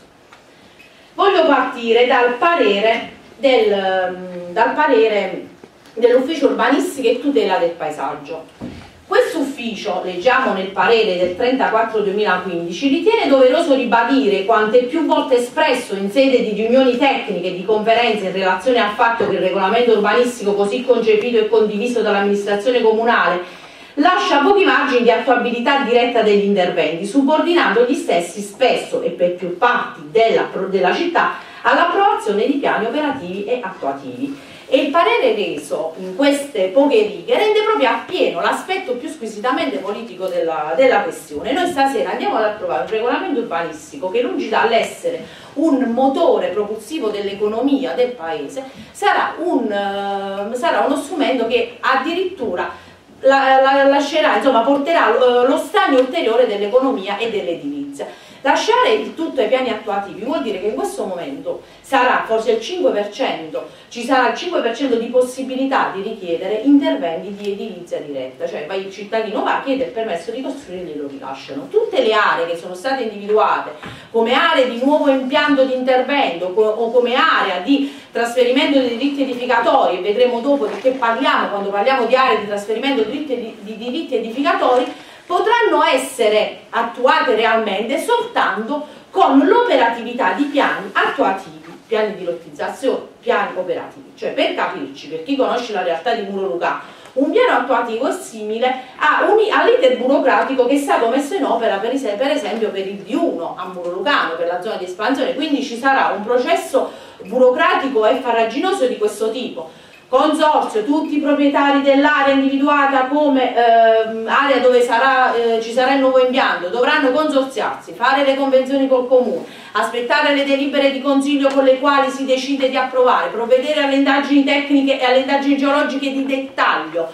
Speaker 3: Voglio partire dal parere, del, dal parere dell'ufficio urbanistica e tutela del paesaggio. Questo ufficio, leggiamo nel parere del trentaquattro duemilaquindici, ritiene doveroso ribadire quanto è più volte espresso in sede di riunioni tecniche e di conferenze in relazione al fatto che il regolamento urbanistico così concepito e condiviso dall'amministrazione comunale lascia pochi margini di attuabilità diretta degli interventi, subordinando gli stessi spesso e per più parti della, della città all'approvazione di piani operativi e attuativi. E il parere reso in queste poche righe rende proprio appieno l'aspetto più squisitamente politico della, della questione. Noi stasera andiamo ad approvare un regolamento urbanistico che, lungi dall'essere un motore propulsivo dell'economia del paese, sarà, un, uh, sarà uno strumento che addirittura la, la, lascerà, insomma, porterà uh, lo stagno ulteriore dell'economia e dell'edilizia. Lasciare il tutto ai piani attuativi vuol dire che in questo momento sarà forse il cinque per cento, ci sarà il cinque per cento di possibilità di richiedere interventi di edilizia diretta, cioè il cittadino va, chiede il permesso di costruire e glielo rilasciano. Tutte le aree che sono state individuate come aree di nuovo impianto di intervento o come area di trasferimento dei diritti edificatori, e vedremo dopo di che parliamo quando parliamo di aree di trasferimento di diritti, di diritti edificatori, potranno essere attuate realmente soltanto con l'operatività di piani attuativi, piani di lottizzazione, piani operativi. Cioè, per capirci, per chi conosce la realtà di Muro Lucano, un piano attuativo è simile all'iter burocratico che è stato messo in opera per, per esempio per il D uno a Muro Lucano, per la zona di espansione, quindi ci sarà un processo burocratico e farraginoso di questo tipo. Consorzio, tutti i proprietari dell'area individuata come ehm, area dove sarà, eh, ci sarà il nuovo impianto dovranno consorziarsi, fare le convenzioni col comune, aspettare le delibere di consiglio con le quali si decide di approvare, provvedere alle indagini tecniche e alle indagini geologiche di dettaglio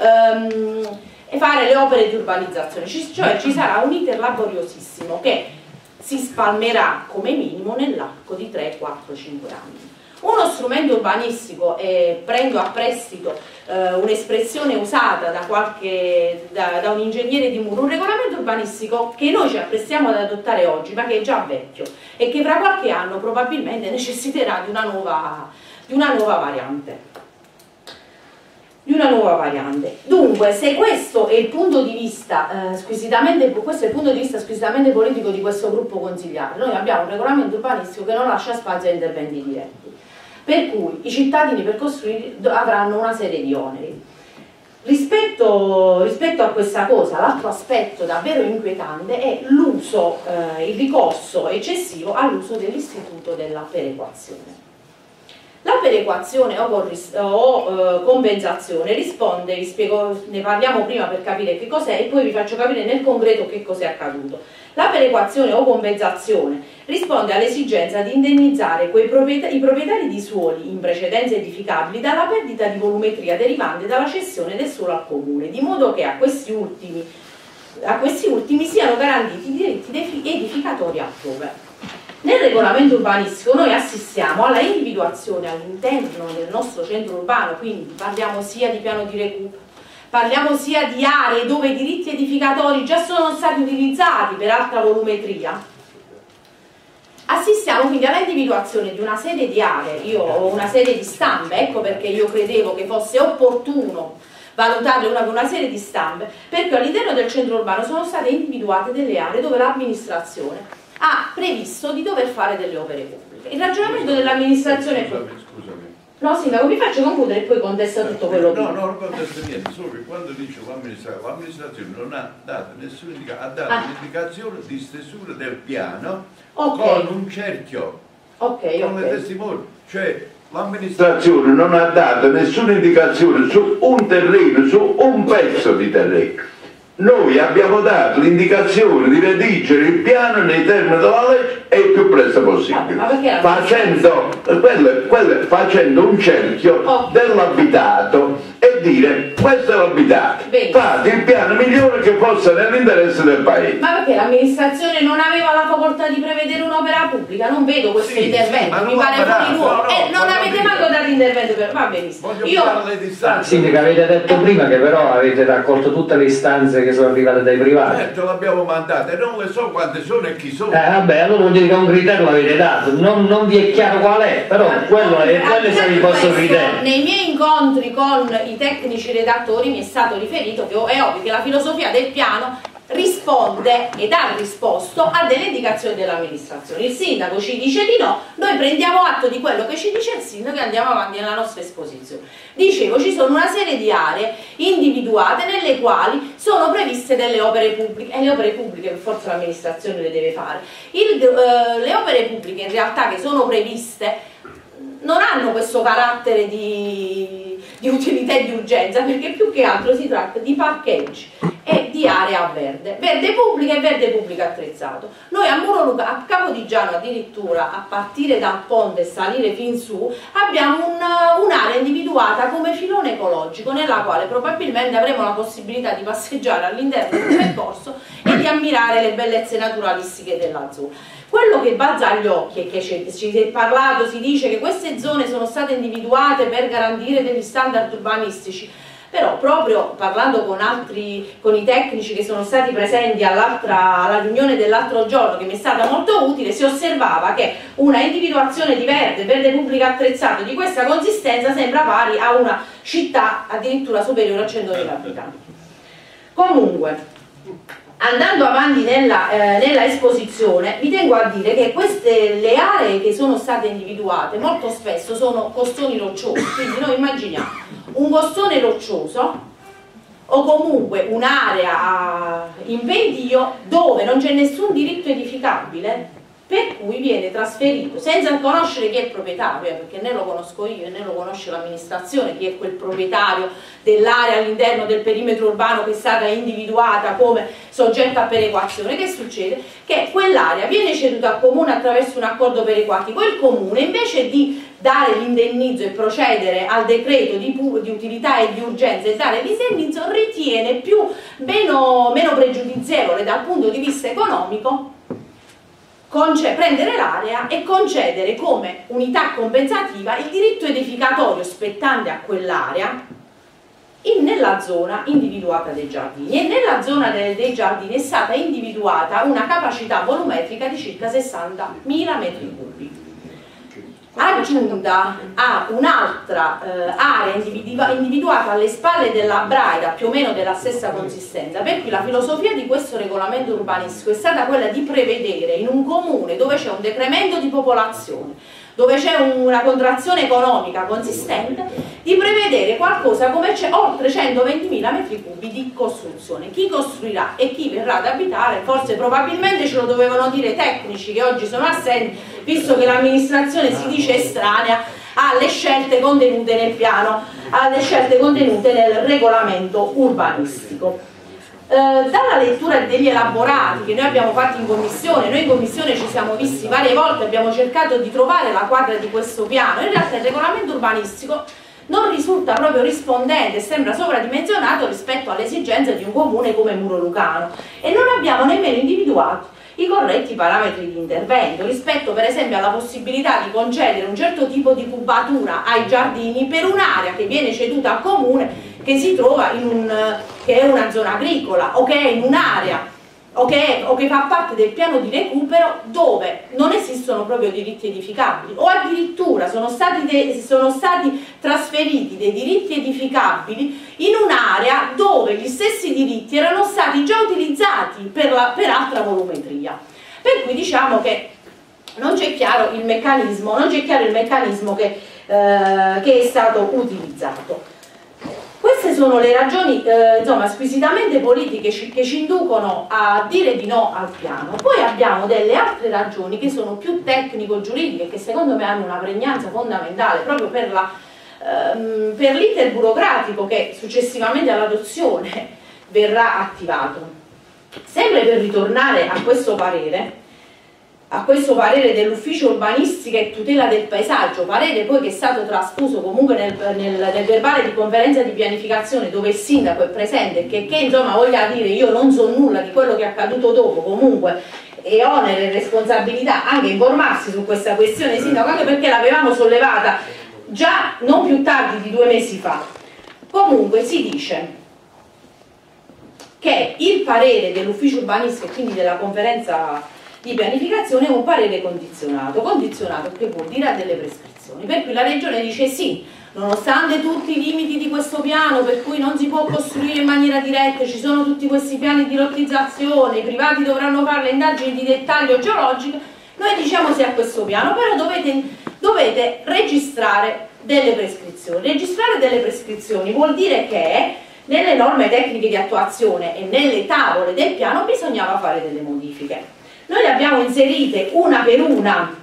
Speaker 3: ehm, e fare le opere di urbanizzazione. Ci, cioè ci sarà un iter laboriosissimo che si spalmerà come minimo nell'arco di tre, quattro, cinque anni. Uno strumento urbanistico, e prendo a prestito eh, un'espressione usata da, qualche, da, da un ingegnere di Muro, un regolamento urbanistico che noi ci apprestiamo ad adottare oggi, ma che è già vecchio e che fra qualche anno probabilmente necessiterà di una nuova, di una nuova variante. Di una nuova variante. Dunque, se questo è il punto di vista eh, squisitamente, questo è il punto di vista squisitamente politico di questo gruppo consigliare, noi abbiamo un regolamento urbanistico che non lascia spazio a interventi diretti. per cui i cittadini per costruire avranno una serie di oneri. Rispetto, rispetto a questa cosa, l'altro aspetto davvero inquietante è l'uso, eh, il ricorso eccessivo all'uso dell'istituto della perequazione. La perequazione o, corris- o eh, compensazione risponde, vi spiego, ne parliamo prima per capire che cos'è e poi vi faccio capire nel concreto che cos'è accaduto. La perequazione o compensazione risponde all'esigenza di indennizzare quei proprietari, i proprietari di suoli in precedenza edificabili dalla perdita di volumetria derivante dalla cessione del suolo al comune, di modo che a questi ultimi, a questi ultimi siano garantiti i diritti edificatori altrove. Nel regolamento urbanistico noi assistiamo alla individuazione all'interno del nostro centro urbano, quindi parliamo sia di piano di recupero, parliamo sia di aree dove i diritti edificatori già sono stati utilizzati per alta volumetria. Assistiamo quindi alla individuazione di una serie di aree, io ho una serie di stampe, ecco perché io credevo che fosse opportuno valutarle una per una serie di stampe, perché all'interno del centro urbano sono state individuate delle aree dove l'amministrazione ha previsto di dover fare delle opere pubbliche. Il ragionamento dell'amministrazione...
Speaker 1: Scusami.
Speaker 3: No, Sindaco, mi faccio concludere e poi contesta tutto quello che...
Speaker 1: No, no, non contesta niente, solo che quando dice l'amministrazione, l'amministrazione non ha dato nessuna indicazione, ha dato ah. l'indicazione di stesura del piano okay. con un cerchio, okay, con okay. le testimoni. Cioè, l'amministrazione non ha dato nessuna indicazione su un terreno, su un pezzo di terreno. Noi abbiamo dato l'indicazione di redigere il piano nei termini della legge e il più presto possibile, no, facendo, quelle, quelle, facendo un cerchio oh. dell'abitato e dire questo è l'abitato, fate il piano migliore che fosse nell'interesse del paese.
Speaker 3: Ma perché l'amministrazione non aveva la facoltà di prevedere un'opera pubblica? Non vedo questo sì, intervento, sì, mi pare fuori luogo. No, no, eh, non avete manco dato l'intervento per... va benissimo. Io...
Speaker 5: Sindaco, avete detto prima che però avete raccolto tutte le istanze che sono arrivate dai privati.
Speaker 1: Certo, l'abbiamo mandata e non le so quante sono e chi sono.
Speaker 5: Eh vabbè, allora vuol dire che un criterio l'avete dato, non, non vi è chiaro qual è, però ma, quello è quello se vi posso credere.
Speaker 3: Nei miei incontri con i tecnici redattori mi è stato riferito che è ovvio che la filosofia del piano risponde ed ha risposto a delle indicazioni dell'amministrazione. Il sindaco ci dice di no, noi prendiamo atto di quello che ci dice il sindaco e andiamo avanti nella nostra esposizione. Dicevo, ci sono una serie di aree individuate nelle quali sono previste delle opere pubbliche e le opere pubbliche per forza l'amministrazione le deve fare. Il, eh, le opere pubbliche in realtà che sono previste non hanno questo carattere di, di utilità e di urgenza, perché più che altro si tratta di parcheggi e di area verde, verde pubblica e verde pubblica attrezzato. Noi a Muro Lucano, a Capodigiano addirittura, a partire dal ponte e salire fin su, abbiamo un'area un individuata come filone ecologico, nella quale probabilmente avremo la possibilità di passeggiare all'interno del percorso e di ammirare le bellezze naturalistiche della zona. Quello che balza agli occhi è che ci si è parlato, si dice che queste zone sono state individuate per garantire degli standard urbanistici, però proprio parlando con altri, con i tecnici che sono stati presenti alla riunione dell'altro giorno, che mi è stata molto utile, si osservava che una individuazione di verde, verde pubblico attrezzato di questa consistenza sembra pari a una città addirittura superiore a centomila abitanti. Comunque, andando avanti nella, eh, nella esposizione, vi tengo a dire che queste, le aree che sono state individuate molto spesso sono costoni rocciosi, quindi noi immaginiamo un costone roccioso o comunque un'area in pendio dove non c'è nessun diritto edificabile, per cui viene trasferito senza conoscere chi è il proprietario, eh, perché né lo conosco io né lo conosce l'amministrazione, chi è quel proprietario dell'area all'interno del perimetro urbano che è stata individuata come soggetta a perequazione. Che succede? Che quell'area viene ceduta al comune attraverso un accordo perequatico e il comune, invece di dare l'indennizzo e procedere al decreto di, di utilità e di urgenza e dare l'indennizzo, ritiene più meno, meno pregiudizievole dal punto di vista economico prendere l'area e concedere come unità compensativa il diritto edificatorio spettante a quell'area nella zona individuata dei giardini, e nella zona de, dei giardini è stata individuata una capacità volumetrica di circa sessantamila metri cubi, aggiunta a un'altra eh, area individuata alle spalle della Braida più o meno della stessa consistenza, per cui la filosofia di questo regolamento urbanistico è stata quella di prevedere in un comune dove c'è un decremento di popolazione, dove c'è una contrazione economica consistente, di prevedere qualcosa come c'è oltre centoventimila metri cubi di costruzione. Chi costruirà e chi verrà ad abitare, forse probabilmente ce lo dovevano dire tecnici che oggi sono assenti, visto che l'amministrazione si dice estranea alle scelte contenute nel piano, alle scelte contenute nel regolamento urbanistico. Eh, dalla lettura degli elaborati che noi abbiamo fatto in commissione, noi in commissione ci siamo visti varie volte, abbiamo cercato di trovare la quadra di questo piano, in realtà il regolamento urbanistico non risulta proprio rispondente, sembra sovradimensionato rispetto alle esigenze di un comune come Muro Lucano, e non abbiamo nemmeno individuato i corretti parametri di intervento rispetto per esempio alla possibilità di concedere un certo tipo di cubatura ai giardini per un'area che viene ceduta al comune che si trova in un, che è una zona agricola o che è in un'area o che, o che fa parte del piano di recupero dove non esistono proprio diritti edificabili, o addirittura sono stati, de, sono stati trasferiti dei diritti edificabili in un'area dove gli stessi diritti erano stati già utilizzati per, la, per altra volumetria. Per cui diciamo che non c'è chiaro il meccanismo, non c'è chiaro il meccanismo che, eh, che è stato utilizzato. Queste sono le ragioni eh, insomma, squisitamente politiche ci, che ci inducono a dire di no al piano. Poi abbiamo delle altre ragioni che sono più tecnico-giuridiche, che secondo me hanno una pregnanza fondamentale proprio per la ehm, per l'iter burocratico che successivamente all'adozione verrà attivato. Sempre per ritornare a questo parere, a questo parere dell'ufficio urbanistica e tutela del paesaggio, parere poi che è stato trasfuso comunque nel, nel, nel verbale di conferenza di pianificazione dove il sindaco è presente, che, che insomma voglia dire io non so nulla di quello che è accaduto dopo, comunque è onere e responsabilità anche informarsi su questa questione sindaco, anche perché l'avevamo sollevata già non più tardi di due mesi fa. Comunque si dice che il parere dell'ufficio urbanistico e quindi della conferenza di pianificazione è un parere condizionato, condizionato che vuol dire a delle prescrizioni, per cui la regione dice sì, nonostante tutti i limiti di questo piano per cui non si può costruire in maniera diretta, ci sono tutti questi piani di lottizzazione, i privati dovranno fare le indagini di dettaglio geologico, noi diciamo sì a questo piano, però dovete, dovete registrare delle prescrizioni. Registrare delle prescrizioni vuol dire che nelle norme tecniche di attuazione e nelle tavole del piano bisognava fare delle modifiche. Noi le abbiamo inserite una per una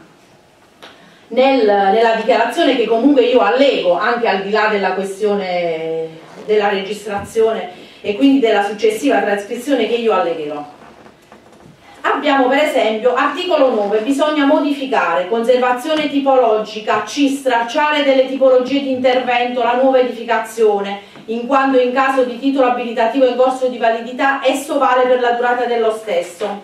Speaker 3: nel, nella dichiarazione che comunque io allego, anche al di là della questione della registrazione e quindi della successiva trascrizione che io allegherò. Abbiamo per esempio articolo nove, bisogna modificare conservazione tipologica, C, stralciare delle tipologie di intervento, la nuova edificazione, in quanto in caso di titolo abilitativo in corso di validità esso vale per la durata dello stesso.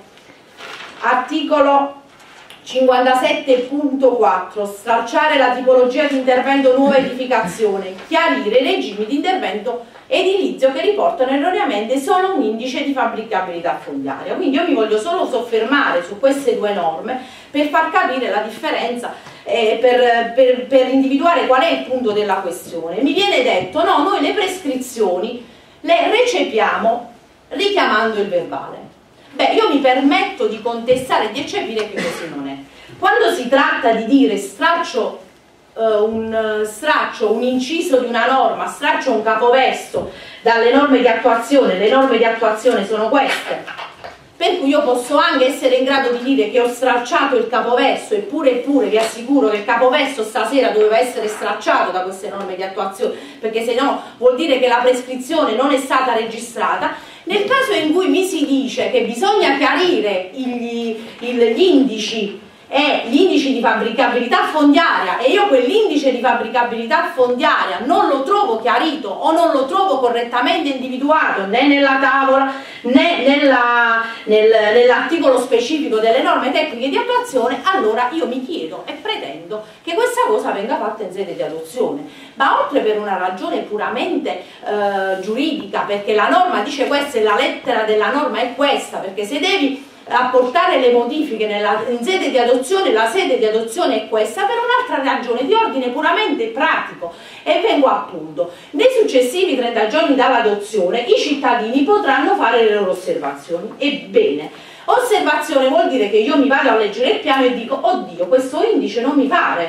Speaker 3: Articolo cinquantasette punto quattro, stralciare la tipologia di intervento nuova edificazione, chiarire i regimi di intervento edilizio che riportano erroneamente solo un indice di fabbricabilità fondiaria. Quindi io mi voglio solo soffermare su queste due norme per far capire la differenza, eh, per, per, per individuare qual è il punto della questione. Mi viene detto no, noi le prescrizioni le recepiamo richiamando il verbale. Beh, io mi permetto di contestare e di eccepire che così non è. Quando si tratta di dire straccio, uh, un uh, straccio, un inciso di una norma, straccio un capoverso dalle norme di attuazione, le norme di attuazione sono queste, per cui io posso anche essere in grado di dire che ho stralciato il capoverso, eppure eppure vi assicuro che il capoverso stasera doveva essere stralciato da queste norme di attuazione, perché se no vuol dire che la prescrizione non è stata registrata. Nel caso in cui mi si dice che bisogna chiarire gli, gli indici e gli indici di fabbricabilità fondiaria e io quell'indice di fabbricabilità fondiaria non lo trovo chiarito o non lo trovo correttamente individuato né nella tavola né nella, nel, nell'articolo specifico delle norme tecniche di attuazione, allora io mi chiedo e pretendo che questa cosa venga fatta in sede di adozione, ma oltre per una ragione puramente eh, giuridica, perché la norma dice questa e la lettera della norma è questa, perché se devi apportare le modifiche nella, in sede di adozione, la sede di adozione è questa, per un'altra ragione di ordine puramente pratico, e vengo appunto, nei successivi trenta giorni dall'adozione i cittadini potranno fare le loro osservazioni. Ebbene, osservazione vuol dire che io mi vado a leggere il piano e dico oddio, questo indice non mi pare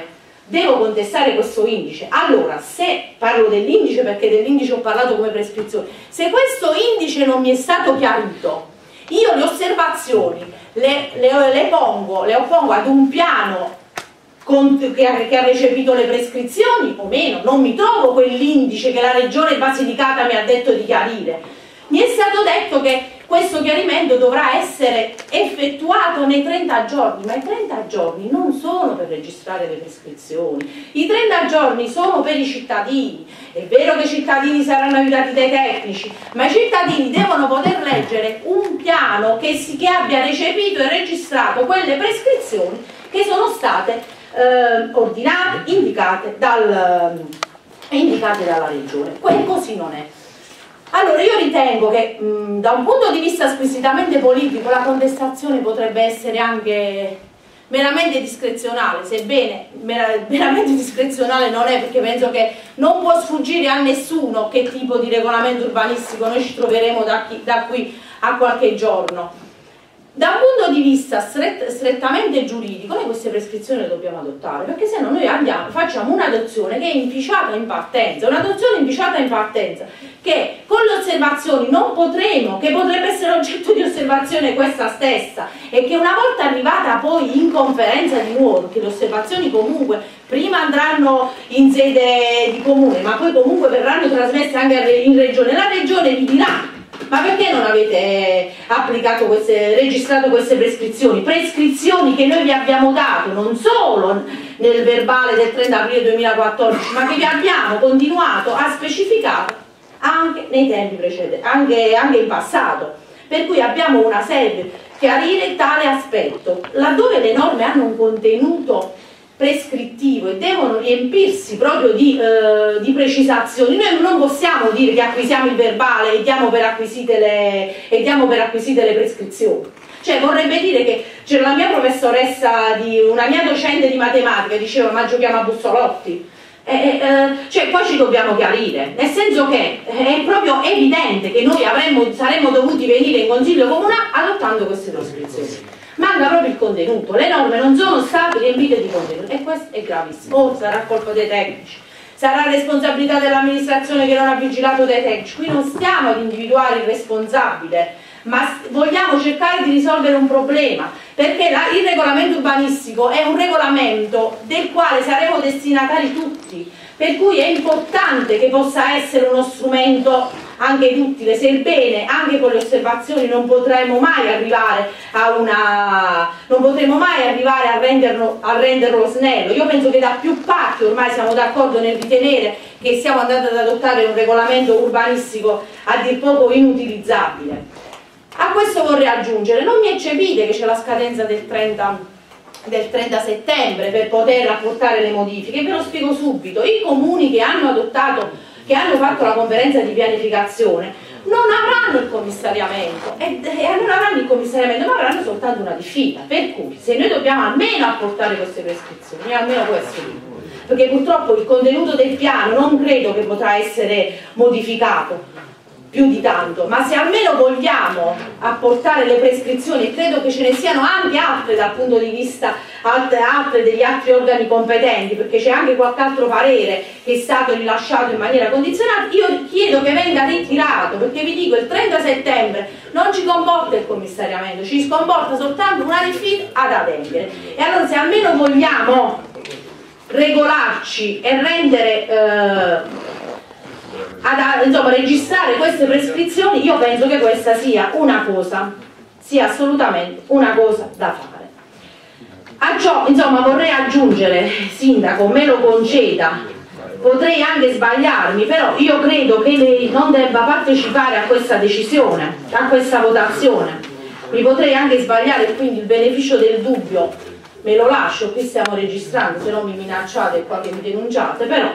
Speaker 3: devo contestare questo indice. Allora, se parlo dell'indice, perché dell'indice ho parlato come prescrizione, se questo indice non mi è stato chiarito, io le osservazioni le, le, le pongo, le oppongo ad un piano che ha, che ha recepito le prescrizioni o meno, non mi trovo quell'indice che la Regione Basilicata mi ha detto di chiarire. Mi è stato detto che questo chiarimento dovrà essere effettuato nei trenta giorni, ma i trenta giorni non sono per registrare le prescrizioni, i trenta giorni sono per i cittadini. È vero che i cittadini saranno aiutati dai tecnici, ma i cittadini devono poter leggere un piano che, si, che abbia recepito e registrato quelle prescrizioni che sono state eh, ordinate, indicate, dal, eh, indicate dalla Regione. Que- così non è. Allora io ritengo che mh, da un punto di vista squisitamente politico la contestazione potrebbe essere anche meramente discrezionale, sebbene mer- meramente discrezionale non è, perché penso che non può sfuggire a nessuno che tipo di regolamento urbanistico noi ci troveremo da, chi, da qui a qualche giorno. Da un punto di vista stret- strettamente giuridico noi queste prescrizioni le dobbiamo adottare, perché se no noi andiamo, facciamo un'adozione che è inficiata in partenza, un'adozione inficiata in partenza che con le osservazioni non potremo, che potrebbe essere oggetto di osservazione questa stessa, e che una volta arrivata poi in conferenza di nuovo, perché le osservazioni comunque prima andranno in sede di comune ma poi comunque verranno trasmesse anche in regione, la regione vi dirà: ma perché non avete applicato queste, registrato queste prescrizioni? Prescrizioni che noi vi abbiamo dato non solo nel verbale del trenta aprile duemilaquattordici, ma che vi abbiamo continuato a specificare anche nei tempi precedenti, anche, anche in passato. Per cui abbiamo una sede chiarire tale aspetto. Laddove le norme hanno un contenuto prescrittivo e devono riempirsi proprio di, eh, di precisazioni, noi non possiamo dire che acquisiamo il verbale e diamo per acquisite le, e diamo per acquisite le prescrizioni. Cioè vorrebbe dire che c'era la mia professoressa, di, una mia docente di matematica, diceva ma giochiamo a bussolotti. Eh, eh, cioè qua ci dobbiamo chiarire, nel senso che è proprio evidente che noi avremmo, saremmo dovuti venire in consiglio comunale adottando queste prescrizioni. Manca proprio il contenuto, le norme non sono state riempite di contenuto e questo è gravissimo. O sarà colpa dei tecnici, sarà responsabilità dell'amministrazione che non ha vigilato dei tecnici. Qui non stiamo ad individuare il responsabile, ma vogliamo cercare di risolvere un problema, perché la, il regolamento urbanistico è un regolamento del quale saremo destinatari tutti, per cui è importante che possa essere uno strumento anche utile, sebbene anche con le osservazioni non potremo mai arrivare a una non potremo mai arrivare a renderlo, a renderlo snello. Io penso che da più parti ormai siamo d'accordo nel ritenere che stiamo andando ad adottare un regolamento urbanistico a dir poco inutilizzabile. A questo vorrei aggiungere, non mi eccepite che c'è la scadenza del trenta, del trenta settembre per poter apportare le modifiche, ve lo spiego subito. I comuni che hanno adottato, che hanno fatto la conferenza di pianificazione non avranno il commissariamento e, e non avranno il commissariamento, ma avranno soltanto una diffida, per cui se noi dobbiamo almeno apportare queste prescrizioni, almeno questo dico, perché purtroppo il contenuto del piano non credo che potrà essere modificato più di tanto, ma se almeno vogliamo apportare le prescrizioni, e credo che ce ne siano anche altre dal punto di vista altre, altre degli altri organi competenti, perché c'è anche qualche altro parere che è stato rilasciato in maniera condizionata, io chiedo che venga ritirato, perché vi dico il trenta settembre non ci comporta il commissariamento, ci comporta soltanto una diffida ad adempiere. E allora se almeno vogliamo regolarci e rendere eh, ad, insomma, registrare queste prescrizioni, io penso che questa sia una cosa, sia assolutamente una cosa da fare. A ciò, insomma, vorrei aggiungere, Sindaco, me lo conceda, potrei anche sbagliarmi, però io credo che lei non debba partecipare a questa decisione, a questa votazione. Mi potrei anche sbagliare, quindi il beneficio del dubbio me lo lascio, qui stiamo registrando, se no mi minacciate e qua che mi denunciate, però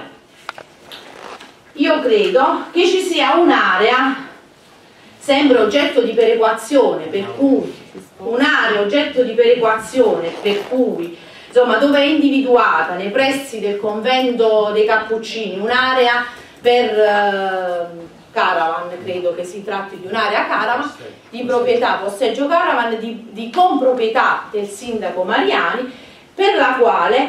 Speaker 3: io credo che ci sia un'area sempre oggetto di perequazione, per cui un'area oggetto di perequazione per cui insomma dove è individuata nei pressi del convento dei Cappuccini un'area per eh, caravan, credo che si tratti di un'area caravan di proprietà, posseggio caravan di, di comproprietà del sindaco Mariani, per la quale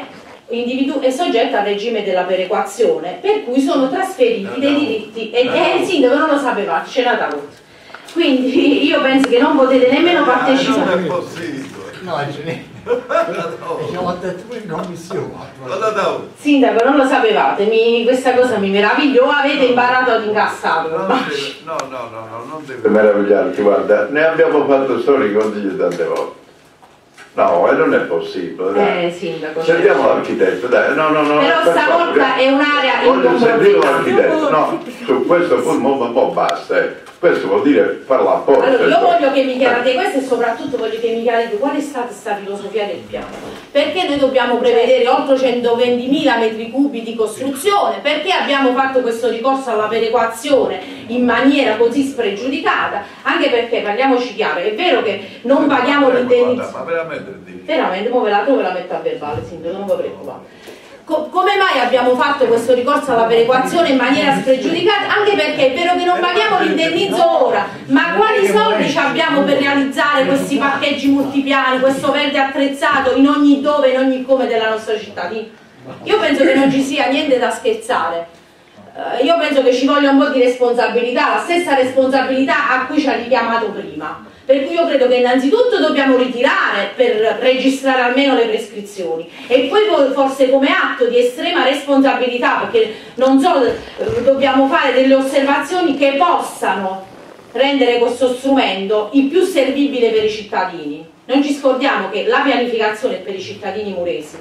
Speaker 3: individu- è soggetta al regime della perequazione, per cui sono trasferiti dei diritti e, e il sindaco non lo sapeva, ce l'ha dato. Quindi io penso che non potete nemmeno partecipare.
Speaker 1: Non è possibile.
Speaker 6: No, ce l'ho detto in commissione.
Speaker 3: Sindaco, non lo sapevate, mi, questa cosa mi meravigliò, avete imparato ad incassarlo.
Speaker 1: No, no, no, no, no, non deve meravigliarti, guarda, ne abbiamo fatto storici consigli tante volte. No, e non è possibile. Dai.
Speaker 3: Eh, sindaco.
Speaker 1: Sentiamo l'architetto, dai. No, no, no.
Speaker 3: Però stavolta è un'area
Speaker 1: voglio sentire l'architetto. No, su questo punto un po' basta, eh. Questo vuol dire farla apposta.
Speaker 3: Allora, io voglio che mi chiarite questo e soprattutto voglio che mi chiarite qual è stata questa filosofia del piano. Perché noi dobbiamo prevedere oltre centoventimila metri cubi di costruzione? Perché abbiamo fatto questo ricorso alla perequazione in maniera così spregiudicata? Anche perché, parliamoci chiaro, è vero che non paghiamo l'indennizzo.
Speaker 1: Ma veramente,
Speaker 3: veramente, mo ve la, ve la metto a verbale, sindaco, non vi preoccupate. Come mai abbiamo fatto questo ricorso alla perequazione in maniera spregiudicata? Anche perché è vero che non paghiamo l'indennizzo ora, ma quali soldi ci abbiamo per realizzare questi parcheggi multipiani, questo verde attrezzato in ogni dove, in ogni come della nostra città? Io penso che non ci sia niente da scherzare. Uh, io penso che ci voglia un po' di responsabilità, la stessa responsabilità a cui ci ha richiamato prima. Per cui io credo che innanzitutto dobbiamo ritirare per registrare almeno le prescrizioni e poi forse come atto di estrema responsabilità, perché non so, dobbiamo fare delle osservazioni che possano rendere questo strumento il più servibile per i cittadini. Non ci scordiamo che la pianificazione è per i cittadini muresi.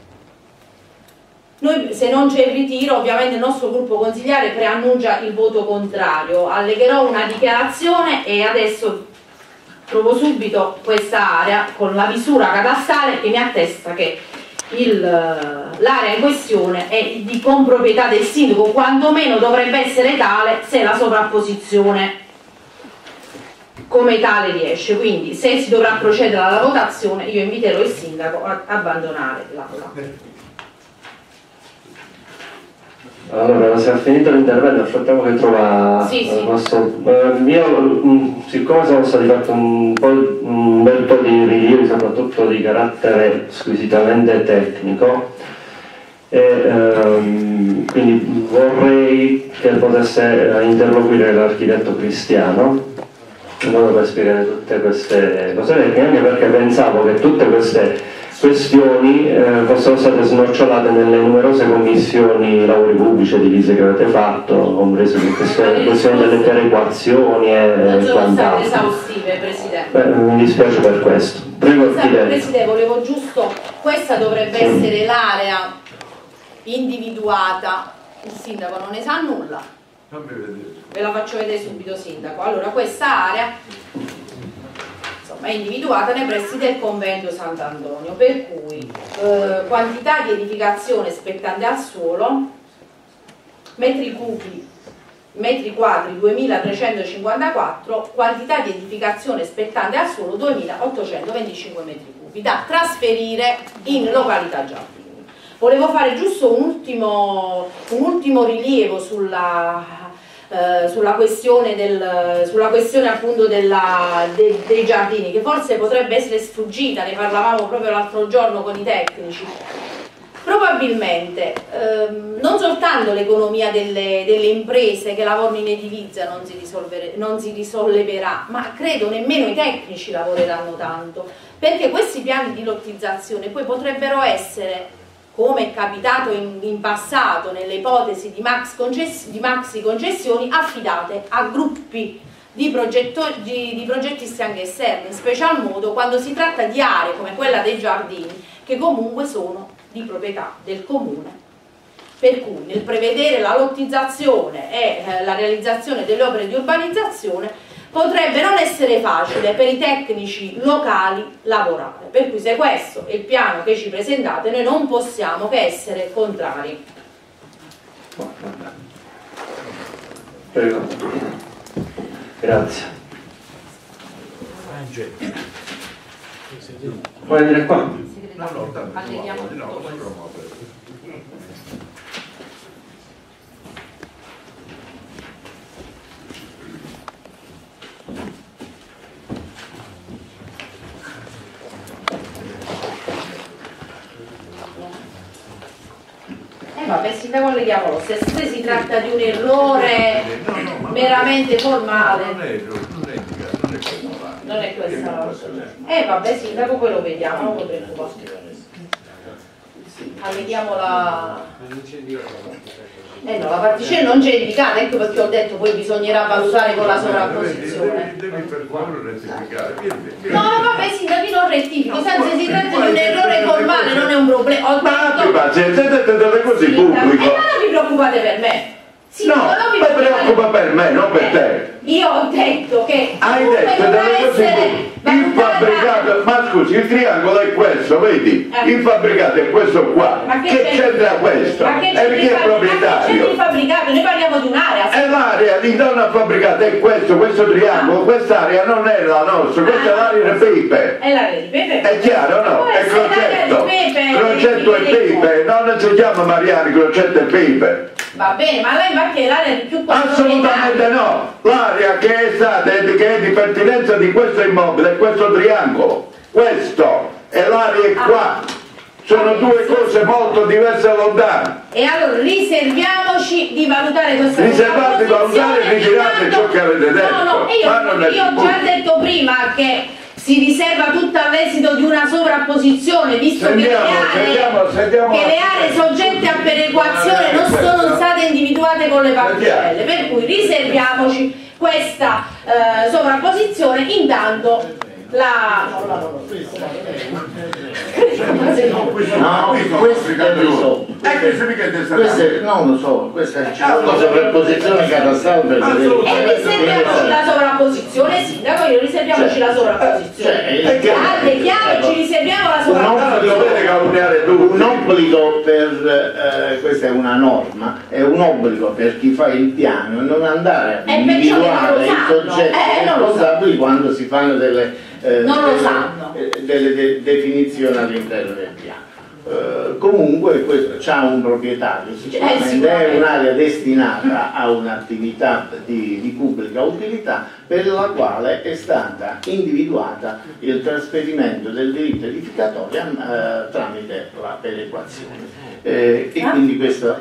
Speaker 3: Noi, se non c'è il ritiro, ovviamente il nostro gruppo consigliare preannuncia il voto contrario. Allegherò una dichiarazione e adesso trovo subito questa area con la misura catastale che mi attesta che l'area in questione è di comproprietà del sindaco, quantomeno dovrebbe essere tale se la sovrapposizione come tale riesce. Quindi se si dovrà procedere alla votazione io inviterò il sindaco ad abbandonare l'aula.
Speaker 10: Allora, se ha finito l'intervento, aspettiamo che trova
Speaker 3: sì, sì.
Speaker 10: Nostro, eh, io, mh, siccome sono stati fatti un, po', un bel po' di rilievi, soprattutto di carattere squisitamente tecnico, e, ehm, quindi vorrei che potesse interloquire l'architetto Cristiano in modo per spiegare tutte queste cose tecniche, anche perché pensavo che tutte queste questioni eh, fossero state snocciolate nelle numerose commissioni lavori pubblici edilizie che avete fatto, compreso le questioni, questioni delle perequazioni e quant'altro.
Speaker 3: Esaustive, Presidente.
Speaker 10: Beh, mi dispiace per questo. Prego,
Speaker 3: Presidente, volevo giusto, questa dovrebbe sì. essere l'area individuata, il sindaco non ne sa nulla.
Speaker 1: Non mi vedete.
Speaker 3: Ve la faccio vedere subito, sindaco. Allora, questa area è individuata nei pressi del convento Sant'Antonio, per cui eh, quantità di edificazione spettante al suolo, metri cubi, metri quadri duemilatrecentocinquantaquattro, quantità di edificazione spettante al suolo duemilaottocentoventicinque metri cubi, da trasferire in località Giardini. Volevo fare giusto un ultimo, un ultimo rilievo sulla Uh, sulla questione, del, sulla questione appunto della, de, dei giardini, che forse potrebbe essere sfuggita, ne parlavamo proprio l'altro giorno con i tecnici. Probabilmente ehm, non soltanto l'economia delle, delle imprese che lavorano in edilizia non si, non si risolleverà, ma credo nemmeno i tecnici lavoreranno tanto, perché questi piani di lottizzazione poi potrebbero essere, come è capitato in, in passato nelle ipotesi di, max concessi, di maxi concessioni, affidate a gruppi di, di, di progettisti anche esterni, in special modo quando si tratta di aree come quella dei giardini, che comunque sono di proprietà del comune. Per cui nel prevedere la lottizzazione e eh, la realizzazione delle opere di urbanizzazione potrebbe non essere facile per i tecnici locali lavorare, per cui se questo è il piano che ci presentate noi non possiamo che essere contrari.
Speaker 10: Prego. Grazie. Puoi dire qua?
Speaker 1: No, no, tanto
Speaker 3: Alleghiamo
Speaker 1: no,
Speaker 3: tutto
Speaker 1: no,
Speaker 3: questo. vabbè, sindaco, leghiamolo, se, se si tratta di un errore meramente formale.
Speaker 1: Non è, non è, non è formale.
Speaker 3: Non è questa la soluzione. Eh vabbè, sindaco, poi lo vediamo, non lo preoccupare. Alleghiamo la... Eh no, la particella non c'è indicata, ecco perché ho detto poi bisognerà valutare con la sovrapposizione.
Speaker 1: Devi, devi per favore rettificare.
Speaker 3: No, vabbè, sindaco, non rettifico, senza si tratta di un errore formale, non è un problema. Ho
Speaker 1: ma pazienza, dette delle cose in pubblico.
Speaker 3: E ma non vi preoccupate per me. Sì,
Speaker 1: no,
Speaker 3: non vi
Speaker 1: ma preoccupa per me, non per te.
Speaker 3: Io ho detto che
Speaker 1: hai detto delle cose in il fabbricato, ma scusi, il triangolo è questo, vedi? Eh. Il fabbricato è questo qua. Ma che c'entra questo?
Speaker 3: Ma che
Speaker 1: è perché è proprietario?
Speaker 3: Ma che il fabbricato? Noi parliamo di un'area.
Speaker 1: È l'area di donna fabbricata, è questo, questo triangolo, ah. Quest'area non è la nostra, questa ah. è l'area di Pepe.
Speaker 3: È l'area di Pepe?
Speaker 1: È chiaro, no? È Crocetto. Crocetto e Pepe, non si chiama Mariani, Crocetto e Pepe.
Speaker 3: Va bene, ma lei va che l'area di più
Speaker 1: assolutamente no, l'area che è stata che è di pertinenza di questo immobile è questo triangolo, questo e l'area è qua, sono due cose molto diverse e lontane.
Speaker 3: E allora riserviamoci di valutare questa cosa.
Speaker 1: Riservate di valutare e ritirate ciò che avete detto.
Speaker 3: No, no, io, io ho già detto prima che si riserva tutto all'esito di una sovrapposizione, visto sentiamo, che, le aree, sentiamo, sentiamo che le aree soggette a perequazione non sono state individuate con le particelle, per cui riserviamoci questa eh, sovrapposizione. Intanto la... no, no, no,
Speaker 13: no, questo è risolto. Non lo so, questa è una sovrapposizione catastale per vedere.
Speaker 3: E riserviamoci la sovrapposizione, sindaco, io riserviamoci la sovrapposizione. Alleghiamo, ci riserviamo la sovrapposizione.
Speaker 13: Un obbligo per, eh, questa è una norma, è un obbligo per chi fa il piano non andare a individuare i soggetti responsabili quando si fanno delle Eh,
Speaker 3: non lo
Speaker 13: delle,
Speaker 3: sanno.
Speaker 13: delle de definizioni all'interno del piano. Eh, comunque questo c'ha un proprietario, sicuramente è un'area destinata a un'attività di, di pubblica utilità per la quale è stata individuata il trasferimento del diritto edificatorio eh, tramite la perequazione. Eh, e quindi questo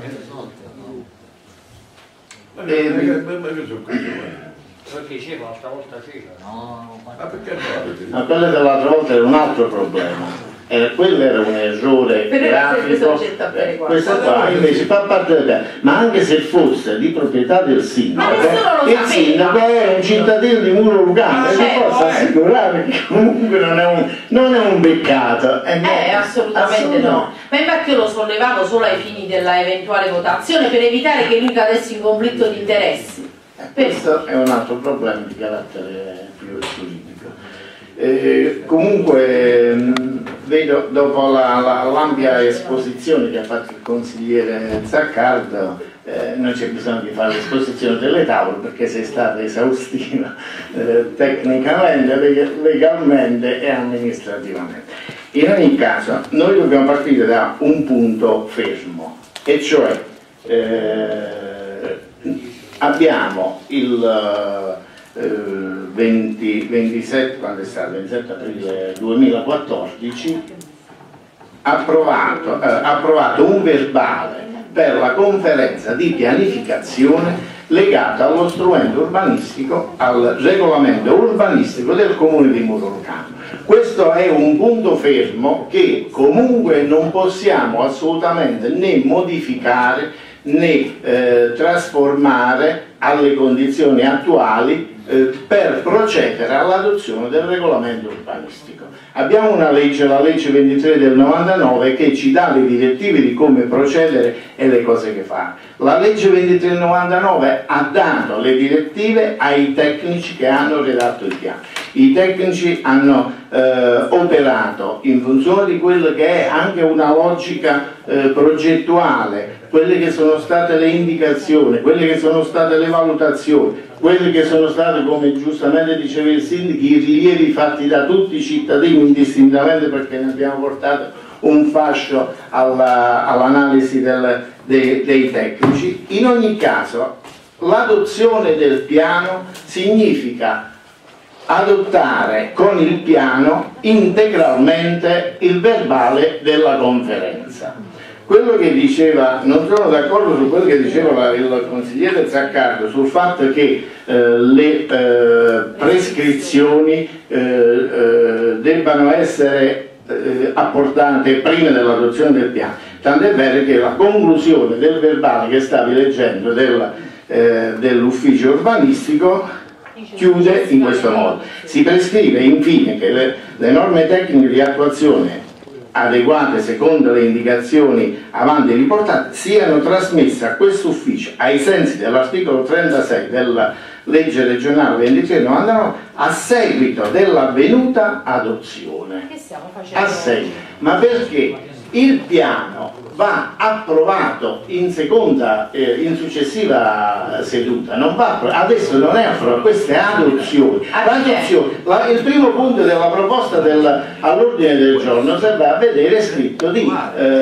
Speaker 13: eh,
Speaker 5: perché dicevo l'altra volta c'era, no?
Speaker 1: Ma perché no?
Speaker 13: Ma quello dell'altra volta era un altro problema. Eh, quello era un errore
Speaker 3: per
Speaker 13: grafico, eh, questo qua invece fa parte del piano, ma anche se fosse di proprietà del sindaco, il sindaco è un cittadino di Muro Lucano e vi posso assicurare che comunque non è un, non è un peccato.
Speaker 3: Eh, eh, assolutamente, assolutamente no. Ma infatti io lo sollevavo solo ai fini della eventuale votazione per evitare che lui cadesse in conflitto di interessi.
Speaker 13: Questo è un altro problema di carattere più giuridico. Eh, comunque mh, vedo dopo l'ampia la, esposizione che ha fatto il consigliere Zaccardo, eh, non c'è bisogno di fare l'esposizione delle tavole perché sei stata esaustiva eh, tecnicamente, legalmente e amministrativamente. In ogni caso noi dobbiamo partire da un punto fermo, e cioè eh, abbiamo il eh, venti, ventisette, quando è stato? ventisette aprile duemilaquattordici approvato, eh, approvato un verbale per la conferenza di pianificazione legata allo strumento urbanistico, al regolamento urbanistico del comune di Muro Lucano. Questo è un punto fermo che comunque non possiamo assolutamente né modificare né eh, trasformare alle condizioni attuali eh, per procedere all'adozione del regolamento urbanistico. Abbiamo una legge, la legge ventitré del novantanove, che ci dà le direttive di come procedere e le cose che fare. La legge ventitré del novantanove ha dato le direttive ai tecnici che hanno redatto il piano. I tecnici hanno eh, operato in funzione di quello che è anche una logica eh, progettuale, quelle che sono state le indicazioni, quelle che sono state le valutazioni, quelle che sono state, come giustamente diceva il sindaco, i rilievi fatti da tutti i cittadini indistintamente, perché ne abbiamo portato un fascio all'analisi all dei, dei tecnici. In ogni caso l'adozione del piano significa adottare con il piano integralmente il verbale della conferenza. quello che diceva, non sono d'accordo su quello che diceva il consigliere Zaccardo sul fatto che eh, le eh, prescrizioni eh, eh, debbano essere eh, apportate prima dell'adozione del piano. Tant'è vero che la conclusione del verbale che stavi leggendo del, eh, dell'ufficio urbanistico chiude in questo modo. Si prescrive infine che le, le norme tecniche di attuazione adeguate secondo le indicazioni avanti riportate siano trasmesse a questo ufficio ai sensi dell'articolo trentasei della legge regionale ventitré novantanove a seguito dell'avvenuta adozione.
Speaker 3: Che stiamo facendo?
Speaker 13: A seguito. Ma perché il piano va approvato in seconda, eh, in successiva seduta, non va, adesso non è approvato, queste adozioni. L'adozione, la, il primo punto della proposta del, all'ordine del giorno, se va a vedere, è scritto di,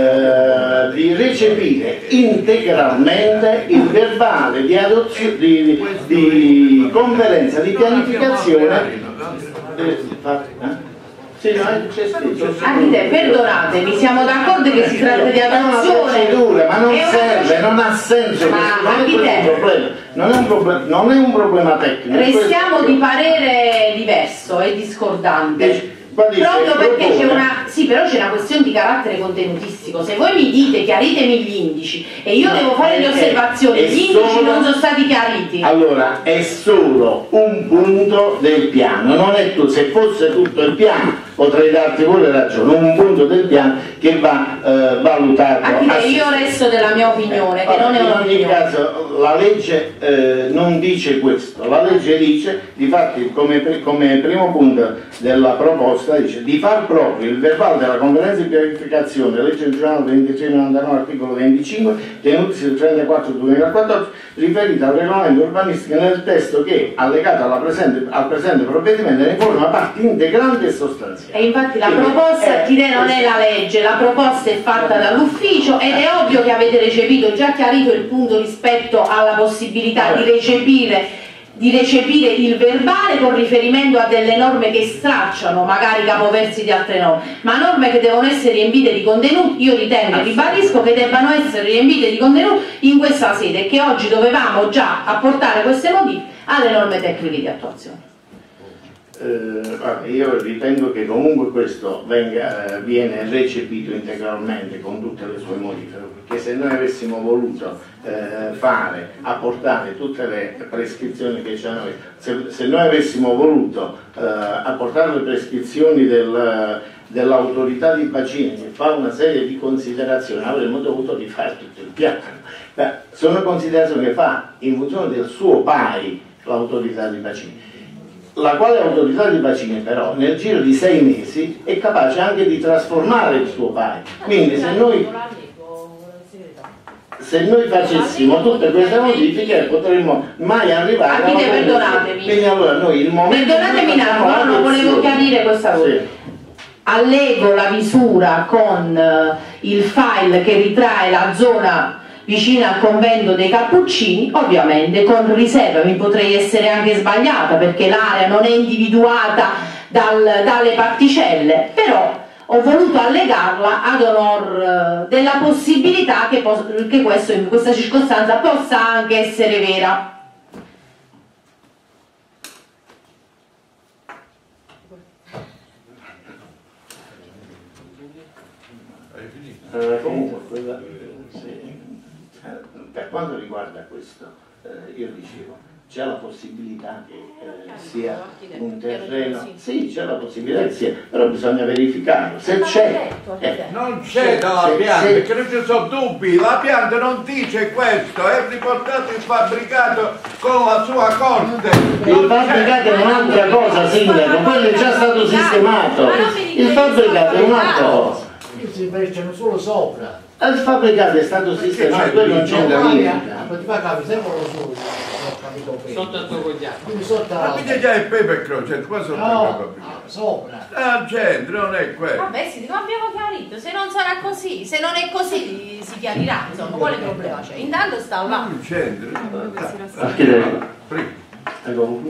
Speaker 13: eh, di recepire integralmente il verbale di, adozione, di, di conferenza di pianificazione. Eh, eh? Sì, no, c'è scritto.
Speaker 3: Anche perdonatemi, siamo d'accordo che si tratta di adozione.
Speaker 13: È una procedura, ma non serve, non ha senso.
Speaker 3: Ma
Speaker 13: non, è un problema, non, è un problema, non è un problema tecnico.
Speaker 3: Restiamo di parere diverso e discordante. Proprio perché c'è una. Sì, però c'è una questione di carattere contenutistico. Se voi mi dite chiaritemi gli indici e io devo fare le osservazioni, gli indici non sono stati chiariti.
Speaker 13: Allora, è solo un punto del piano, non è tu, se fosse tutto il piano potrei darti pure ragione, un punto del piano che va eh, valutato.
Speaker 3: Anche io resto della mia opinione, che non è un'opinione.
Speaker 13: In ogni caso la legge eh, non dice questo, la legge dice, difatti come, come primo punto della proposta, dice di far proprio il verbale della conferenza di pianificazione, legge regionale ventitré novantanove articolo venticinque, tenutisi il trentaquattro duemilaquattordici, riferita al regolamento urbanistico nel testo che, allegato alla presente, al presente provvedimento, ne forma parte integrante e sostanziale.
Speaker 3: E infatti la proposta di te non è la legge, la proposta è fatta dall'ufficio ed è ovvio che avete recepito, già chiarito il punto rispetto alla possibilità di recepire di recepire il verbale con riferimento a delle norme che stracciano magari capoversi di altre norme, ma norme che devono essere riempite di contenuti. Io ritengo e ribadisco che debbano essere riempite di contenuti in questa sede e che oggi dovevamo già apportare queste modifiche alle norme tecniche di attuazione.
Speaker 13: Eh, io ritengo che comunque questo venga, eh, viene recepito integralmente con tutte le sue modifiche, perché se noi avessimo voluto eh, fare, apportare tutte le prescrizioni che c'erano, se, se noi avessimo voluto eh, apportare le prescrizioni del, dell'autorità di bacino che fa una serie di considerazioni, avremmo dovuto rifare tutto il piano. Beh, sono considerazioni che fa in funzione del suo pari l'autorità di bacino, la quale autorità di bacino però nel giro di sei mesi è capace anche di trasformare il suo pari. Quindi se noi, se noi facessimo tutte queste modifiche potremmo mai arrivare a...
Speaker 3: Perdonatemi.
Speaker 13: Quindi allora noi il momento...
Speaker 3: Perdonatemi un attimo, no, non volevo chiarire questa cosa. Sì. Allego la misura con uh, il file che ritrae la zona vicina al convento dei Cappuccini, ovviamente con riserva, mi potrei essere anche sbagliata perché l'area non è individuata dal, dalle particelle, però ho voluto allegarla ad onor della possibilità che, che questo, in questa circostanza possa anche essere vera.
Speaker 13: Uh, comunque, quella, sì. Per quanto riguarda questo, eh, io dicevo, c'è la possibilità che eh, sia un terreno, sì, c'è la possibilità che sia, però bisogna verificarlo, se c'è. Eh,
Speaker 16: non c'è dalla pianta, perché non ci sono dubbi, la pianta non dice questo, è riportato il fabbricato con la sua corte.
Speaker 13: Il fabbricato è un'altra cosa, sindaco, quello è già stato sistemato, il fabbricato è un'altra cosa.
Speaker 7: Si investono solo sopra.
Speaker 13: Il fabbricato è stato sistemato, poi non c'entra niente.
Speaker 7: Ma ti fa capire, sempre lo solo, ho capito bene.
Speaker 6: Sotto il tuo cogliato.
Speaker 7: Quindi sotto
Speaker 16: Ma quindi già il pepe croce, qua sotto
Speaker 7: no,
Speaker 16: il pepe
Speaker 7: no, sopra.
Speaker 16: Ah, c'entra, non è quello.
Speaker 3: Vabbè, sì, lo abbiamo chiarito, se non sarà così, se non è così si chiarirà, insomma, quale problema c'è? Intanto sta là.
Speaker 16: Non c'entra.
Speaker 10: Architetto.
Speaker 13: Ecco,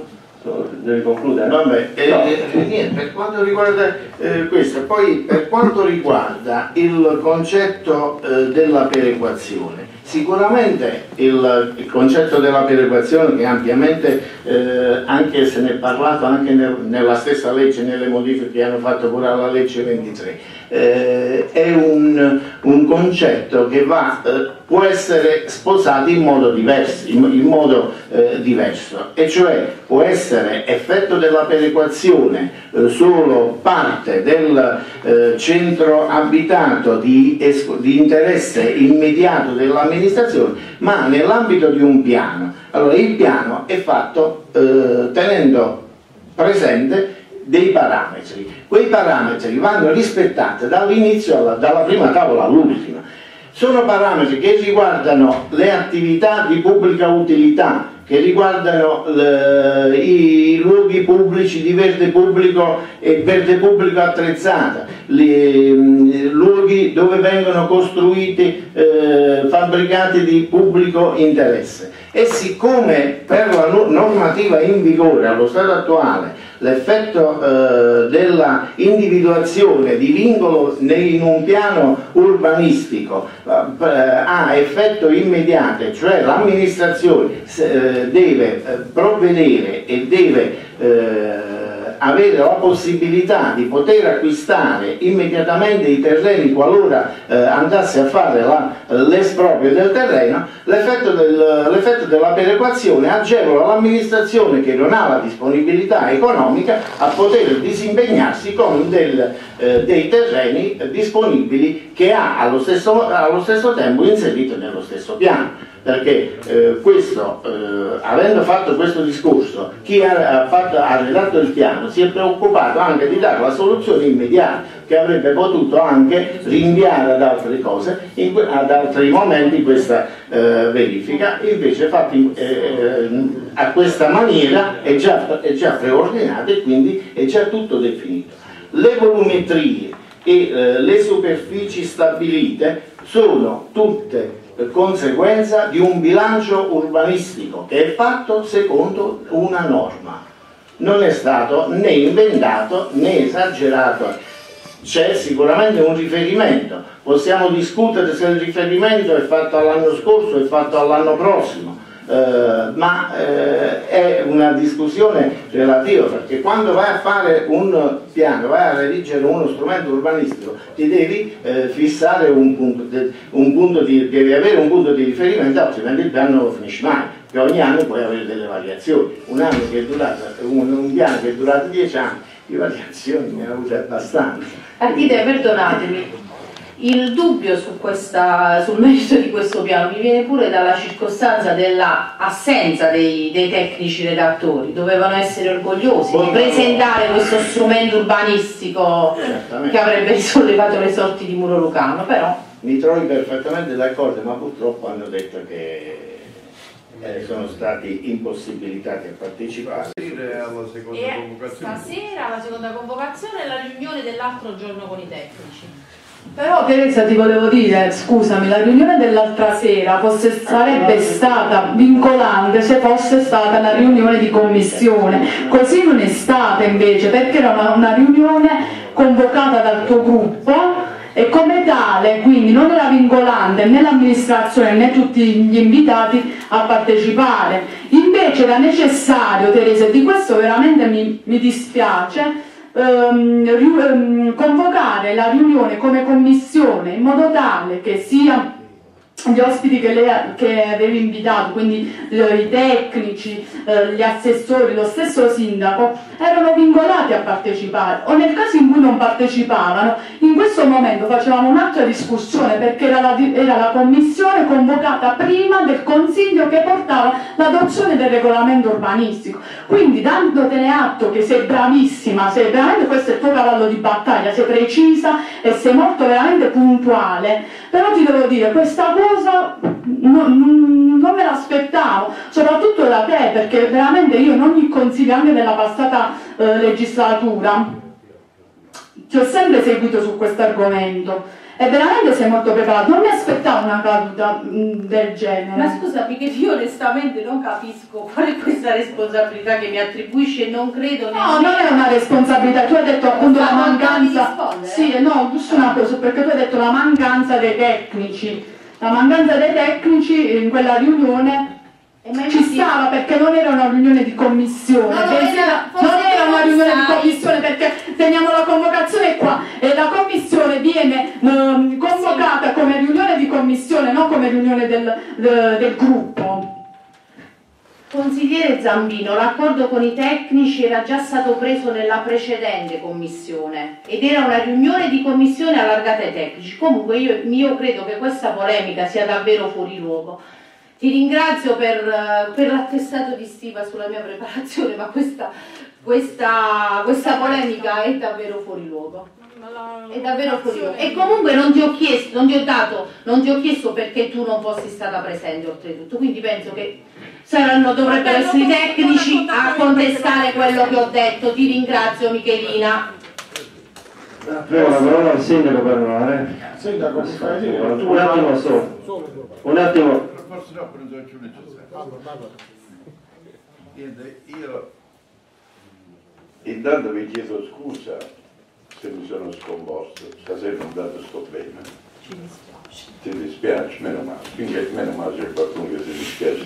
Speaker 10: devi concludere.
Speaker 13: Vabbè, eh,
Speaker 10: no.
Speaker 13: eh, niente, per quanto riguarda eh, questo, poi per quanto riguarda il concetto eh, della perequazione, sicuramente il, il concetto della perequazione, che ampiamente, eh, anche se ne è parlato anche nel, nella stessa legge, nelle modifiche che hanno fatto pure alla legge ventitré, eh, è un, un concetto che va, eh, può essere sposato in modo diverso, in, in modo eh, diverso, e cioè può essere effetto della perequazione eh, solo parte del eh, centro abitato di, di interesse immediato dell'amministrazione, ma nell'ambito di un piano. Allora il piano è fatto eh, tenendo presente dei parametri. Quei parametri vanno rispettati dall'inizio alla, dalla prima tavola all'ultima. Sono parametri che riguardano le attività di pubblica utilità, che riguardano le, i luoghi pubblici di verde pubblico e verde pubblico attrezzata, i luoghi dove vengono costruiti eh, fabbricati di pubblico interesse. E siccome per la normativa in vigore allo stato attuale l'effetto eh, della individuazione di vincolo in un piano urbanistico eh, ha effetto immediato, cioè l'amministrazione eh, deve eh, provvedere e deve eh, avere la possibilità di poter acquistare immediatamente i terreni qualora eh, andasse a fare l'esproprio del terreno, l'effetto del, della perequazione agevola l'amministrazione che non ha la disponibilità economica a poter disimpegnarsi con del, eh, dei terreni eh, disponibili che ha allo stesso, allo stesso tempo inserito nello stesso piano. Perché eh, questo, eh, avendo fatto questo discorso, chi ha, ha, fatto, ha redatto il piano si è preoccupato anche di dare la soluzione immediata, che avrebbe potuto anche rinviare ad altre cose, in, ad altri momenti questa eh, verifica. Invece fatta eh, a questa maniera è già, è già preordinato e quindi è già tutto definito. Le volumetrie e eh, le superfici stabilite sono tutte conseguenza di un bilancio urbanistico che è fatto secondo una norma, non è stato né inventato né esagerato. C'è sicuramente un riferimento, possiamo discutere se il riferimento è fatto all'anno scorso o è fatto all'anno prossimo, eh, ma eh, è una discussione relativa, perché quando vai a fare un piano, vai a redigere uno strumento urbanistico, ti devi eh, fissare un punto, de, un punto di, devi avere un punto di riferimento, altrimenti il piano non finisce mai, che ogni anno puoi avere delle variazioni. Un anno che è durato, un, un piano che è durato dieci anni, di variazioni ne ha avute abbastanza.
Speaker 3: Ardite, perdonatemi, il dubbio su questa, sul merito di questo piano mi viene pure dalla circostanza dell'assenza dei, dei tecnici redattori. Dovevano essere orgogliosi di presentare questo strumento urbanistico che avrebbe risollevato le sorti di Muro Lucano, però...
Speaker 13: Mi trovi perfettamente d'accordo, ma purtroppo hanno detto che Eh, sono stati impossibilitati a partecipare.
Speaker 3: E stasera la seconda convocazione e la riunione dell'altro giorno con i tecnici.
Speaker 2: Però Teresa, ti volevo dire, scusami, la riunione dell'altra sera fosse, sarebbe stata vincolante se fosse stata la riunione di commissione, così non è stata invece, perché era una, una riunione convocata dal tuo gruppo e come tale quindi non era vincolante né l'amministrazione né tutti gli invitati a partecipare. Invece era necessario, Teresa, e di questo veramente mi, mi dispiace, ehm, ehm, convocare la riunione come commissione in modo tale che sia gli ospiti che, lei, che avevi invitato, quindi i tecnici, eh, gli assessori, lo stesso sindaco, erano vincolati a partecipare, o nel caso in cui non partecipavano, in questo momento facevamo un'altra discussione, perché era la, era la commissione convocata prima del consiglio che portava l'adozione del regolamento urbanistico. Quindi, dandotene atto che sei bravissima, sei veramente, questo è il tuo cavallo di battaglia, sei precisa e sei molto veramente puntuale, però ti devo dire, questa cosa non, non me l'aspettavo, soprattutto da te, perché veramente io in ogni consiglio, anche nella passata eh, legislatura, ti ho sempre seguito su questo argomento E veramente sei molto preparato, non mi aspettavo una caduta mh, del genere.
Speaker 3: Ma scusami, che io onestamente non capisco qual è questa responsabilità che mi attribuisce e non credo
Speaker 2: No, non è una responsabilità, tu hai detto appunto la mancanza. Sì, no, giusto una cosa, perché tu hai detto la mancanza dei tecnici. La mancanza dei tecnici in quella riunione ci stava perché non era una riunione di commissione,
Speaker 3: no, no, era,
Speaker 2: non era una riunione di commissione perché teniamo la convocazione qua e la commissione viene um, convocata sì. come riunione di commissione, non come riunione del, del, del gruppo.
Speaker 3: Consigliere Zambino, l'accordo con i tecnici era già stato preso nella precedente commissione ed era una riunione di commissione allargata ai tecnici. Comunque io, io credo che questa polemica sia davvero fuori luogo. Ti ringrazio per, per l'attestato di stima sulla mia preparazione, ma questa, questa, questa polemica è davvero fuori luogo. È davvero fuori luogo. E comunque non ti ho chiesto, non ti ho dato, non ti ho chiesto perché tu non fossi stata presente oltretutto, quindi penso che saranno, dovrebbero essere i tecnici a contestare quello che ho detto. Ti ringrazio Michelina.
Speaker 10: Prego la parola al sindaco per parlare.
Speaker 11: Sindaco, mi fai dire?
Speaker 10: Un attimo solo. Un attimo.
Speaker 16: Forse troppo non sono più necessario. Io
Speaker 1: intanto vi chiedo scusa se mi sono scomposto, stasera non dato sto bene.
Speaker 15: Ci dispiace.
Speaker 1: Ti dispiace, meno male, finché meno male c'è qualcuno che si dispiace.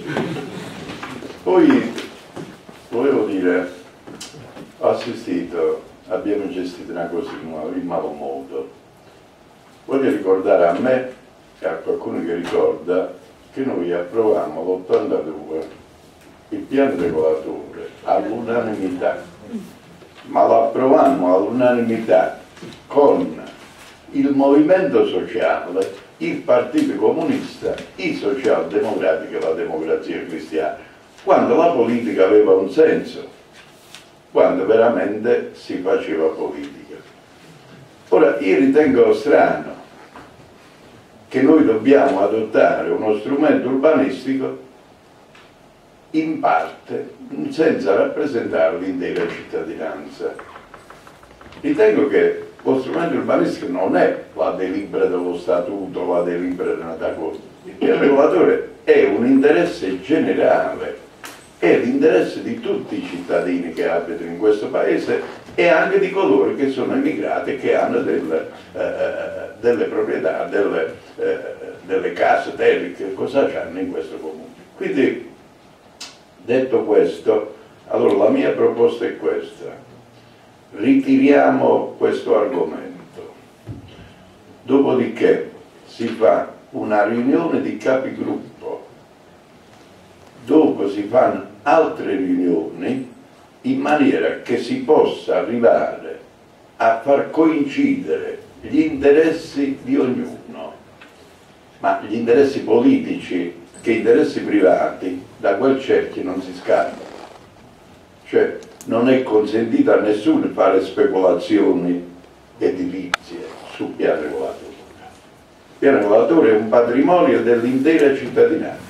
Speaker 1: Poi volevo dire, ho assistito, abbiamo gestito una cosa in malo modo. Voglio ricordare a me e a qualcuno che ricorda che noi approvammo l'ottantadue il piano regolatore all'unanimità, ma lo approvammo all'unanimità con il movimento sociale, il Partito Comunista, i socialdemocratici e la Democrazia Cristiana, quando la politica aveva un senso, quando veramente si faceva politica. Ora, io ritengo strano che noi dobbiamo adottare uno strumento urbanistico in parte senza rappresentare l'intera cittadinanza. Ritengo che lo strumento urbanistico non è la delibera dello statuto, la delibera della cosa. Il piano regolatore è un interesse generale, è l'interesse di tutti i cittadini che abitano in questo paese e anche di coloro che sono emigrati e che hanno delle, eh, delle proprietà, delle, eh, delle case, terre, che cosa hanno in questo comune. Quindi, detto questo, allora la mia proposta è questa: ritiriamo questo argomento, dopodiché si fa una riunione di capigruppo, dopo si fanno altre riunioni in maniera che si possa arrivare a far coincidere gli interessi di ognuno, ma gli interessi politici che interessi privati da quel cerchio non si scappano. Cioè non è consentito a nessuno fare speculazioni edilizie sul piano regolatore. Il piano regolatore è un patrimonio dell'intera cittadinanza.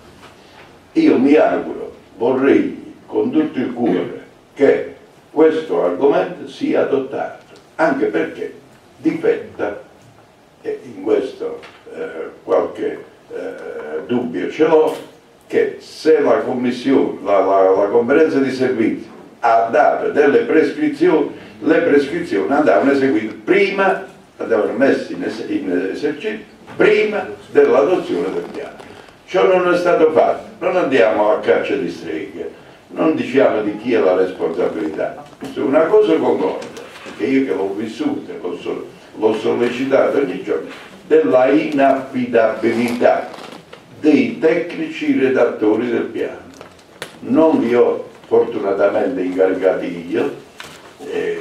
Speaker 1: Io mi auguro, vorrei con tutto il cuore che questo argomento sia adottato, anche perché difetta, e in questo eh, qualche eh, dubbio ce l'ho, che se la commissione, la, la, la conferenza di servizi ha dato delle prescrizioni, le prescrizioni andavano eseguite prima, andavano messe in, es in esercizio prima dell'adozione del piano. Ciò non è stato fatto, non andiamo a caccia di streghe, non diciamo di chi è la responsabilità. Su una cosa concordo, che io che l'ho vissuta, l'ho so, sollecitato ogni giorno, della inaffidabilità dei tecnici redattori del piano. Non li ho fortunatamente incaricati io, eh,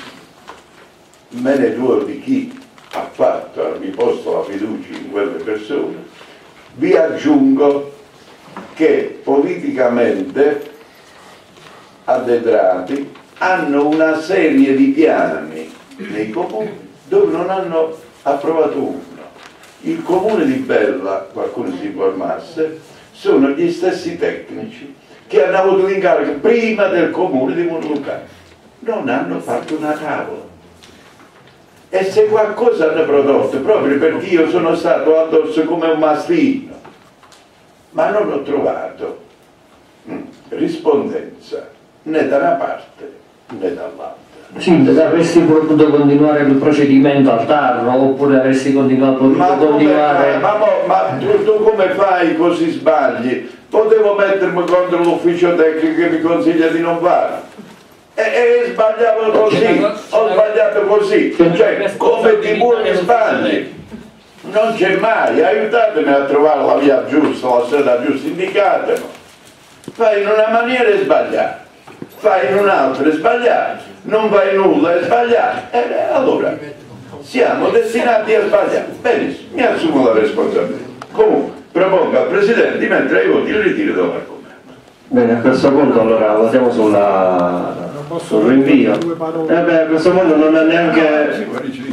Speaker 1: me ne duolo di chi ha fatto, ha riposto la fiducia in quelle persone. Vi aggiungo che politicamente addetrati hanno una serie di piani nei comuni dove non hanno approvato uno. Il comune di Bella, qualcuno si informasse, sono gli stessi tecnici che hanno avuto l'incarico prima del comune di Montelucano. Non hanno fatto una tavola. E se qualcosa hanno prodotto, proprio perché io sono stato addosso come un mastino, ma non ho trovato mh, rispondenza né da una parte né dall'altra.
Speaker 5: Sindaco, avresti potuto continuare il procedimento al tarro oppure avresti continuato
Speaker 1: ma
Speaker 5: continuare...
Speaker 1: Ma, ma, ma tu, tu come fai così sbagli? Potevo mettermi contro l'ufficio tecnico che mi consiglia di non fare. E, e sbagliavo così, ho sbagliato così, cioè come ti buoni sbagli. Non c'è mai, aiutatemi a trovare la via giusta, la strada giusta, indicatemi. Fai in una maniera e sbagliare, fai in un'altra e sbagliare, non fai nulla e sbagliare. E allora siamo destinati a sbagliare. Benissimo, mi assumo la responsabilità. Comunque, propongo al Presidente di mettere ai voti il ritiro dell'argomento.
Speaker 10: Bene, a questo punto allora votiamo sulla, sul rinvio. Eh beh, a questo punto non è neanche...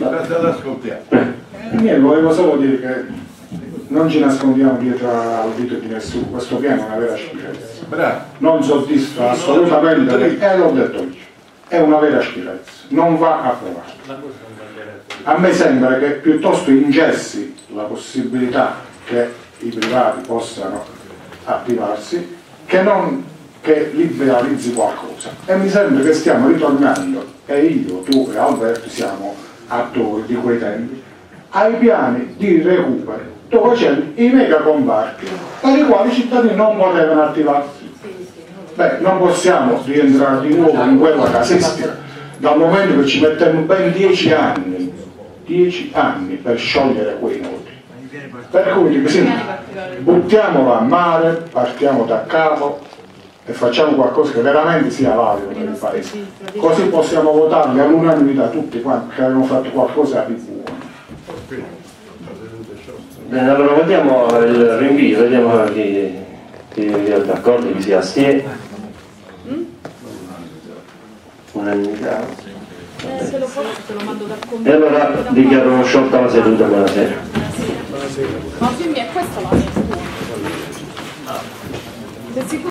Speaker 11: Io volevo solo dire che non ci nascondiamo dietro al dito di nessuno, questo piano è una vera schifezza. Non soddisfa assolutamente, e l'ho detto io, è una vera schifezza, non va approvato. A me sembra che piuttosto ingessi la possibilità che i privati possano attivarsi che non che liberalizzi qualcosa. E mi sembra che stiamo ritornando, e io, tu e Alberto siamo attori di quei tempi, ai piani di recupero dove c'erano i mega comparti per i quali i cittadini non potevano attivarsi. Beh, non possiamo rientrare di nuovo in quella casistica dal momento che ci mettiamo ben dieci anni dieci anni per sciogliere quei nodi. Per cui sì, buttiamolo a mare, partiamo da capo e facciamo qualcosa che veramente sia valido per il paese, così possiamo votarli all'unanimità tutti quanti che abbiamo fatto qualcosa di buono.
Speaker 10: Bene, allora votiamo il rinvio, vediamo chi, chi è d'accordo, chi si astiene. Unanimità.
Speaker 2: Eh, se lo posso, te lo mando dal commento.
Speaker 10: E allora dichiaro sciolta la seduta, buonasera.
Speaker 2: Ma sì, mi è questa la mia scuola.